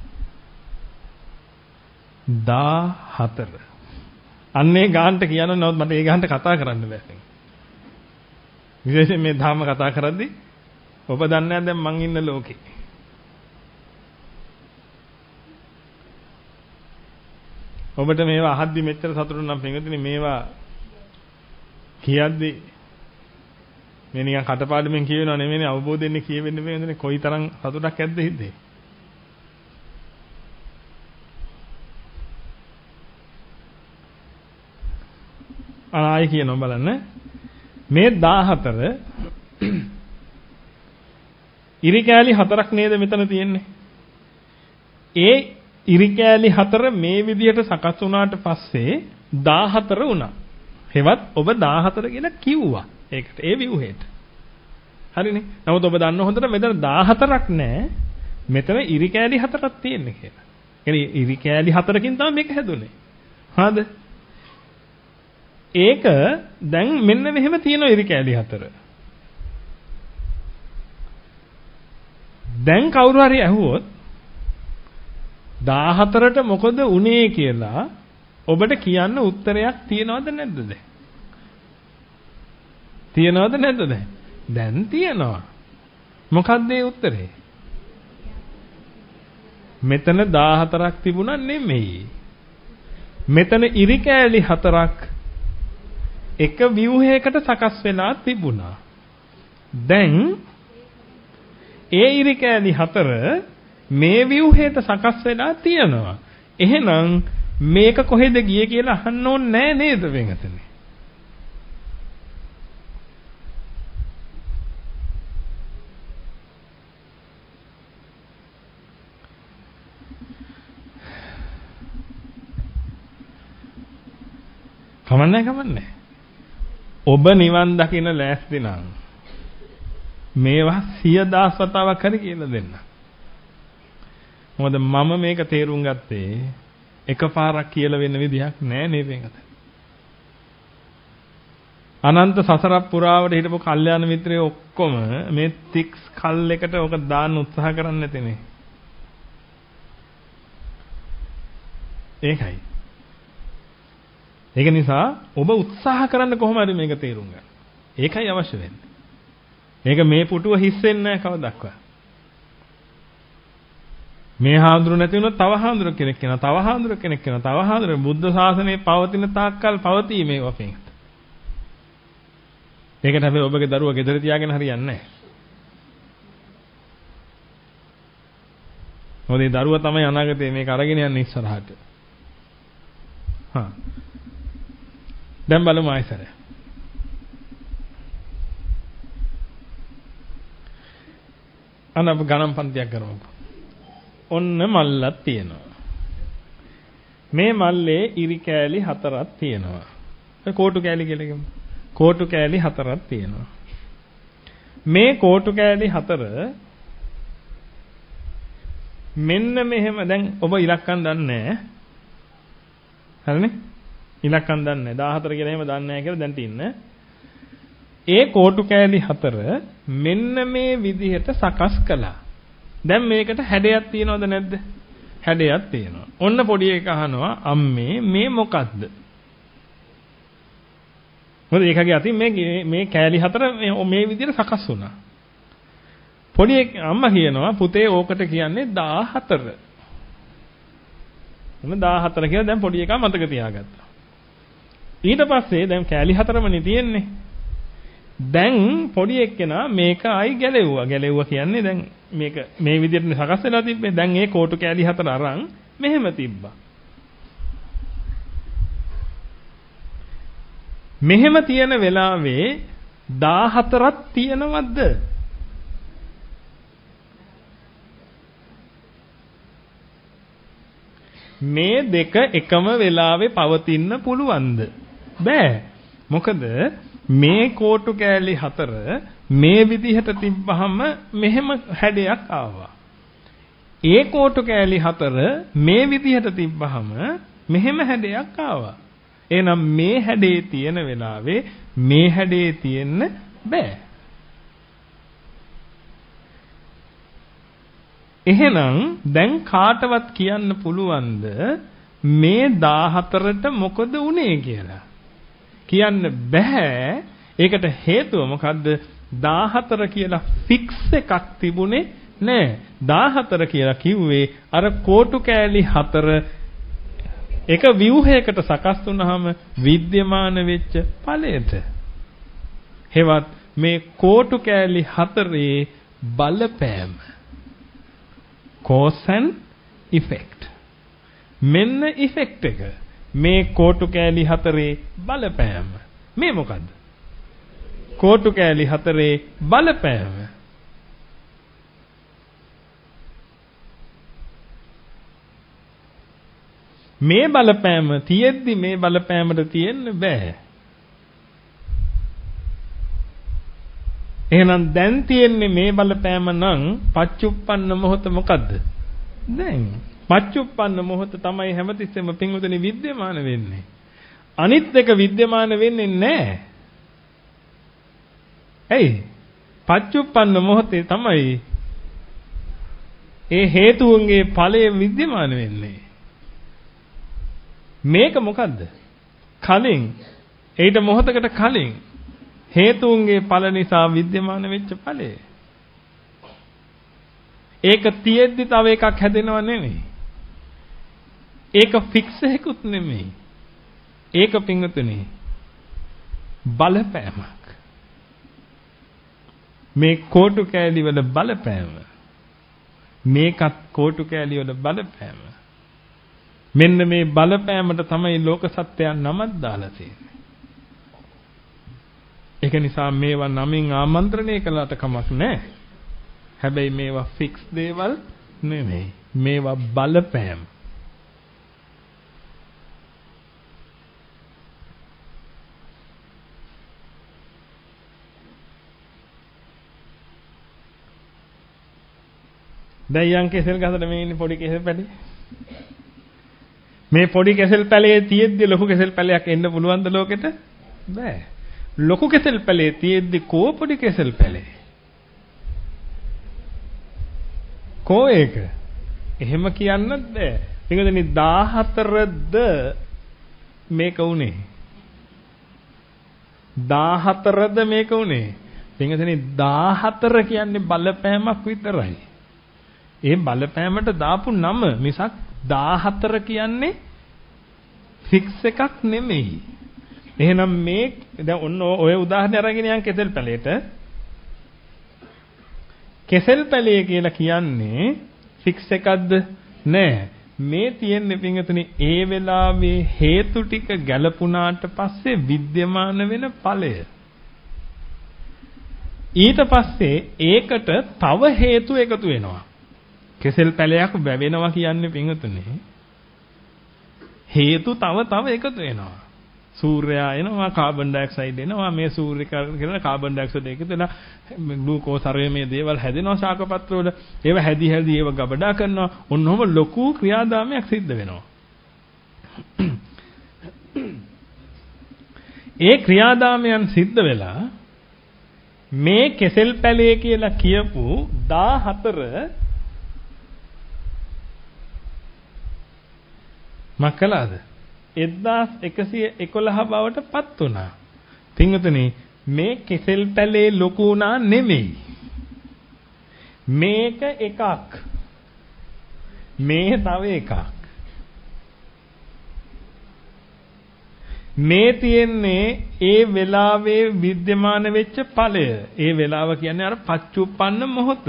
දාහතර. අන්නේ ගාන්ට කියන්න නමුත් මට ඒ ගාන්ට කතා කරන්න බෑ. විශේෂයෙන් මේ ධර්ම කතා කරද්දී ඔබ දන්නේ නැහැ දැන් මං ඉන්න ලෝකේ. ඔබට මේවා අහද්දි මෙච්චර සතුටු නම් පින්වතුනි මේවා කියද්දි මේ නිකන් කටපාඩමින් කියවෙනව නෙමෙයි අවබෝධයෙන් කියවෙන්නේ මේ කොයිතරම් සතුටක් ඇද්ද හිතේ. ආයි කියනවා බලන්න. මේ දාහතර ඉරි කැලි හතරක් නේද මෙතන තියෙන්නේ. ඒ ඉරි කැලි හතර මේ විදිහට සකස් වුණාට පස්සේ දාහතර වුණා. හෙවත් ඔබ දාහතර කියලා කිව්වා. ඒකට ඒ ව්‍යුහයට. හරිනේ. නමුත් ඔබ දන්න හොඳට මෙතන දාහතරක් නෑ. මෙතන ඉරි කැලි හතරක් තියෙන්නේ කියලා. يعني ඉරි කැලි හතරකින් තමයි මේක හැදුනේ. හරිද? ඒක දැන් මෙන්න මෙහෙම තියෙනවා ඉරි කැලි හතර. දැන් කවුරු හරි ඇහුවොත් දාහතරට මොකද උනේ කියලා ඔබට කියන්න උත්තරයක් තියනවද නැද්ද දැන්? තියනවද නැද්ද දැන්? දැන් තියනවා. මොකක්ද ඒ උත්තරේ? මෙතන දාහතරක් තිබුණා නෙමෙයි. මෙතන ඉරි කැලි හතරක් එක ව්‍යුහයකට සකස් වෙලා තිබුණා. දැන් ඒ ඉරි කැලි හතර මේ ව්‍යුහයට සකස් වෙලා තියෙනවා. එහෙනම් මේක කොහෙද ගියේ කියලා අහන්න ඕනේ නෑ නේද වෙනතනේ. කමන්නේ කමන්නේ. ඔබ නිවන් දකින්න ලෑස්ති නම් මේවා සිය දහස් වතාවක් හරි කියලා දෙන්න. මොකද මම මේක තේරුම් ගත්තේ එකපාරක් කියලා වෙන්න විදිහක් නෑ නේ මේකට. අනන්ත සසරක් පුරාවට හිටපු කල්යාණ මිත්‍රයෝ ඔක්කොම මේ තික්ස් කල් එකට ඔක දාන්න උත්සාහ කරන්නේ නැතේනේ. ඒකයි. ඒක නිසා ඔබ උත්සාහ කරන්න කොහොම හරි මේක තේරුම් ගන්න. ඒකයි අවශ්‍ය වෙන්නේ. මේක මේ පුටුව හිස් වෙන්නේ නැහැ කවදාවත්. මේ හාමුදුරු නැති වුණොත් තව හාමුදුරු කෙනෙක් වෙනවා. තව හාමුදුරු කෙනෙක් වෙනවා. තව හාමුදුරු බුද්ධ ශාසනයේ පවතින තාක්කල් පවතී මේ වපෙන්ට. ඒකට හැබැයි ඔබගේ දරුවා ගෙදර තියාගෙන හරියන්නේ නැහැ. මොකද ඒ දරුවා තමයි අනාගතේ මේක අරගෙන යන්නේ ඉස්සරහට. හා දැන් බලමු ආයසර. අනබ ගණන් පන්තියක් කරමු. ඔන්න මල්ලක් තියෙනවා. මේ මල්ලේ ඉරි කෑලි හතරක් තියෙනවා. ඒ කෝටු කෑලි කියලා කියමු. කෝටු කෑලි හතරක් තියෙනවා. මේ කෝටු කෑලි හතර මෙන්න මෙහෙම දැන් ඔබ ඉලක්කම් දන්නේ නැහැ. හරිනේ? ඉලක්කම් දන්නේ නැහැ. දාහතර කියලා එහෙම දන්නේ නැහැ කියලා දැන් තින්න. ඒ කෝටු කෑලි හතර මෙන්න මේ විදිහට සකස් කළා. දැන් මේකට හැඩයක් තියනවද නැද්ද? හැඩයක් තියෙනවා. ඔන්න පොඩි එක අහනවා අම්මේ මේ මොකද්ද? මොකද ඒකගේ අතින් මේ මේ කෑලි හතර මේ විදිහට සකස් වුණා. පොඩි අම්මා කියනවා පුතේ ඕකට කියන්නේ දාහතර. එන්න දාහතර කියලා දැන් පොඩි එකා මතක තියාගත්තා. ඊට පස්සේ දැන් කෑලි හතරමනේ තියෙන්නේ. දැන් පොඩි එක්කෙනා මේක ආයි ගැලෙව්වා. ගැලෙව්වා කියන්නේ දැන් මේක මේ විදිහට සකස් වෙලා තිබ්බේ. දැන් ඒ කෝටු කෑලි හතර අරන් මෙහෙම තිබ්බා. මෙහෙම තියෙන වෙලාවේ දාහතරක් තියෙනවද? මේ දෙක එකම වෙලාවේ පවතින්න පුළුවන්ද? බෑ. මොකද මේ කෝටු කෑලි හතර මේ විදිහට තිබ්බහම මෙහෙම හැඩයක් ආවා. ඒ කෝටු කෑලි හතර මේ විදිහට තිබ්බහම මෙහෙම හැඩයක් ආවා. එහෙනම් මේ හැඩේ තියෙන වෙලාවේ මේ හැඩේ තියෙන්න බෑ. එහෙනම් දැන් කාටවත් කියන්න පුළුවන්ද මේ දාහතරට මොකද වුනේ කියලා? කියන්න බෑ. ඒකට හේතුව මොකද්ද? දාහතර කියලා ෆික්ස් එකක් තිබුණේ නෑ. දාහතර කියලා කිව්වේ අර කෝටු කෑලි හතර එක ව්‍යුහයකට සකස් වුනහම විද්‍යමාන වෙච්ච ඵලයට. හෙවත් මේ කෝටු කෑලි හතරේ බලපෑම cause and effect. මෙන්න effect එක. මේ කෝටු කෑලි හතරේ බලපෑම. මේ මොකද්ද? කෝටු කෑලි හතරේ බලපෑම. මේ බලපෑම තියෙද්දි මේ බලපෑමට තියෙන්න බෑ. එහෙනම් දැන් තියෙන්නේ මේ බලපෑම නම් පච්චුප්පන්න මොහොත මොකද්ද? දැන් පච්චුප්පන්න මොහොත තමයි හැමතිස්සෙම පින්වතුනි විද්‍යමාන වෙන්නේ. අනිත් එක විද්‍යමාන වෙන්නේ නැහැ. ඇයි? පච්චුප්පන්න මොහොතේ තමයි ඒ හේතුන්ගේ ඵලය විද්‍යමාන වෙන්නේ. මේක මොකද්ද? කලින් ඊට මොහොතකට කලින් හේතුන්ගේ ඵල නිසා විද්‍යමාන වෙච්ච ඵලය. ඒක තියෙද්දි තව එකක් හැදෙනව නෙමෙයි. ඒක ෆික්ස් එකකුත් නෙමෙයි. ඒක පින්වතුනි බලපෑමක්. මේ කෝටු කෑලි වල බලපෑම. මේකත් කෝටු කෑලි වල බලපෑම. මෙන්න මේ බලපෑමට තමයි ලෝක සත්‍යය නමක් දාලා තියෙන්නේ. ඒක නිසා මේවා නමින් ආමන්ත්‍රණය කළාට කමක් නැහැ. හැබැයි මේවා ෆික්ස් දේවල් නෙමෙයි. මේවා බලපෑම්. දැන් යන් කෙසෙල් ගහකට මේ ඉන්නේ පොඩි කෙසෙල් පැලේ. මේ පොඩි කෙසෙල් පැලේ තියෙද්දි ලොකු කෙසෙල් පැලයක් එන්න පුළුවන්ද ලෝකෙට? බෑ. ලොකු කෙසෙල් පැලේ තියෙද්දි කෝ පොඩි කෙසෙල් පැලේ? කෝ ඒක? එහෙම කියන්නත් බෑ. පිටුදෙනි දාහතරද මේක උනේ? දාහතරද මේක උනේ? පිටුදෙනි දාහතර කියන්නේ බලපෑමක් විතරයි. ඒ බලපෑමට දාපු නම මිසක් දාහතර කියන්නේ ෆික්ස් එකක් නෙමෙයි. එහෙනම් මේ දැන් ඔන්න ඔය උදාහරණය අරගෙන යන් කෙසෙල් පැලේට. කෙසෙල් පැලේ කියලා කියන්නේ ෆික්ස් එකක්ද? නෑ. මේ තියෙන්නේ පින්වතුනි ඒ වෙලාවේ හේතු ටික ගැලපුණාට පස්සේ විද්‍යමාන වෙන ඵලය. ඊට පස්සේ ඒකට තව හේතු එකතු වෙනවා. කෙසෙල් පැලයක් වැවෙනවා කියන්නේ පින්වතුනි හේතු තව තව එකතු වෙනවා. සූර්යයා එනවා, කාබන් ඩයොක්සයිඩ් එනවා, මේ සූර්ය කරන කාබන් ඩයොක්සයිඩ් එකතු වෙලා ග්ලූකෝස් හරය මේ දේවල් හැදෙනවා ශාකපත්‍ර වල. ඒව හැදි හැදි ඒව ගබඩා කරනවා. ඔන්නෝම ලොකු ක්‍රියාදාමයක් සිද්ධ වෙනවා. ඒ ක්‍රියාදාමයන් සිද්ධ වෙලා මේ කෙසෙල් පැලේ කියලා කියපු දාහතර මකලාද එක්දාස් එකසිය එකොළහ බවට පත් වුණා. පින්වතුනි මේ කෙසෙල් පැලේ ලොකු වුණා නෙමෙයි. මේක එකක්. මේ තව එකක්. මේ තියෙන්නේ ඒ වෙලාවේ विद्यमान වෙච්ච ඵලය. ඒ වෙලාව කියන්නේ අර පච්චුප්පන්න මොහොත.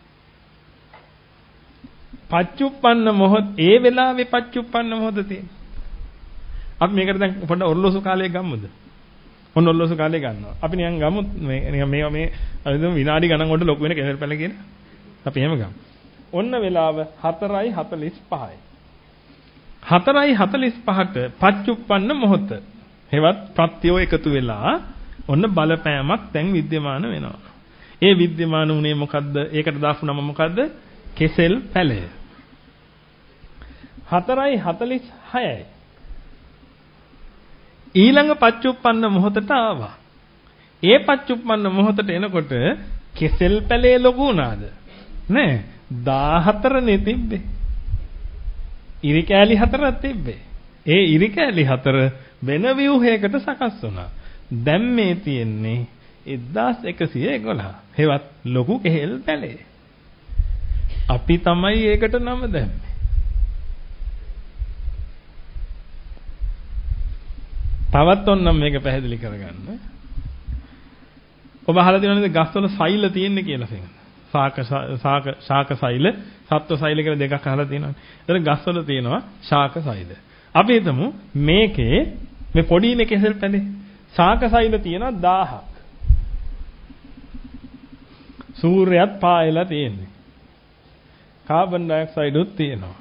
පච්චුප්පන්න මොහොත ඒ වෙලාවේ පච්චුප්පන්න මොහොත තියෙන්නේ. අපි මේකට දැන් පොඩ්ඩක් ඔරලෝසු කාලය ගමුද? ඔන්න ඔරලෝසු කාලය ගන්නවා. අපි නිකන් ගමු මේ නිකන් මේ මේ අද විනාඩි ගණන් වලට ලොකු වෙන කෙසෙල් පැල කියන. අපි එහෙම ගමු. ඔන්න වෙලාව හතරයි හතළිස් පහයි. හතරයි හතළිස් පහට පච්චුප්පන්න මොහොත. හෙවත් ප්‍රත්‍යෝ එකතු වෙලා ඔන්න බලපෑමක් දැන් विद्यमान වෙනවා. ඒ विद्यमान උනේ මොකද්ද? ඒකට දාපු නම මොකද්ද? කෙසෙල් පැලය. හතරයි හතළිස් හයයි. ඊළඟ පච්චුප්පන්න මොහොතට ආවා. ඒ පච්චුප්පන්න මොහොතට එනකොට කෙසෙල් පැලේ ලොකු වුණාද? නෑ. දාහතර නේ තිබ්බේ. ඉරි කෑලි හතරක් තිබ්බේ. ඒ ඉරි කෑලි හතර වෙන ව්‍යුහයකට සකස් වුණා. දැන් මේ තියෙන්නේ එක්දාස් එකසිය එකොළහ. හෙවත් ලොකු කෙහෙල් පැලේ. අපි තමයි ඒකට නම දැම්මේ. තවත් ඔන්නම් මේක පැහැදිලි කරගන්න. ඔබ අහලා තියෙනවද ගස්වල සෛල තියෙන්නේ කියලා ෆෙන්. ශාක ශාක ශාක සෛල, සත්ව සෛල කියලා දෙකක් අහලා තියෙනවනේ. ඒතර ගස්වල තියෙනවා ශාක සෛල. අපි හිතමු මේකේ මේ පොඩිනේ කෙසෙල් පැලේ ශාක සෛල තියෙනවා දහයක්. සූර්යයත් පායලා තියෙන්නේ. කාබන් ඩයොක්සයිඩ් උත් තියෙනවා.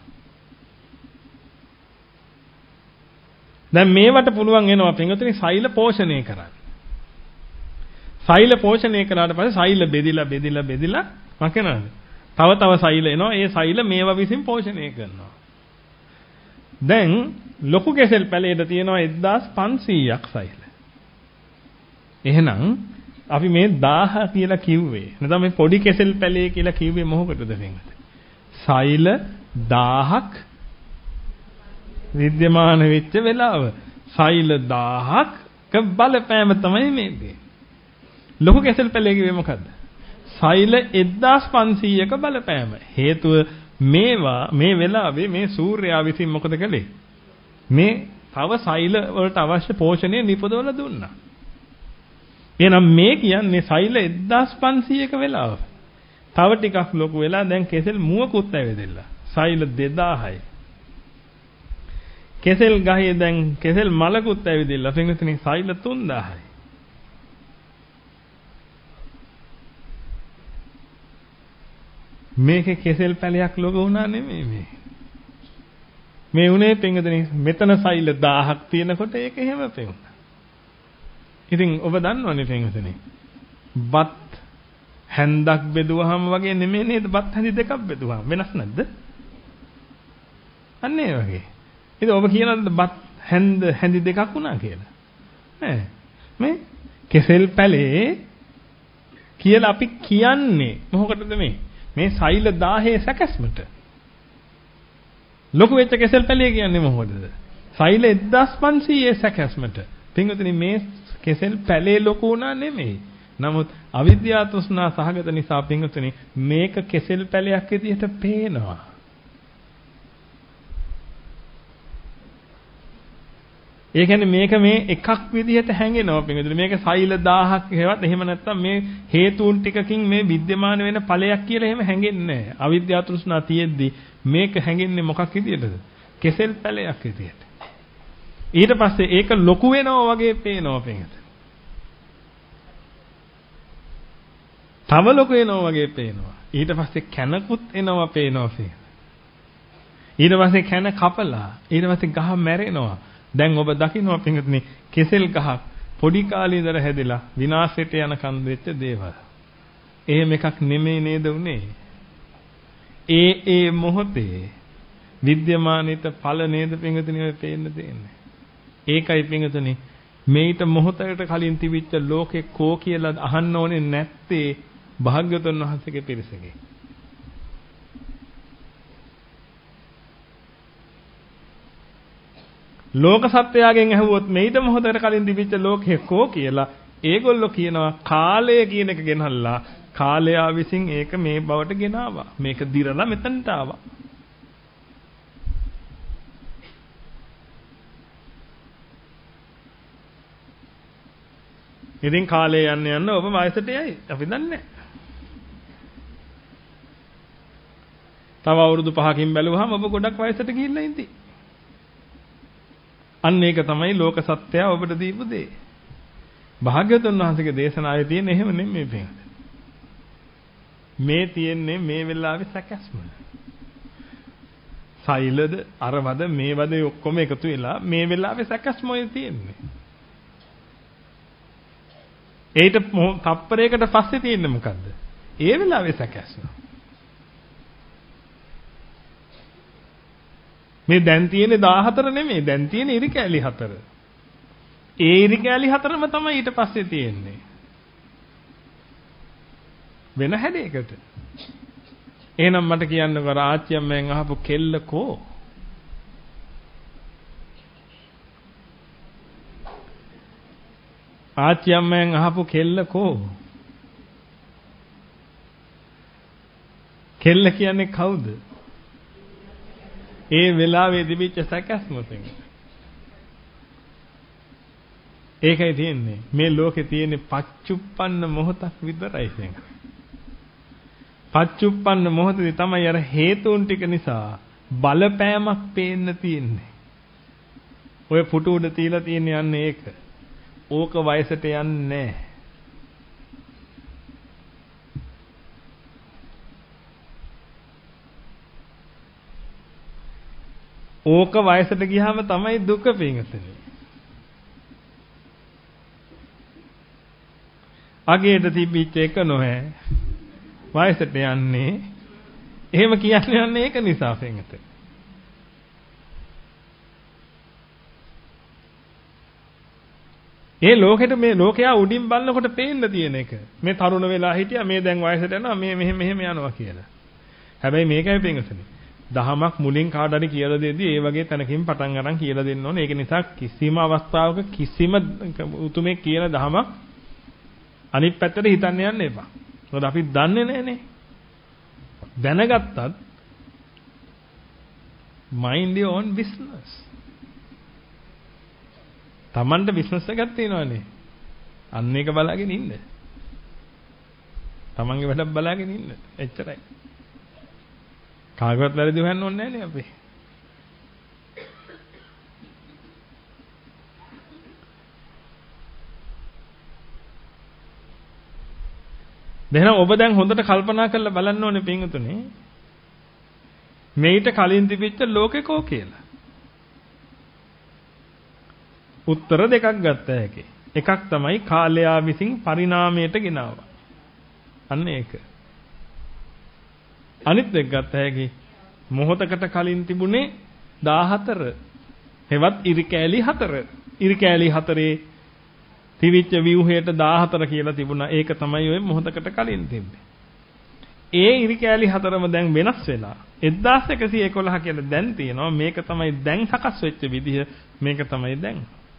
දැන් මේවට පුළුවන් වෙනවා පින්වතුනි සෛල පෝෂණය කරන්න. සෛල පෝෂණය කරාට පස්සේ සෛල බෙදිලා බෙදිලා බෙදිලා මොකනවාද? තව තව සෛල එනවා. ඒ සෛල මේවා විසින් පෝෂණය කරනවා. දැන් ලොකු කෙසෙල් පැලේට තියෙනවා එක්දාස් පන්සීයක් සෛල. එහෙනම් අපි මේ දහය කියලා කිව්වේ. නැත්නම් මේ පොඩි කෙසෙල් පැලේ කියලා කිව්වේ මොකටද පින්වතුනි? සෛල දහයක් विद्यमान වෙච්ච වෙලාව. සෛල දහයක බලපෑම තමයි මේ. ලොකු කෙසෙල් පැලේ කිව්වේ මොකද්ද? සෛල එක්දාස් පන්සීයක බලපෑම. හේතුව මේවා මේ වෙලාවේ මේ සූර්යයා විසින් මොකද කළේ? මේ තව සෛල වලට අවශ්‍ය පෝෂණය නිපදවලා දුන්නා. එහෙනම් මේ කියන්නේ සෛල එක්දාස් පන්සීයක වෙලාව. තව ටිකක් ලොකු වෙලා දැන් කෙසෙල් මුවකුත් ඇවිදෙලා. සෛල දෙදාහයි. කෙසෙල් ගහේ දැන් කෙසෙල් මලකුත් ඇවිදෙලා. පින්විතනි සෛල තුන්දාහයි. මේකේ කෙසෙල් පැලයක් ලොකු වුණා නෙමෙයි මේ. මේ උනේ පින්විතනි මෙතන සෛල දහයක් තියෙනකොට ඒක එහෙම පෙවුණා. ඉතින් ඔබ දන්නවනේ පින්විතනි. බත් හැන්දක් බෙදුවහම වගේ නෙමෙයි නේද? බත් හැඳි දෙකක් බෙදුවහම වෙනස් නැද්ද? අන්න ඒ වගේ. ඉතින් ඔබ කියනවාද බත් හැන්ද හැඳි දෙකක් වුණා කියලා? නෑ. මේ කෙසෙල් පැලේ කියලා අපි කියන්නේ මොකටද මේ? මේ සෛල දහයේ සැකස්මට. ලොකු වෙච්ච කෙසෙල් පැලේ කියන්නේ මොකටද? සෛල එක්දාස් පන්සීයේ සැකස්මට. පින්වතුනි මේ කෙසෙල් පැලේ ලොකු වුණා නෙමෙයි. නමුත් අවිද්‍යා තෘෂ්ණා සහගත නිසා පින්වතුනි මේක කෙසෙල් පැලයක් විදිහට පේනවා. ඒ කියන්නේ මේක මේ එකක් විදිහට හැංගෙනවා පින්වතුනි. මේක සෛල දහයක් හේවත් එහෙම නැත්නම් මේ හේතුන් ටිකකින් මේ विद्यमान වෙන ඵලයක් කියලා එහෙම හැංගෙන්නේ නැහැ. අවිද්‍යා තෘෂ්ණා තියෙද්දි මේක හැංගෙන්නේ මොකක් විදිහටද? කෙසෙල් පැලයක් විදිහට. ඊට පස්සේ ඒක ලොකු වෙනවා වගේ පේනවා පින්වතුනි. තව ලොකු වෙනවා වගේ පේනවා. ඊට පස්සේ කැනකුත් එනවා පේනවා පේන. ඊට පස්සේ කැන කපලා ඊට පස්සේ ගහ මැරෙනවා. දැන් ඔබ දකින්නවා පින්වත්නි කෙසෙල් ගහක් පොඩි කාලේ ඉඳලා හැදිලා විනාශයට යනකම් වෙච්ච දේවල්. එහෙම එකක් නෙමෙයි නේද උනේ? ඒ ඒ මොහොතේ විද්‍යමානිත ඵල නේද පින්වත්නි ඔය පේන්න දෙන්නේ. ඒකයි පින්වත්නි මේිට මොහොතකට කලින් තිබිච්ච ලෝකේ කෝ කියලා අහන්න ඕනේ නැත්තේ භාග්‍යවතුන් වහන්සේගේ පිරිසගේ. ලෝක සත්‍යයෙන් ඇහුවොත් මේිට මොහොතකට කලින් තිබිච්ච ලෝකේ කෝ කියලා ඒගොල්ලෝ කියනවා කාලය කියන එක ගෙනල්ලා කාලය විසින් ඒක මේ බවට ගෙනාවා. මේක දිරලා මෙතනට ආවා. ඉතින් කාලය යන්න යන්න ඔබ වයසට යයි. අපි දන්නේ නැහැ. තව අවුරුදු පහකින් බැලුවහම ඔබ ගොඩක් වයසට ගිහිල්ලා ඉඳී. අන්න ඒක තමයි ලෝක සත්‍යය ඔබට දීපු දේ. භාග්‍යවතුන් වහන්සේගේ දේශනාවේ තියෙන එහෙම නෙමෙයි මේ. මේ තියෙන්නේ මේ වෙලාවේ සැකස්ම. සෛලද අරවද මේවද ඔක්කොම එකතු වෙලා මේ වෙලාවේ සැකස්මයි තියෙන්නේ. ඒට තප්පරයකට පස්සේ තියෙන්නේ මොකද්ද? ඒ වෙලාවේ සැකස්ම. මේ දැන් තියෙන්නේ දාහතර නෙමෙයි දැන් තියෙන්නේ ඉරි කැලි හතර. ඒ ඉරි කැලි හතරම තමයි ඊට පස්සේ තියෙන්නේ. වෙන හැඩයකට. එහෙනම් මට කියන්නකෝ ආච්චියම්මෙන් අහපු කෙල්ල කෝ? ආච්චියම්මෙන් අහපු කෙල්ල කෝ? කෙල්ල කියන්නේ කවුද? ඒ වෙලාවේ තිබිච්ච සැකස්මතෙන්. ඒකයි තියෙන්නේ. මේ ලෝකේ තියෙන්නේ පච්චුප්පන්න මොහොතක් විතරයි තියෙන. පච්චුප්පන්න මොහොතේ තමයි අර හේතුන් ටික නිසා බලපෑමක් පේන්න තියෙන්නේ. ඔය පුටු උඩ තියලා තියෙන්නේ යන්නේ ඒක. ඕක වයසට යන්නේ නැහැ. ඕක වයසට ගියාම තමයි දුක පිංගතනේ. අගේට තිබිච්ච එක නොහැ. වයසට යන්නේ. එහෙම කියන්නේ යන්නේ ඒක නිසා පිංගත. ඒ ලෝකෙට මේ ලෝකයා උඩින් බලනකොට පේන්න තියෙන එක. මේ තරුණ වෙලා හිටියා මේ දැන් වයසට යනවා මේ මෙහෙම මෙහෙම යනවා කියලා. හැබැයි මේකයි පිංගතනේ. දහමක් මුලින් කාට හරි කියලා දෙද්දී ඒ වගේ තැනකින් පටන් අරන් කියලා දෙන්න ඕනේ. ඒක නිසා කිසිම අවස්ථාවක කිසිම උතුමේ කියන දහමක් අනිත් පැත්තට හිතන්න යන්න එපා. මොකද අපි දන්නේ නැහනේ. දැනගත්තත් mind your own business. Tamanට business එකක් තියෙනවානේ. අන්න ඒක බලාගෙන ඉන්න. Tamanගේ වැඩක් බලාගෙන ඉන්න. එච්චරයි. කාගවත් වැරදි හොයන්න ඕනේ නැහැ නේ අපි. දැන් ඔබ දැන් හොඳට කල්පනා කරලා බලන්න ඕනේ පින්වතුනි. මේිට කලින් තිබිච්ච ලෝකේ කෝ කියලා. උත්තර දෙකක් ගත්ත හැකි. එකක් තමයි කාලයා විසින් පරිණාමයට ගෙනාවා. අන්න ඒක. අනිත් එක ගත්ත හැකි මොහොතකට කලින් තිබුණේ දාහතර. හෙවත් ඉරි කෑලි හතර. ඉරි කෑලි හතරේ තිවිච්ච ව්‍යුහයට දාහතර කියලා තිබුණා. ඒක තමයි ඔය මොහොතකට කලින් තිබ්බේ. ඒ ඉරි කෑලි හතරම දැන් වෙනස් වෙලා එක්දාස් එකසිය එකොළහ කියලා දැන් තියෙනවා. මේක තමයි දැන් සකස් වෙච්ච විදිහ. මේක තමයි දැන්.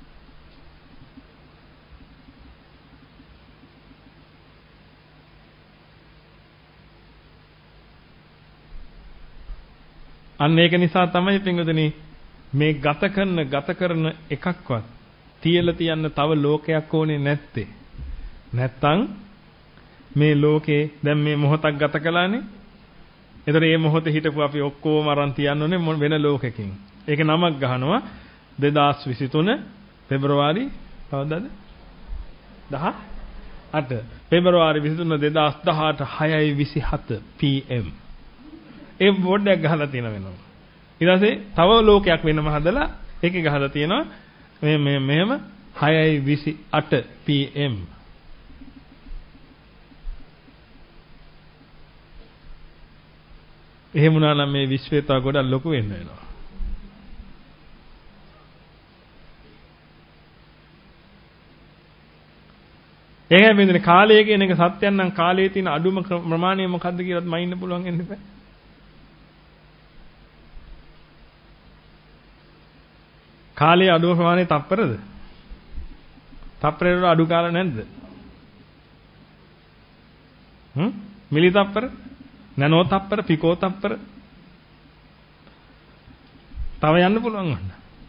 අන්න ඒක නිසා තමයි පින්වතුනි මේ ගත කරන ගත කරන එකක්වත් තියලා තියන්න තව ලෝකයක් ඕනේ නැත්තේ. නැත්තම් මේ ලෝකේ දැන් මේ මොහොතක් ගත කළානේ. ඒතර මේ මොහොතේ හිටපු අපි ඔක්කොම අරන් තියන්න ඕනේ වෙන ලෝකෙකින්. ඒක නමක් ගහනවා දෙදාස් විසිතුන පෙබරවාරි කවදාද? දහ අට පෙබරවාරි විසිතුන දෙදාස් දහඅට හයයි විසිහත පී එම්. ඒ බෝඩයක් ගහලා තියෙන වෙනවා. ඊට පස්සේ තව ලෝකයක් වෙනම හදලා ඒකේ ගහලා තියෙනවා මේ මේ මෙහෙම හයයි විසිඅට පී එම්. එහෙම වුණා නම් මේ විශ්වය තව ගොඩක් ලොකු වෙන්න වෙනවා. ඒකයි මෙන්න කාලය කියන එක සත්‍යයන් නම් කාලයේ තියෙන අඩුම ප්‍රමාණය මොකද්ද කියලාත් මයින්න පුළුවන් වෙන්න බෑ. කාලයේ අඩුම ප්‍රමාණය තප්පරද? තප්පරේට අඩු කාල නැද්ද? හ්ම්? මිලි තප්පර? නැනෝ තප්පර, පිකෝ තප්පර. තව යන්න පුළුවන් වන්න.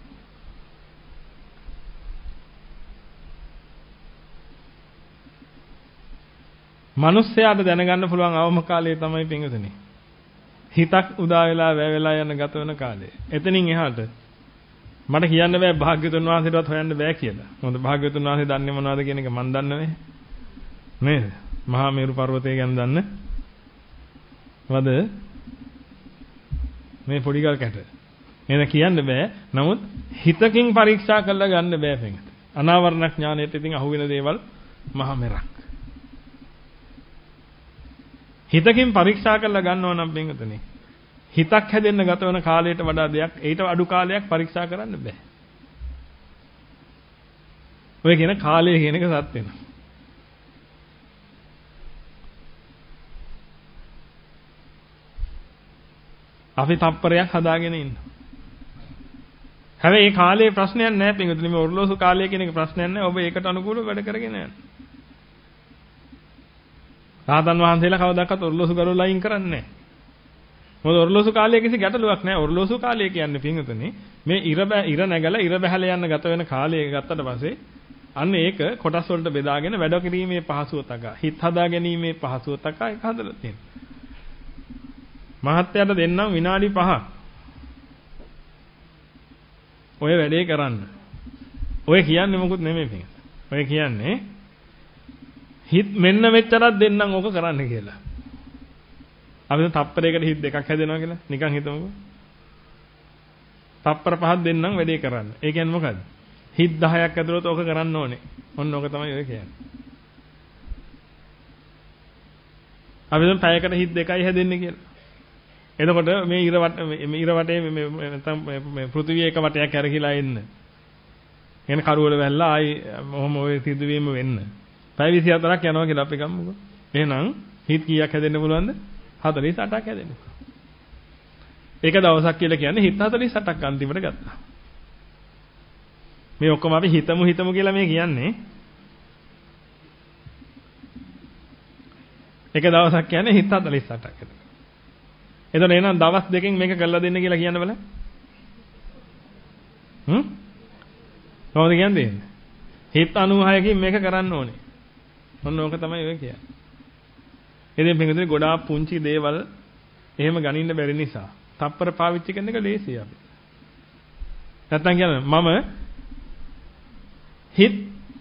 මිනිස්යාට දැනගන්න පුළුවන් අවම කාලය තමයි පින්වතුනි. හිතක් උදා වෙලා වැය වෙලා යන ගත වෙන කාලය. එතනින් එහාට මට කියන්න බෑ භාග්‍යතුන් වහන්සේටවත් හොයන්න බෑ කියලා. මොකද භාග්‍යතුන් වහන්සේ දන්නේ මොනවද කියන එක මම දන්නේ නැහැ. නේද? මහා මේරු පර්වතය ගැන දන්න වද මේ පොඩි ගල් කැට. එන කියන්න බෑ. නමුත් හිතකින් පරීක්ෂා කරලා ගන්න බෑ පින්වතුනි. අනාවරණ ඥානයට ඉතින් අහුවෙන දේවල් මහා මෙරක්. හිතකින් පරීක්ෂා කරලා ගන්නවා නම් පින්වතුනි හිතක් හැදෙන්න ගත වෙන කාලයට වඩා දෙයක් ඊට අඩු කාලයක් පරීක්ෂා කරන්න බෑ. ඔය කියන කාලය කියන එක සත්‍ය වෙනවා. අපි තප්පරයක් හදාගෙන ඉන්නවා. හැබැයි මේ කාලයේ ප්‍රශ්නයක් නැහැ පින්වතුනි. මේ ඔර්ලෝසු කාලය කියන එක ප්‍රශ්නයක් නැහැ. ඔබ ඒකට අනුකූලව වැඩ කරගෙන යන්න. රාතන් වහන්සේලා කවදාකවත් ඔර්ලෝසු ගරු ලයින් කරන්නේ නැහැ. මොකද ඔර්ලෝසු කාලයේ කිසි ගැටලුවක් නැහැ. ඔර්ලෝසු කාලය කියන්නේ පින්වතුනි මේ ඉර ඉර නැගලා ඉර බැහැලා යන ගත වෙන කාලය ගත්තට පස්සේ අන්න ඒක කොටස් වලට බෙදාගෙන වැඩ කිරීමේ පහසුව තකා හිත හදා ගැනීමේ පහසුව තකා ඒක හදලා තියෙනවා. මහත්යට දෙන්නම් විනාඩි පහක්. ඔය වැඩේ කරන්න. ඔය කියන්නේ මොකුත් නෙමෙයි පින්වතුනි. ඔය කියන්නේ හිත මෙන්න මෙච්චරක් දෙන්නම් ඕක කරන්න කියලා. අපි දැන් තප්පරයකට හිත දෙකක් හැදෙනවා කියලා නිකන් හිතමුකෝ. තප්පර පහක් දෙන්නම් වැඩේ කරන්න. ඒ කියන්නේ මොකද්ද? හිත දහයක් ඇතුළත ඕක කරන්න ඕනේ. ඔන්න ඕක තමයි ඔය කියන්නේ. අපි දැන් පැයකට හිත දෙකයි හැදෙන්නේ කියලා. එතකොට මේ ඉර වට මේ ඉර වටේ මේ නැත්නම් මේ පෘථිවිය එක වටයක් හැරකිලා එන්න. එන කරුවල වැල්ලා ආයි මොහොම ඔය සිදුවීම වෙන්න. පැය විසිහතරක් යනවා කියලා අපි ගමුකෝ. එහෙනම් හිත කීයක් හැදෙන්න පුළුවන්ද? හතළිස් අටක් හැදෙන්න. ඒක දවසක් කියලා කියන්නේ හිත හතළිස් අටක් අන්තිමට ගත්තා. මේ ඔක්කොම අපි හිතමු හිතමු කියලා මේ කියන්නේ. ඒක දවසක් කියන්නේ හිත හතළිස් අටක් හැදෙන්න. එතන එහෙනම් දවස් දෙකෙන් මේක කරලා දෙන්න කියලා කියන්න බලන්න. හ්ම්? කොහොමද කියන්නේ? හිත අනූහයකින් මේක කරන්න ඕනේ. ඔන්න ඕක තමයි ඔය කියන්නේ. ඉතින් පිටුනේ ගොඩාක් පුංචි දේවල් එහෙම ගනින්න බැරි නිසා තප්පර පාවිච්චි කරන එක ලේසියි අපි. නැත්තම් කියන්නේ මම හිත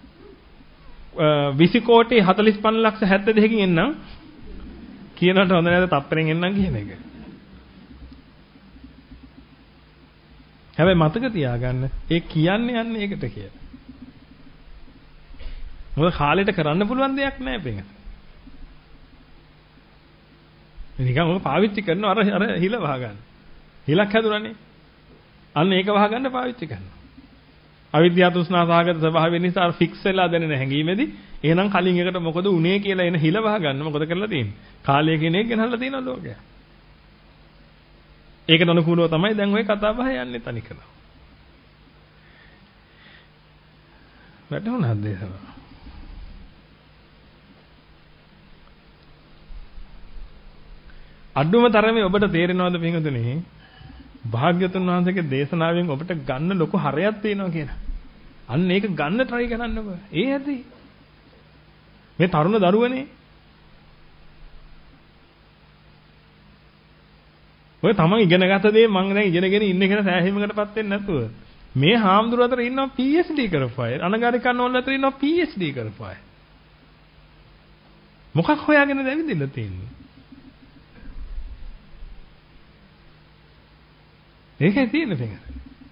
විසි කෝටි හතළිස් පන්ස් ලක්ෂ හැත්තෑ දෙකකින් එන්නම් කියනකට හොඳ නේද තප්පරෙන් එන්නම් කියන එක. හැබැයි මතක තියාගන්න ඒ කියන්නේ යන්නේ ඒකට කියලා. මොකද කාලෙට කරන්න පුළුවන් දෙයක් නෑ පිටින්. නිකන් ඔක පාවිච්චි කරනවා අර අර හිල වහ ගන්න. හිලක් හැදුණානේ. අන්න ඒක වහ ගන්න පාවිච්චි කරනවා. අවිද්‍යාව තෘෂ්ණා සහගත ස්වභාවය නිසා අර ෆික්ස් වෙලා දැනෙන හැඟීමේදී එහෙනම් කලින් එකට මොකද උනේ කියලා එන හිල වහ ගන්න මොකද කරලා තියෙන්නේ? කාලය කියන එක ගෙනල්ලා තියෙනවා ලෝකයා. ඒකට අනුකූලව තමයි දැන් ওই කතා බහ යන්නේ තනිකර. වැටුණාද දේශන? අඩුම තරමේ ඔබට තේරෙනවද පින්වතුනි? භාග්‍යතුන් වහන්සේගේ දේශනාවෙන් ඔබට ගන්න ලොකු හරයක් තියෙනවා කියලා. අන්න ඒක ගන්න try කරන්නකෝ. ඒ ඇති. මේ තරුණ දරුවනේ. ඔය තමන් ඉගෙනගත්ත දේ මම දැන් ඉගෙනගෙන ඉන්නේ කියලා සෑහීමකටපත් වෙන්නේ නැතුව මේ හාමුදුරුවෝ අතර ඉන්නවා පී එච් ඩී කරපු අය. අනගාരികන්න ඕන අතර ඉන්නවා පී එච් ඩී කරපු අය. මොකක් හොයාගෙනද ඇවිදilla තියෙන්නේ? ඒකයි තියෙන්නේ පින්වතුනි.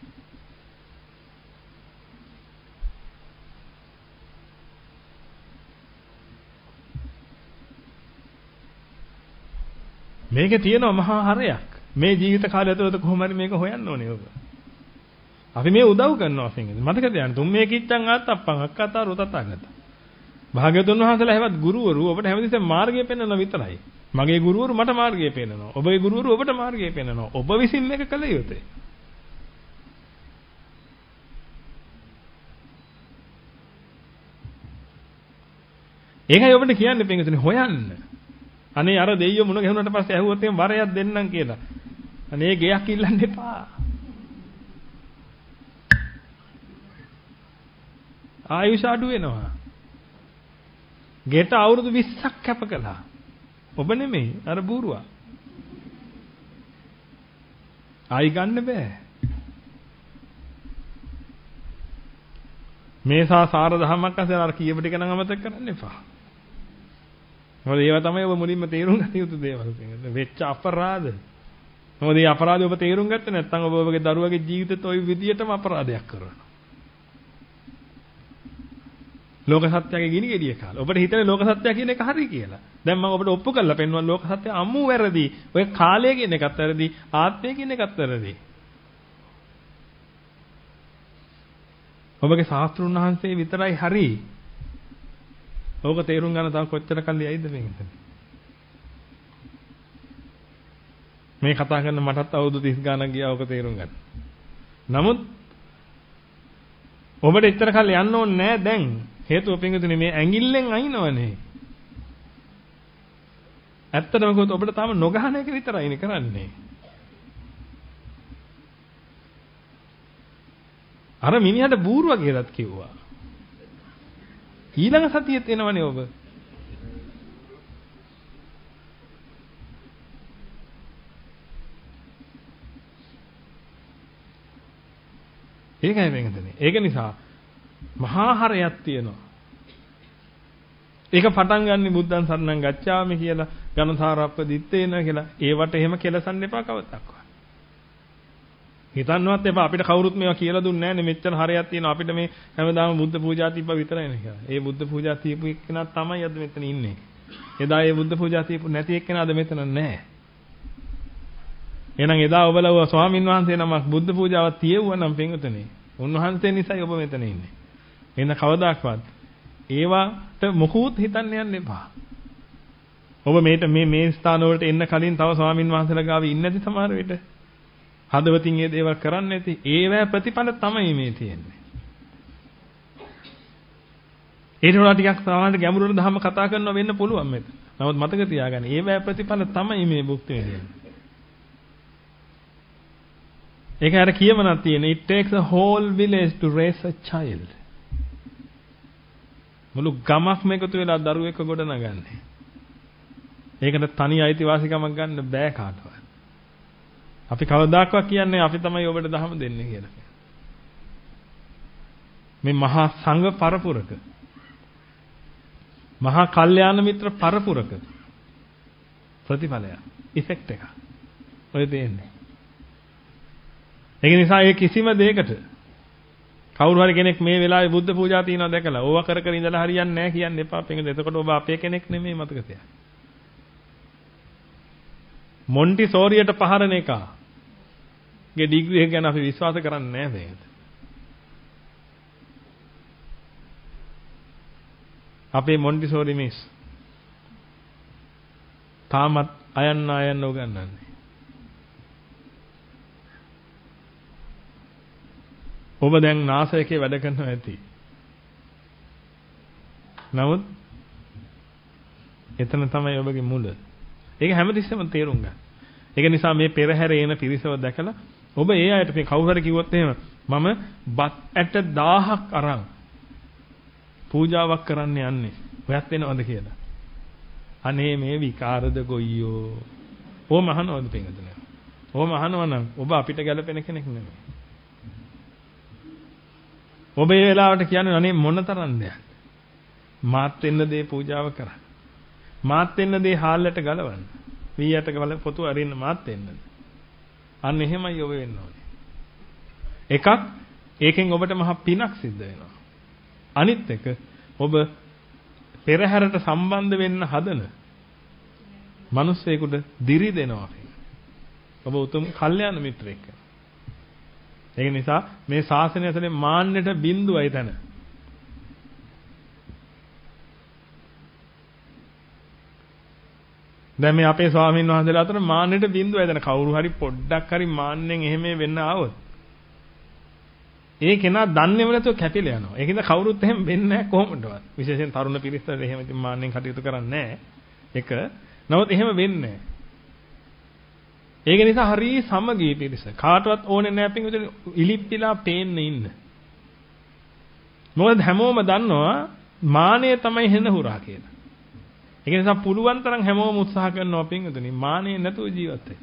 මේකේ තියෙනවා මහා හරයක්. මේ ජීවිත කාලය ඇතුළත කොහොම හරි මේක හොයන්න ඕනේ ඔබ. අපි මේ උදව් කරනවා පින්වතුනි. මතක තියාගන්න තුන් මේ කිච්චන් ආත්තප්පන් අක්කතා රොතතාගත. භාග්‍යවතුන් වහන්සේලා හැවත් ගුරුවරු ඔබට හැමතිස්සෙම මාර්ගය පෙන්වනවා විතරයි. මගේ ගුරුවරු මට මාර්ගය පෙන්වනවා. ඔබගේ ගුරුවරු ඔබට මාර්ගය පෙන්වනවා. ඔබ විසින් මේක කළ යුතුයි. ඒකයි ඔබට කියන්නේ පින්වතුනි හොයන්න. අනේ අර දෙයියෝ මුණ ගැහුනට පස්සේ ඇහුවොත් එම් වරයක් දෙන්නම් කියලා. අනේ ගෙයක් ඉල්ලන්න එපා. ආයුෂ අඩු වෙනවා. ගෙට අවුරුදු විස්සක් කැප කළා. ඔබ නෙමෙයි අර බූරුවා. ආයි ගන්න බෑ. මේසා සාර දහමක් අතර අර කියප ටික නම් අමතක කරන්න එපා. මොකද ඒවා තමයි ඔබ මුලින්ම තේරුම් ගන්න යුතු දේවල්. වෙච්ච අපරාධ. මොකද මේ අපරාධය ඔබ තේරුම් ගත්තේ නැත්නම් ඔබ ඔබගේ දරුවගේ ජීවිතේත් ওই විදියටම අපරාධයක් කරනවා. ලෝක සත්‍යයේ ගිනි ගෙඩිය කාලා. ඔබට හිතන්නේ ලෝක සත්‍ය කියන එක හරි කියලා. දැන් මම ඔබට ඔප්පු කරලා පෙන්වනවා ලෝක සත්‍ය අමු වැරදි. ඔය කාලය කියන එකත් වැරදි, ආත්මය කියන එකත් වැරදි. ඔබගේ ශාස්ත්‍රුන් වහන්සේ විතරයි හරි. ඕක තේරුම් ගන්න තව කොච්චර කල් යයිද මේකට? මේ කතා කරන මටත් අවුරුදු තිස් ගාණක් ගියා ඕක තේරුම් ගන්න. නමුත් ඔබට එච්චර කල් යන්න ඕනේ නෑ දැන්. හේතුව පින්විතනේ මේ ඇඟිල්ලෙන් අයින්නවනේ. ඇත්තටම කිව්වොත් ඔබට තාම නොගහන එක විතරයිනේ කරන්නේ. අර මිනිහට බූරුවා කියලාත් කිව්වා. ඊළඟ සතියෙත් එනවනේ ඔබ. ඒකයි වෙන්නේ. ඒක නිසා මහා හරයක් තියෙනවා. ඒක පටන් ගන්න බුද්ධං සරණං ගච්ඡාමි කියලා ඝනසාරප්ප දිත්තේන කියලා. ඒවට එහෙම කෙලසන්න එපා කවදාවත්. හිතන්නවත් එපා අපිට කවුරුත් මේවා කියලා දුන්නේ නැහැනේ මෙච්චර හරයක් තියෙනවා අපිට මේ හැමදාම බුද්ධ පූජා තිබ්බා විතරයිනේ කියලා. ඒ බුද්ධ පූජා තියපු එක්කෙනා තමයි අද මෙතන ඉන්නේ. එදා ඒ බුද්ධ පූජා තියපු නැති එක්කෙනා අද මෙතන නැහැ. එහෙනම් එදා ඔබලා ස්වාමින් වහන්සේ නමක් බුද්ධ පූජාවක් තියුවා නම් පින්වතුනි. උන්වහන්සේ නිසායි ඔබ මෙතන ඉන්නේ. එහෙනම් කවදාක්වත් ඒවට මොකුත් හිතන්න යන්න එපා. ඔබ මේට මේ මේ ස්ථාන වලට එන්න කලින් තව ස්වාමින් වහන්සේලා ගාව ඉන්නේ නැති සමහර විට. හදවතින් මේ දේවල් කරන්නේ නැති ඒවැ ප්‍රතිඵල තමයි මේ තියෙන්නේ. ඒට වඩා ටිකක් සාමාන්‍ය ගැඹුරු දහම කතා කරනවා වෙන්න පුළුවන් මෙතන. නමුත් මතක තියාගන්න ඒවැ ප්‍රතිඵල තමයි මේ භුක්ති විඳින්නේ. ඒක අර කියමනක් තියෙන it takes a whole village to raise a child. මුළු ගමක් මේකතු වෙලා දරුවෙක් ගොඩ නගන්නේ. ඒකට තනි අයිතිවාසිකමක් ගන්න බෑ කාටවත්. අපි කවදාකවත් කියන්නේ අපි තමයි ඔබට දහම දෙන්නේ කියලා. මේ මහා සංඝ පරපුරක මහා කල්යාණ මිත්‍ර පරපුරක ප්‍රතිඵලය ඉෆෙක්ට් එක. ඔය දෙන්නේ. ඒක නිසා ඒ කිසිම දෙයකට කවුරු හරි කෙනෙක් මේ වෙලාවේ බුද්ධ පූජා තියනවා දැකලා ඕවා කර කර ඉඳලා හරියන්නේ නැහැ කියන්න එපා. එතකොට ඔබ අපේ කෙනෙක් නෙමෙයි මතක තියාගන්න. මොන්ටිසෝරියට පහරන එක ගේ ඩිග්‍රී එක ගැන අපි විශ්වාස කරන්නේ නැහැ මේකට. අපේ මොන්ටිසෝරි මිස් තාමත් අයන්න අයන්න උගන්වන්නේ. ඔබ දැන් නාසයකේ වැඩ කරනවා ඇති. නමුත් එතන තමයි ඔබගේ මුල. ඒක හැමතිස්සෙම තේරුම් ගන්න. ඒක නිසා මේ පෙරහැර එන පිරිසව දැකලා ඔබ ඒ අයට මේ කවුරු හරි කිව්වොත් එහෙම මම බත් ඇට දහයක් අරන් පූජාවක් කරන්න යන්නේ. ඔයත් වෙනවද කියලා. අනේ මේ විකාරද ගොයියෝ. ඕම අහනවද පින්වතුනි? ඕම අහනවනම් ඔබ අපිට ගැලපෙන කෙනෙක් නෙමෙයි. ඔබ මේ වෙලාවට කියන්නේ අනේ මොන තරම් දෙයක්. මාත් වෙන්න දේ පූජාව කරා. මාත් වෙන්න දේ හාල්ලට ගලවන්න. වී යට ගල පොතු අරින්න මාත් වෙන්නද. අන්න එහෙමයි ඔබ වෙන්න ඕනේ. එකක් ඒකෙන් ඔබට මහා පිනක් සිද්ධ වෙනවා. අනිත් එක ඔබ පෙරහැරට සම්බන්ධ වෙන්න හදන මිනිස්සෙකුට දිරි දෙනවා. ඔබ උතුම් කල්යාණ මිත්‍රෙක්. ඒක නිසා මේ ශාසනය ඇතුලේ මාන්නෙට බිඳුවයි තැන. දැන් මේ අපේ ස්වාමීන් වහන්සේලා අතර මාන්නෙට බිඳුවයි තැන. කවුරු හරි පොඩ්ඩක් හරි මාන්නෙන් එහෙම වෙන්න ආවොත් ඒ කෙනා දන්නේම නැතුව කැපිලා යනවා. ඒකින්ද කවුරුත් එහෙම වෙන්නේ නැහැ කොහොමදවත්. විශේෂයෙන් තරුණ පිරිසට එහෙම ඉතින් මාන්නෙන් කටයුතු කරන්නේ නැහැ. එක නමුත් එහෙම වෙන්නේ නැහැ. ඒක නිසා හරි සමගී පිරිස. කාටවත් ඕනේ නැහැ පින් විතර ඉලිප්පිලා පේන්න ඉන්න. මොකද හැමෝම දන්නවා මානෙ තමයි හෙන හුරා කියලා. ඒක නිසා පුළුවන් තරම් හැමෝම උත්සාහ කරනවා පින් විතරනේ මානෙ නැතුව ජීවත් වෙන්න.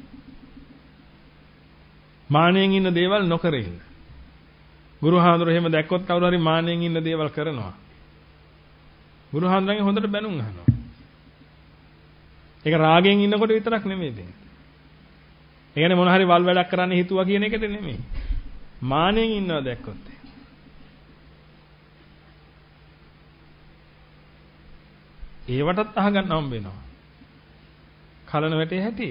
මානෙන් ඉන්න දේවල් නොකර ඉන්න. ගුරුහාඳුර එහෙම දැක්කොත් කවුරු හරි මානෙන් ඉන්න දේවල් කරනවා. ගුරුහාඳුරන්ගේ හොඳට බැනුම් අහනවා. ඒක රාගයෙන් ඉන්නකොට විතරක් නෙමෙයි දෙන්නේ. ඒ කියන්නේ මොන හරි වල් වැඩක් කරන්න හිතුවා කියන එකට නෙමෙයි. මානෙන් ඉන්නවා දැක්කොත්. ඒවටත් අහගන්න හම්බ වෙනවා. කලන වැටේ හැටි.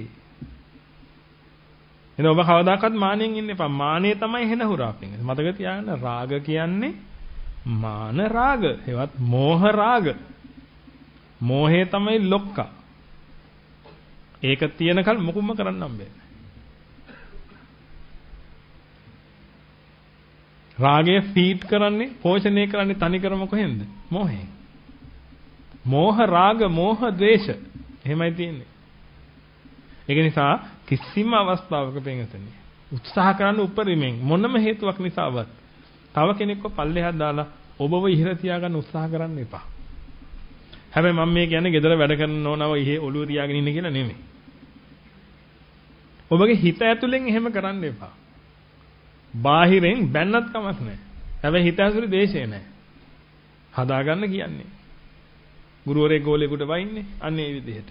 එතන ඔබ කවදාකවත් මානෙන් ඉන්න එපා. මානෙ තමයි හෙන හුරාපින්. මතක තියාගන්න රාග කියන්නේ මාන රාග. ඒවත් මෝහ රාග. මෝහය තමයි ලොක්කා. ඒක තියෙනකල් මොකුම කරන්න හම්බෙන්නේ. රාගය ෆීඩ් කරන්නේ පෝෂණය කරන්නේ තනිකරම කොහෙන්ද? මෝහයෙන්. මෝහ රාග මෝහ ද්වේෂ. එහෙමයි තියෙන්නේ. ඒක නිසා කිසිම අවස්ථාවක පෙන්වතනේ උත්සාහ කරන්න උපරිමෙන් මොනම හේතුවක් නිසාවත් තව කෙනෙක්ව පල්ලෙහාට දාලා ඔබව ඉහිර තියාගන්න උත්සාහ කරන්න එපා. හැබැයි මම මේ කියන්නේ gedara වැඩ කරන ඕනව ඉහි ඔළුව තියාගෙන ඉන්න කියලා නෙමෙයි. ඔබගේ හිත ඇතුලෙන් එහෙම කරන්න එපා. බාහිරෙන් බැන්නත් කමක් නැහැ. හැබැයි හිත ඇතුලේ දේශය නැහැ. හදාගන්න කියන්නේ. ගුරුවරයෙක් ගෝලෙකුට වයින්නේ අන්න ඒ විදිහට.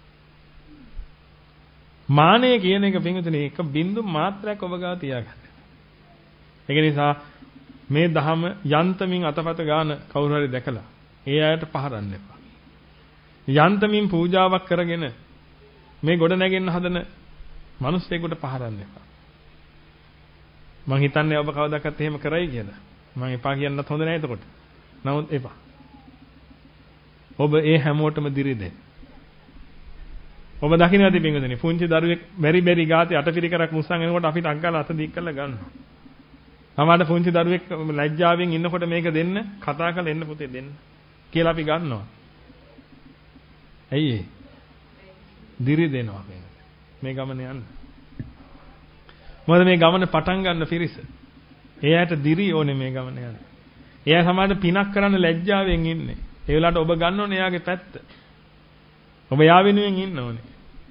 මානෙ කියන එක පින්විතනේ එක බින්දු මාත්‍රයක් ඔබ ගාව තියාගන්න. ඒක නිසා මේ දහම යන්තමින් අතපත ගාන කවුරු හරි දැකලා ඒ අයට පහරන්න එපා. යන්තමින් පූජාවක් කරගෙන මේ ගොඩ නැගෙන්න හදන මිනිස්සෙකුට පහරන්න එපා. මං හිතන්නේ ඔබ කවදාකවත් එහෙම කරයි කියලා. මං එපා කියන්නත් හොඳ නැහැ එතකොට. නමුත් එපා. ඔබ ඒ හැමෝටම දිරි දෙන්න. ඔබ දකින්නද පින්වතුනි පුංචි දරුවෙක් බැරි බැරි ගාතේ අටපිරිකරක් මුස්සන් එනකොට අපිට අංගල අත දික් කරලා ගන්නවා. සමහර පුංචි දරුවෙක් ලැජ්ජාවෙන් ඉන්නකොට මේක දෙන්න කතා කරලා එන්න පුතේ දෙන්න කියලා අපි ගන්නවා. ඇයි ඒ? දිරි දෙනවා මේ ගමන යන්න. මොකද මේ ගමන පටන් ගන්න පිරිස. එයාට දිරි ඕනේ මේ ගමන යන්න. එයා සමහරට පිනක් කරන්න ලැජ්ජාවෙන් ඉන්නේ. ඒ වෙලාවට ඔබ ගන්න ඕනේ එයාගේ පැත්ත. ඔබ යා වෙනුවෙන් ඉන්න ඕනේ.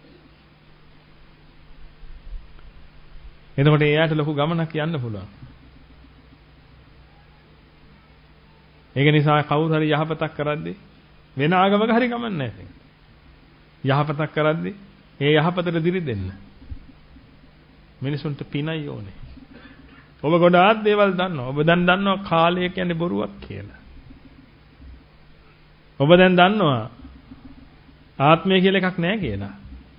එතකොට එයාට ලොකු ගමනක් යන්න පුළුවන්. ඒක නිසා කවුරු හරි යහපතක් කරද්දී වෙන ආගමක හරි ගමන් නැහැ. යහපතක් කරද්දී ඒ යහපතට දිරි දෙන්න. මිනිසුන්ට පිනයි ඕනේ. ඔබ ගොඩාක් දේවල් දන්නවා. ඔබ දැන් දන්නවා කාලය කියන්නේ බොරුවක් කියලා. ඔබ දැන් දන්නවා ආත්මය කියලා එකක් නැහැ කියලා.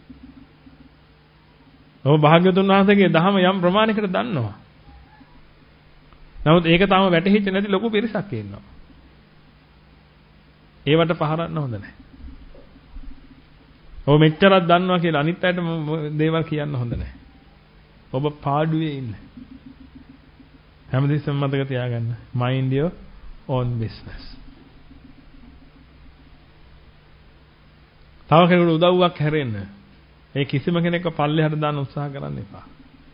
ඔබ භාග්‍යවතුන් වහන්සේගේ දහම යම් ප්‍රමාණයකට දන්නවා. නමුත් ඒක තාම වැටහිච්ච නැති ලොකු පිරිසක් ඉන්නවා. ඒවට පහරන්න හොඳ නැහැ. ඔබ මෙච්චරක් දන්නවා කියලා අනිත් අයට දේවල් කියන්න හොඳ නැහැ. ඔබ පාඩුවේ ඉන්න. හැමදෙස්සම මතක තියාගන්න. Mind your own business. තව කෙනෙකුට උදව්වක් හැරෙන්න. ඒ කිසිම කෙනෙක්ව පල්ලෙහාට දාන්න උත්සාහ කරන්න එපා.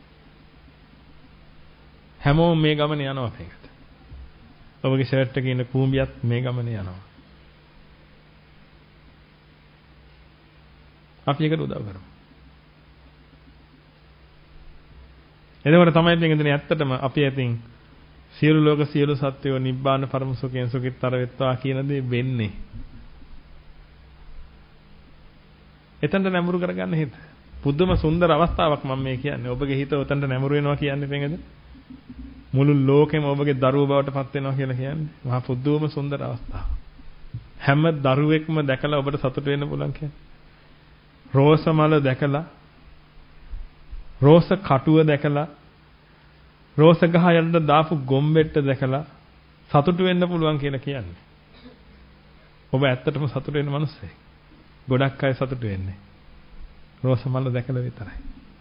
හැමෝම මේ ගමනේ යනවා මේකට. ඔබගේ ෂර්ට් එකේ ඉන්න කූඹියත් මේ ගමනේ යනවා. අපි එකට උදව් කරමු. එතකොට තමයි පිටින් ඇත්තටම අපි ඇතින් සියලු ලෝක සියලු සත්වයෝ නිබ්බාන පරම සුඛයෙන් සුඛිතතර වෙත්වා කියන දේ වෙන්නේ. එතනට නැඹුරු කරගන්න හිත. පුදුම සුන්දර අවස්ථාවක් මම මේ කියන්නේ. ඔබගේ හිත උතනට නැඹුරු වෙනවා කියන්නේ නේද? මුළු ලෝකෙම ඔබගේ දරුවෝ බවට පත් වෙනවා කියලා කියන්නේ. මහා පුදුම සුන්දර අවස්ථාවක්. හැම දරුවෙක්ම දැකලා ඔබට සතුට වෙන්න පුළුවන් කියන්නේ. රෝස මල දැකලා රෝස කටුව දැකලා රෝස ගහ යන්න දාපු ගොම්බෙට්ට දැකලා සතුට වෙන්න පුළුවන් කියලා කියන්නේ. ඔබ ඇත්තටම සතුට වෙන මිනිස්සෙක්. ගොඩක් අය සතුට වෙන්නේ රෝස මල දැකලා විතරයි.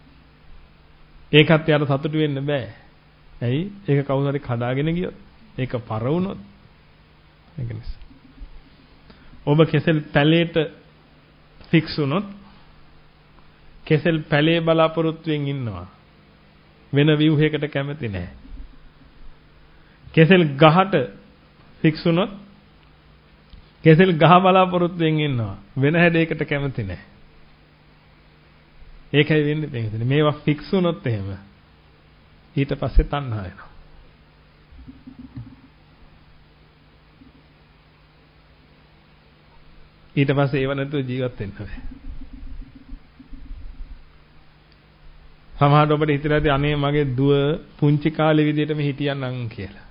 ඒකත් යාට සතුට වෙන්න බෑ. ඇයි? ඒක කවුරු හරි කඩාගෙන ගියොත්, ඒක පර වුණොත්. ඒක නිසා. ඔබ කෙසෙල් පැලේට ෆික්ස් වුණොත් කෙසෙල් පැලේ බලාපොරොත්තුෙන් ඉන්නවා. වෙන ව්‍යුහයකට කැමති නැහැ. කෙසෙල් ගහට ෆික්ස් වුණොත් කෙසෙල් ගහ බලාපොරොත්තුෙන් ඉන්නවා. වෙන හැඩයකට කැමති නැහැ. ඒකයි වෙන්නේ පිටින්. මේවා ෆික්ස් වුණොත් එහෙම ඊට පස්සේ තණ්හා එනවා. ඊට පස්සේ ඒව නැතුව ජීවත් වෙන්න බෑ. සමහරවිට ඔබට හිතලා ඇති අනේ මගේ දුව පුංචි කාලේ විදිහටම හිටියනම් කියලා.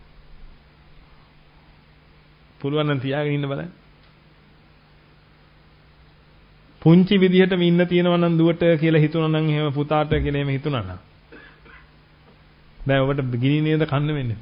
පුළුවන් නම් තියාගෙන ඉන්න බලන්න. පුංචි විදිහටම ඉන්න තියෙනවා නම් දුවට කියලා හිතුණා නම් එහෙම පුතාට කියලා එහෙම හිතුණා නම් දැන් ඔබට ගිනි නේද කන්න වෙන්නේ.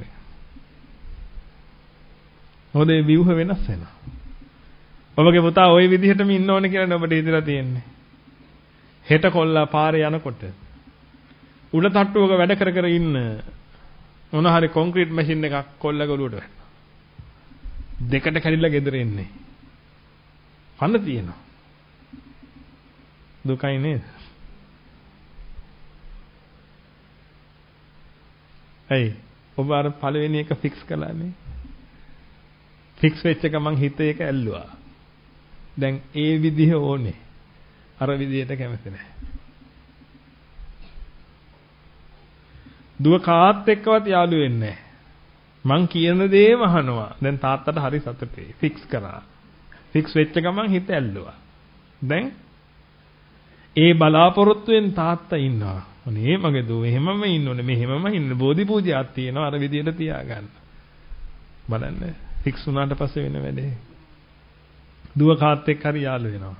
මොකද ඒ ව්‍යුහ වෙනස් වෙනවා. ඔබගේ පුතා ওই විදිහටම ඉන්න ඕනේ කියලා ඔබට හිතලා තියෙන්නේ. හෙට කොල්ලා පාරේ යනකොට උඩ තට්ටුවක වැඩ කර කර ඉන්න මොන හරි කොන්ක්‍රීට් මැෂින් එකක් කොල්ලගේ ඔළුවට වැටෙනවා. දෙකට කැඩිලා ගෙදර එන්නේ. කන්න තියෙනවා. දුකයි නේද? ඇයි? ඔබ අර පළවෙනි එක ෆික්ස් කළානේ. ෆික්ස් වෙච්ච එක මං හිතේ එක ඇල්ලුවා. දැන් ඒ විදිහ ඕනේ. අර විදිහට කැමති නැහැ. දුව කාත් එක්කවත් යාළු වෙන්නේ නැහැ. මං කියන දේම අහනවා. දැන් තාත්තට හරි සතුටුයි. ෆික්ස් කරා. ෆික්ස් වෙච්ච ගමන් හිත ඇල්ලුවා. දැන් ඒ බලාපොරොත්තුෙන් තාත්තා ඉන්නවා. අනේ මගේ දුව එහෙමම ඉන්න ඕනේ. මෙහෙමම ඉන්න. බෝධි පූජාවක් තියෙනවා. අර විදියට තියාගන්න. බලන්න. ෆික්ස් වුණාට පස්සේ වෙන වැඩේ. දුව කාත් එක්ක හරි යාළු වෙනවා.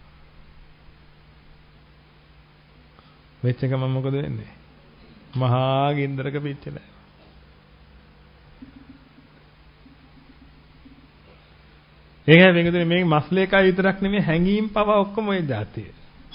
වෙච්ච ගමන් මොකද වෙන්නේ? මහා ගින්දරක පිච්චෙලා. ඒකයි වෙනදේ මේ මස්ලේකයි විතරක් නෙමෙයි හැංගීම් පවා ඔක්කොම ওই જાතිය.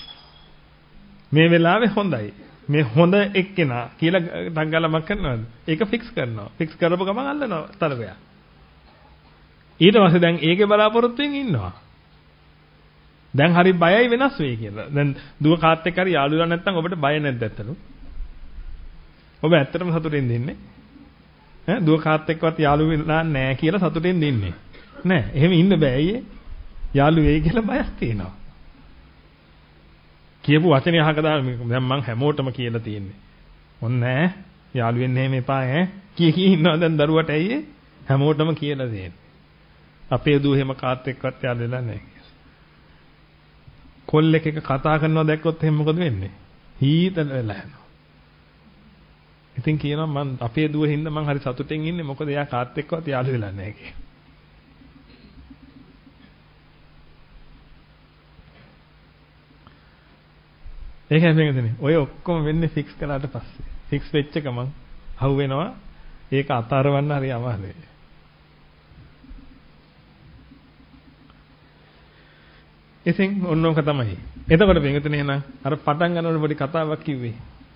මේ වෙලාවේ හොඳයි. මේ හොඳ එක්කෙනා කියලා ඩංගලමක් කරනවාද? ඒක ෆික්ස් කරනවා. ෆික්ස් කරපු ගමන් අල්ලනවා තරගය. ඊට පස්සේ දැන් ඒකේ බලාපොරොත්තුෙන් ඉන්නවා. දැන් හරි බයයි වෙනස් වෙයි කියලා. දැන් දුව කාත් එක්ක හරි යාළු වෙලා නැත්නම් ඔබට බය නැද්ද ඇත්තලු? ඔබ ඇත්තටම සතුටින් දින්නේ. ඈ දුව කාත් එක්කවත් යාළු වෙලා නැහැ කියලා සතුටින් දින්නේ. නෑ එහෙම ඉන්න බෑ අයියේ. යාළු වෙයි කියලා බයක් තියෙනවා. කියපු වචනේ අහක දාන්න දැන් මං හැමෝටම කියලා තියෙන්නේ. මොන් නෑ යාළු වෙන්න එහෙම එපා ඈ. කී කී ඉන්නවා දැන් දරුවට ඇයියේ? හැමෝටම කියලා දෙන්නේ. අපේ දුව එහෙම කාත් එක්කවත් යාළු වෙලා නැහැ කියලා. කොල්ලෙක් එක කතා කරනවා දැක්කොත් එහෙනම් මොකද වෙන්නේ? හීතල වෙලා යනවා. ඉතින් කියනවා මං අපේ දුව හින්දා මං හරි සතුටින් ඉන්නේ මොකද එයා කාත් එක්කවත් යාළු වෙලා නැහැ කියලා. ඒකයි මේකදනේ. ඔය ඔක්කොම වෙන්නේ ෆික්ස් කළාට පස්සේ. ෆික්ස් වෙච්ච ගමන් හවු වෙනවා. ඒක අතාරවන්න හරි අමාරුයි. ඉතින් ඕනෝක තමයි. එතකොට මේකතනේ එහෙනම් අර පටන් ගන්නකොට පොඩි කතාවක් කිව්වේ.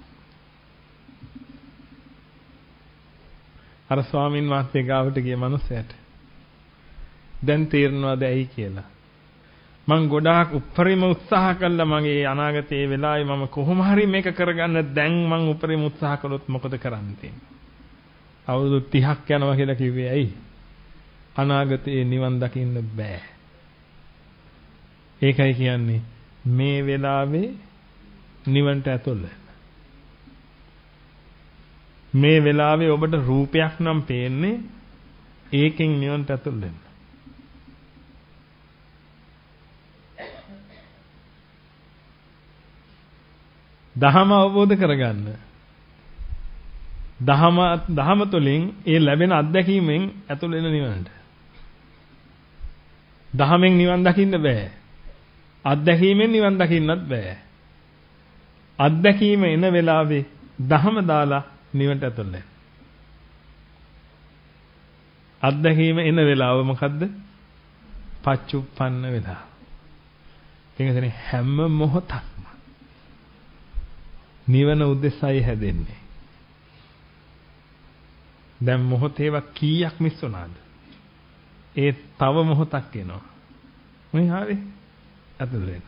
අර ස්වාමින් වහන්සේ ගාවට ගිය මනුස්සයාට දැන් තේරෙනවද ඇයි කියලා. මං ගොඩාක් උපරිම උත්සාහ කළා මගේ අනාගතයේ වෙලාවේ මම කොහොම හරි මේක කරගන්න දැන් මං උපරිම උත්සාහ කළොත් මොකද කරන්න තියෙන්නේ? අවුරුදු තිහක් යනවා කියලා කිව්වේ ඇයි? අනාගතයේ නිවන් දකින්න බෑ. ඒකයි කියන්නේ මේ වෙලාවේ නිවන්ට ඇතුල් වෙන්න. මේ වෙලාවේ ඔබට රූපයක් නම් පේන්නේ ඒකෙන් නිවන්ට ඇතුල් වෙන්න. දහම අවබෝධ කරගන්න. දහම දහම තුළින් ඒ ලැබෙන අත්දැකීමෙන් ඇතුළ වෙන නිවනට. දහමෙන් නිවන් දකින්න බෑ. අත්දැකීමෙන් නිවන් දකින්නත් බෑ. අත්දැකීම එන වෙලාවේ දහම දාලා නිවනට ඇතුළ වෙන්න. අත්දැකීම එන වෙලාව මොකද්ද? පච්චුප්පන්න වෙලාව. ඒකනේ හැම මොහොතක්ම නිවන උදෙසයි හැදෙන්නේ. දැන් මොහොතේව කීයක් මිස් වුණාද? ඒ තව මොහොතක් එනවා. මේ හරි ඇතුළ වෙන්න.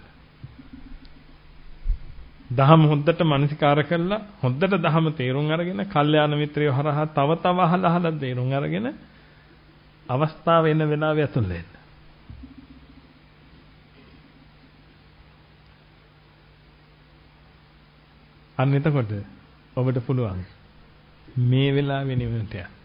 දහම හොද්දට මනසිකාර කළා හොද්දට දහම තේරුම් අරගෙන කල්යාණ මිත්‍රයෝ හරහා තව තව අහලා අහලා තේරුම් අරගෙන අවස්ථාව එන වෙලාවෙ ඇතුළ වෙන්න. අන්න එතකොට ඔබට පුළුවන් මේ වෙලාවේ නිවනට යන්න.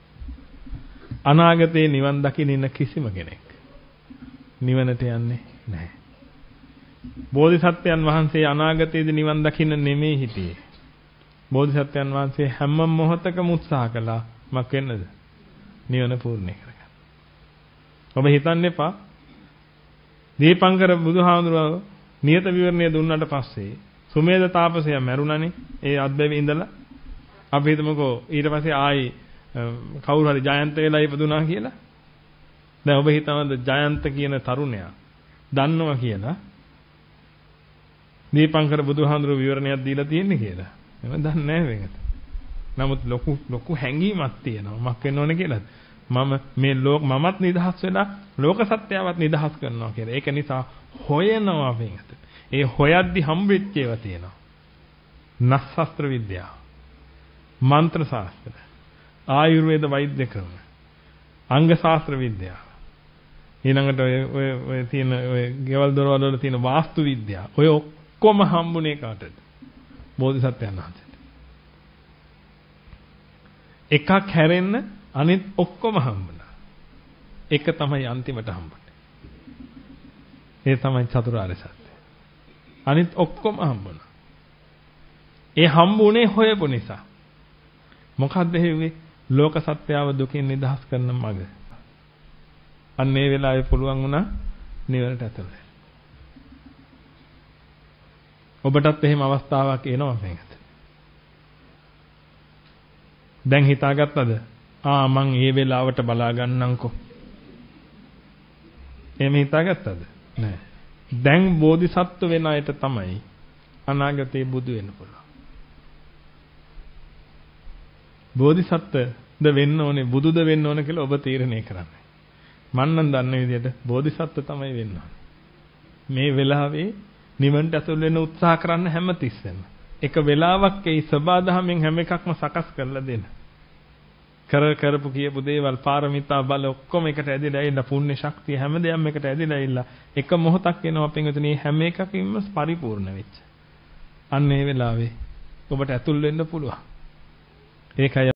අනාගතේ නිවන් දකින්න ඉන්න කිසිම කෙනෙක් නිවනට යන්නේ නැහැ. බෝධිසත්වයන් වහන්සේ අනාගතයේදී නිවන් දකින්න නෙමෙයි හිටියේ. බෝධිසත්වයන් වහන්සේ හැම මොහොතකම උත්සාහ කළා මක් වෙන්නද? නිවන පූර්ණ කරගන්න. ඔබ හිතන්න එපා. දීපංකර බුදුහාමුදුරුවෝ නියත විවරණය දුන්නාට පස්සේ සුමේද තාපසයා මැරුණානේ. ඒ අත්බැවි ඉඳලා අපි හිතමුකෝ ඊට පස්සේ ආයි කවුරු හරි ජයන්ත වෙලා ඉපදුනා කියලා. දැන් ඔබ හිතනද ජයන්ත කියන තරුණයා දන්නවා කියලා දීපංකර බුදුහාමුදුරුවෝ විවරණයක් දීලා තියෙන්නේ කියලා. මම දන්නේ නැහැ මේකට. නමුත් ලොකු ලොකු හැඟීමක් තියෙනවා. මක් වෙන්න ඕනේ කියලාද? මම මේ ලෝක මමත් නිදහස් වෙලා ලෝක සත්‍යවත් නිදහස් කරනවා කියලා. ඒක නිසා හොයනවා මේකට. ඒ හොයද්දි හම්බෙච්ච ඒවා තියෙනවා. නස්සස්ත්‍ර විද්‍යාව, මන්ත්‍ර ශාස්ත්‍ර, ආයුර්වේද වෛද්‍ය ක්‍රම, අංග ශාස්ත්‍ර විද්‍යාව. ඊළඟට ඔය ඔය ඔය තියෙන ඔය ගෙවල් දොරවල් වල තියෙන වාස්තු විද්‍යාව. ඔය ඔක්කොම හම්බුනේ කාටද? බෝධිසත්වයන් වහන්සේට. එකක් හැරෙන්න අනිත් ඔක්කොම හම්බුණා. එක තමයි අන්තිමට හම්බුනේ. ඒ තමයි චතුරාර්ය සත්‍ය. අනිත් ඔක්කොම හම්බුණා. ඒ හම්බුනේ හොයපු නිසා. මොකද්ද හේුවේ? ලෝක සත්‍යව දුකින් නිදහස් කරන මඟ. අන්න ඒ වෙලාවේ පුළුවන් වුණා නිවනට ඇතුල් වෙන්න. ඔබටත් එහෙම අවස්ථාවක් එනවා මේකට. දැන් හිතාගත්තද? ආ මං ඒ වෙලාවට බලා ගන්නම්කෝ. එහෙම හිතාගත්තද? නෑ. දැන් බෝධිසත්ව වෙන අයට තමයි අනාගතේ බුදු වෙන්න පුළුවන්. බෝධිසත්වද වෙන්න ඕනේ බුදුද වෙන්න ඕනේ කියලා ඔබ තීරණය කරන්නේ. මම නම් දන්න විදිහට බෝධිසත්ව තමයි වෙන්න ඕනේ. මේ වෙලාවේ නිවන්ට ඇතුල් වෙන්න උත්සාහ කරන්න හැම තිස්සෙම. එක වෙලාවක් ඒ සබාධමෙන් හැම එකක්ම සකස් කරලා දෙන්න. කර කරපු කියපු දේවල් පාරමිතා බල ඔක්කොම එකට ඇදලා ඇවිල්ලා පුණ්‍ය ශක්තිය හැම දෙයක්ම එකට ඇදලා ඇවිල්ලා එක මොහොතක් එනවා පින්වතුනි හැම එකකින්ම පරිපූර්ණ වෙච්ච. අන්න ඒ වෙලාවේ ඔබට ඇතුල් වෙන්න පුළුවන්. ඒකයි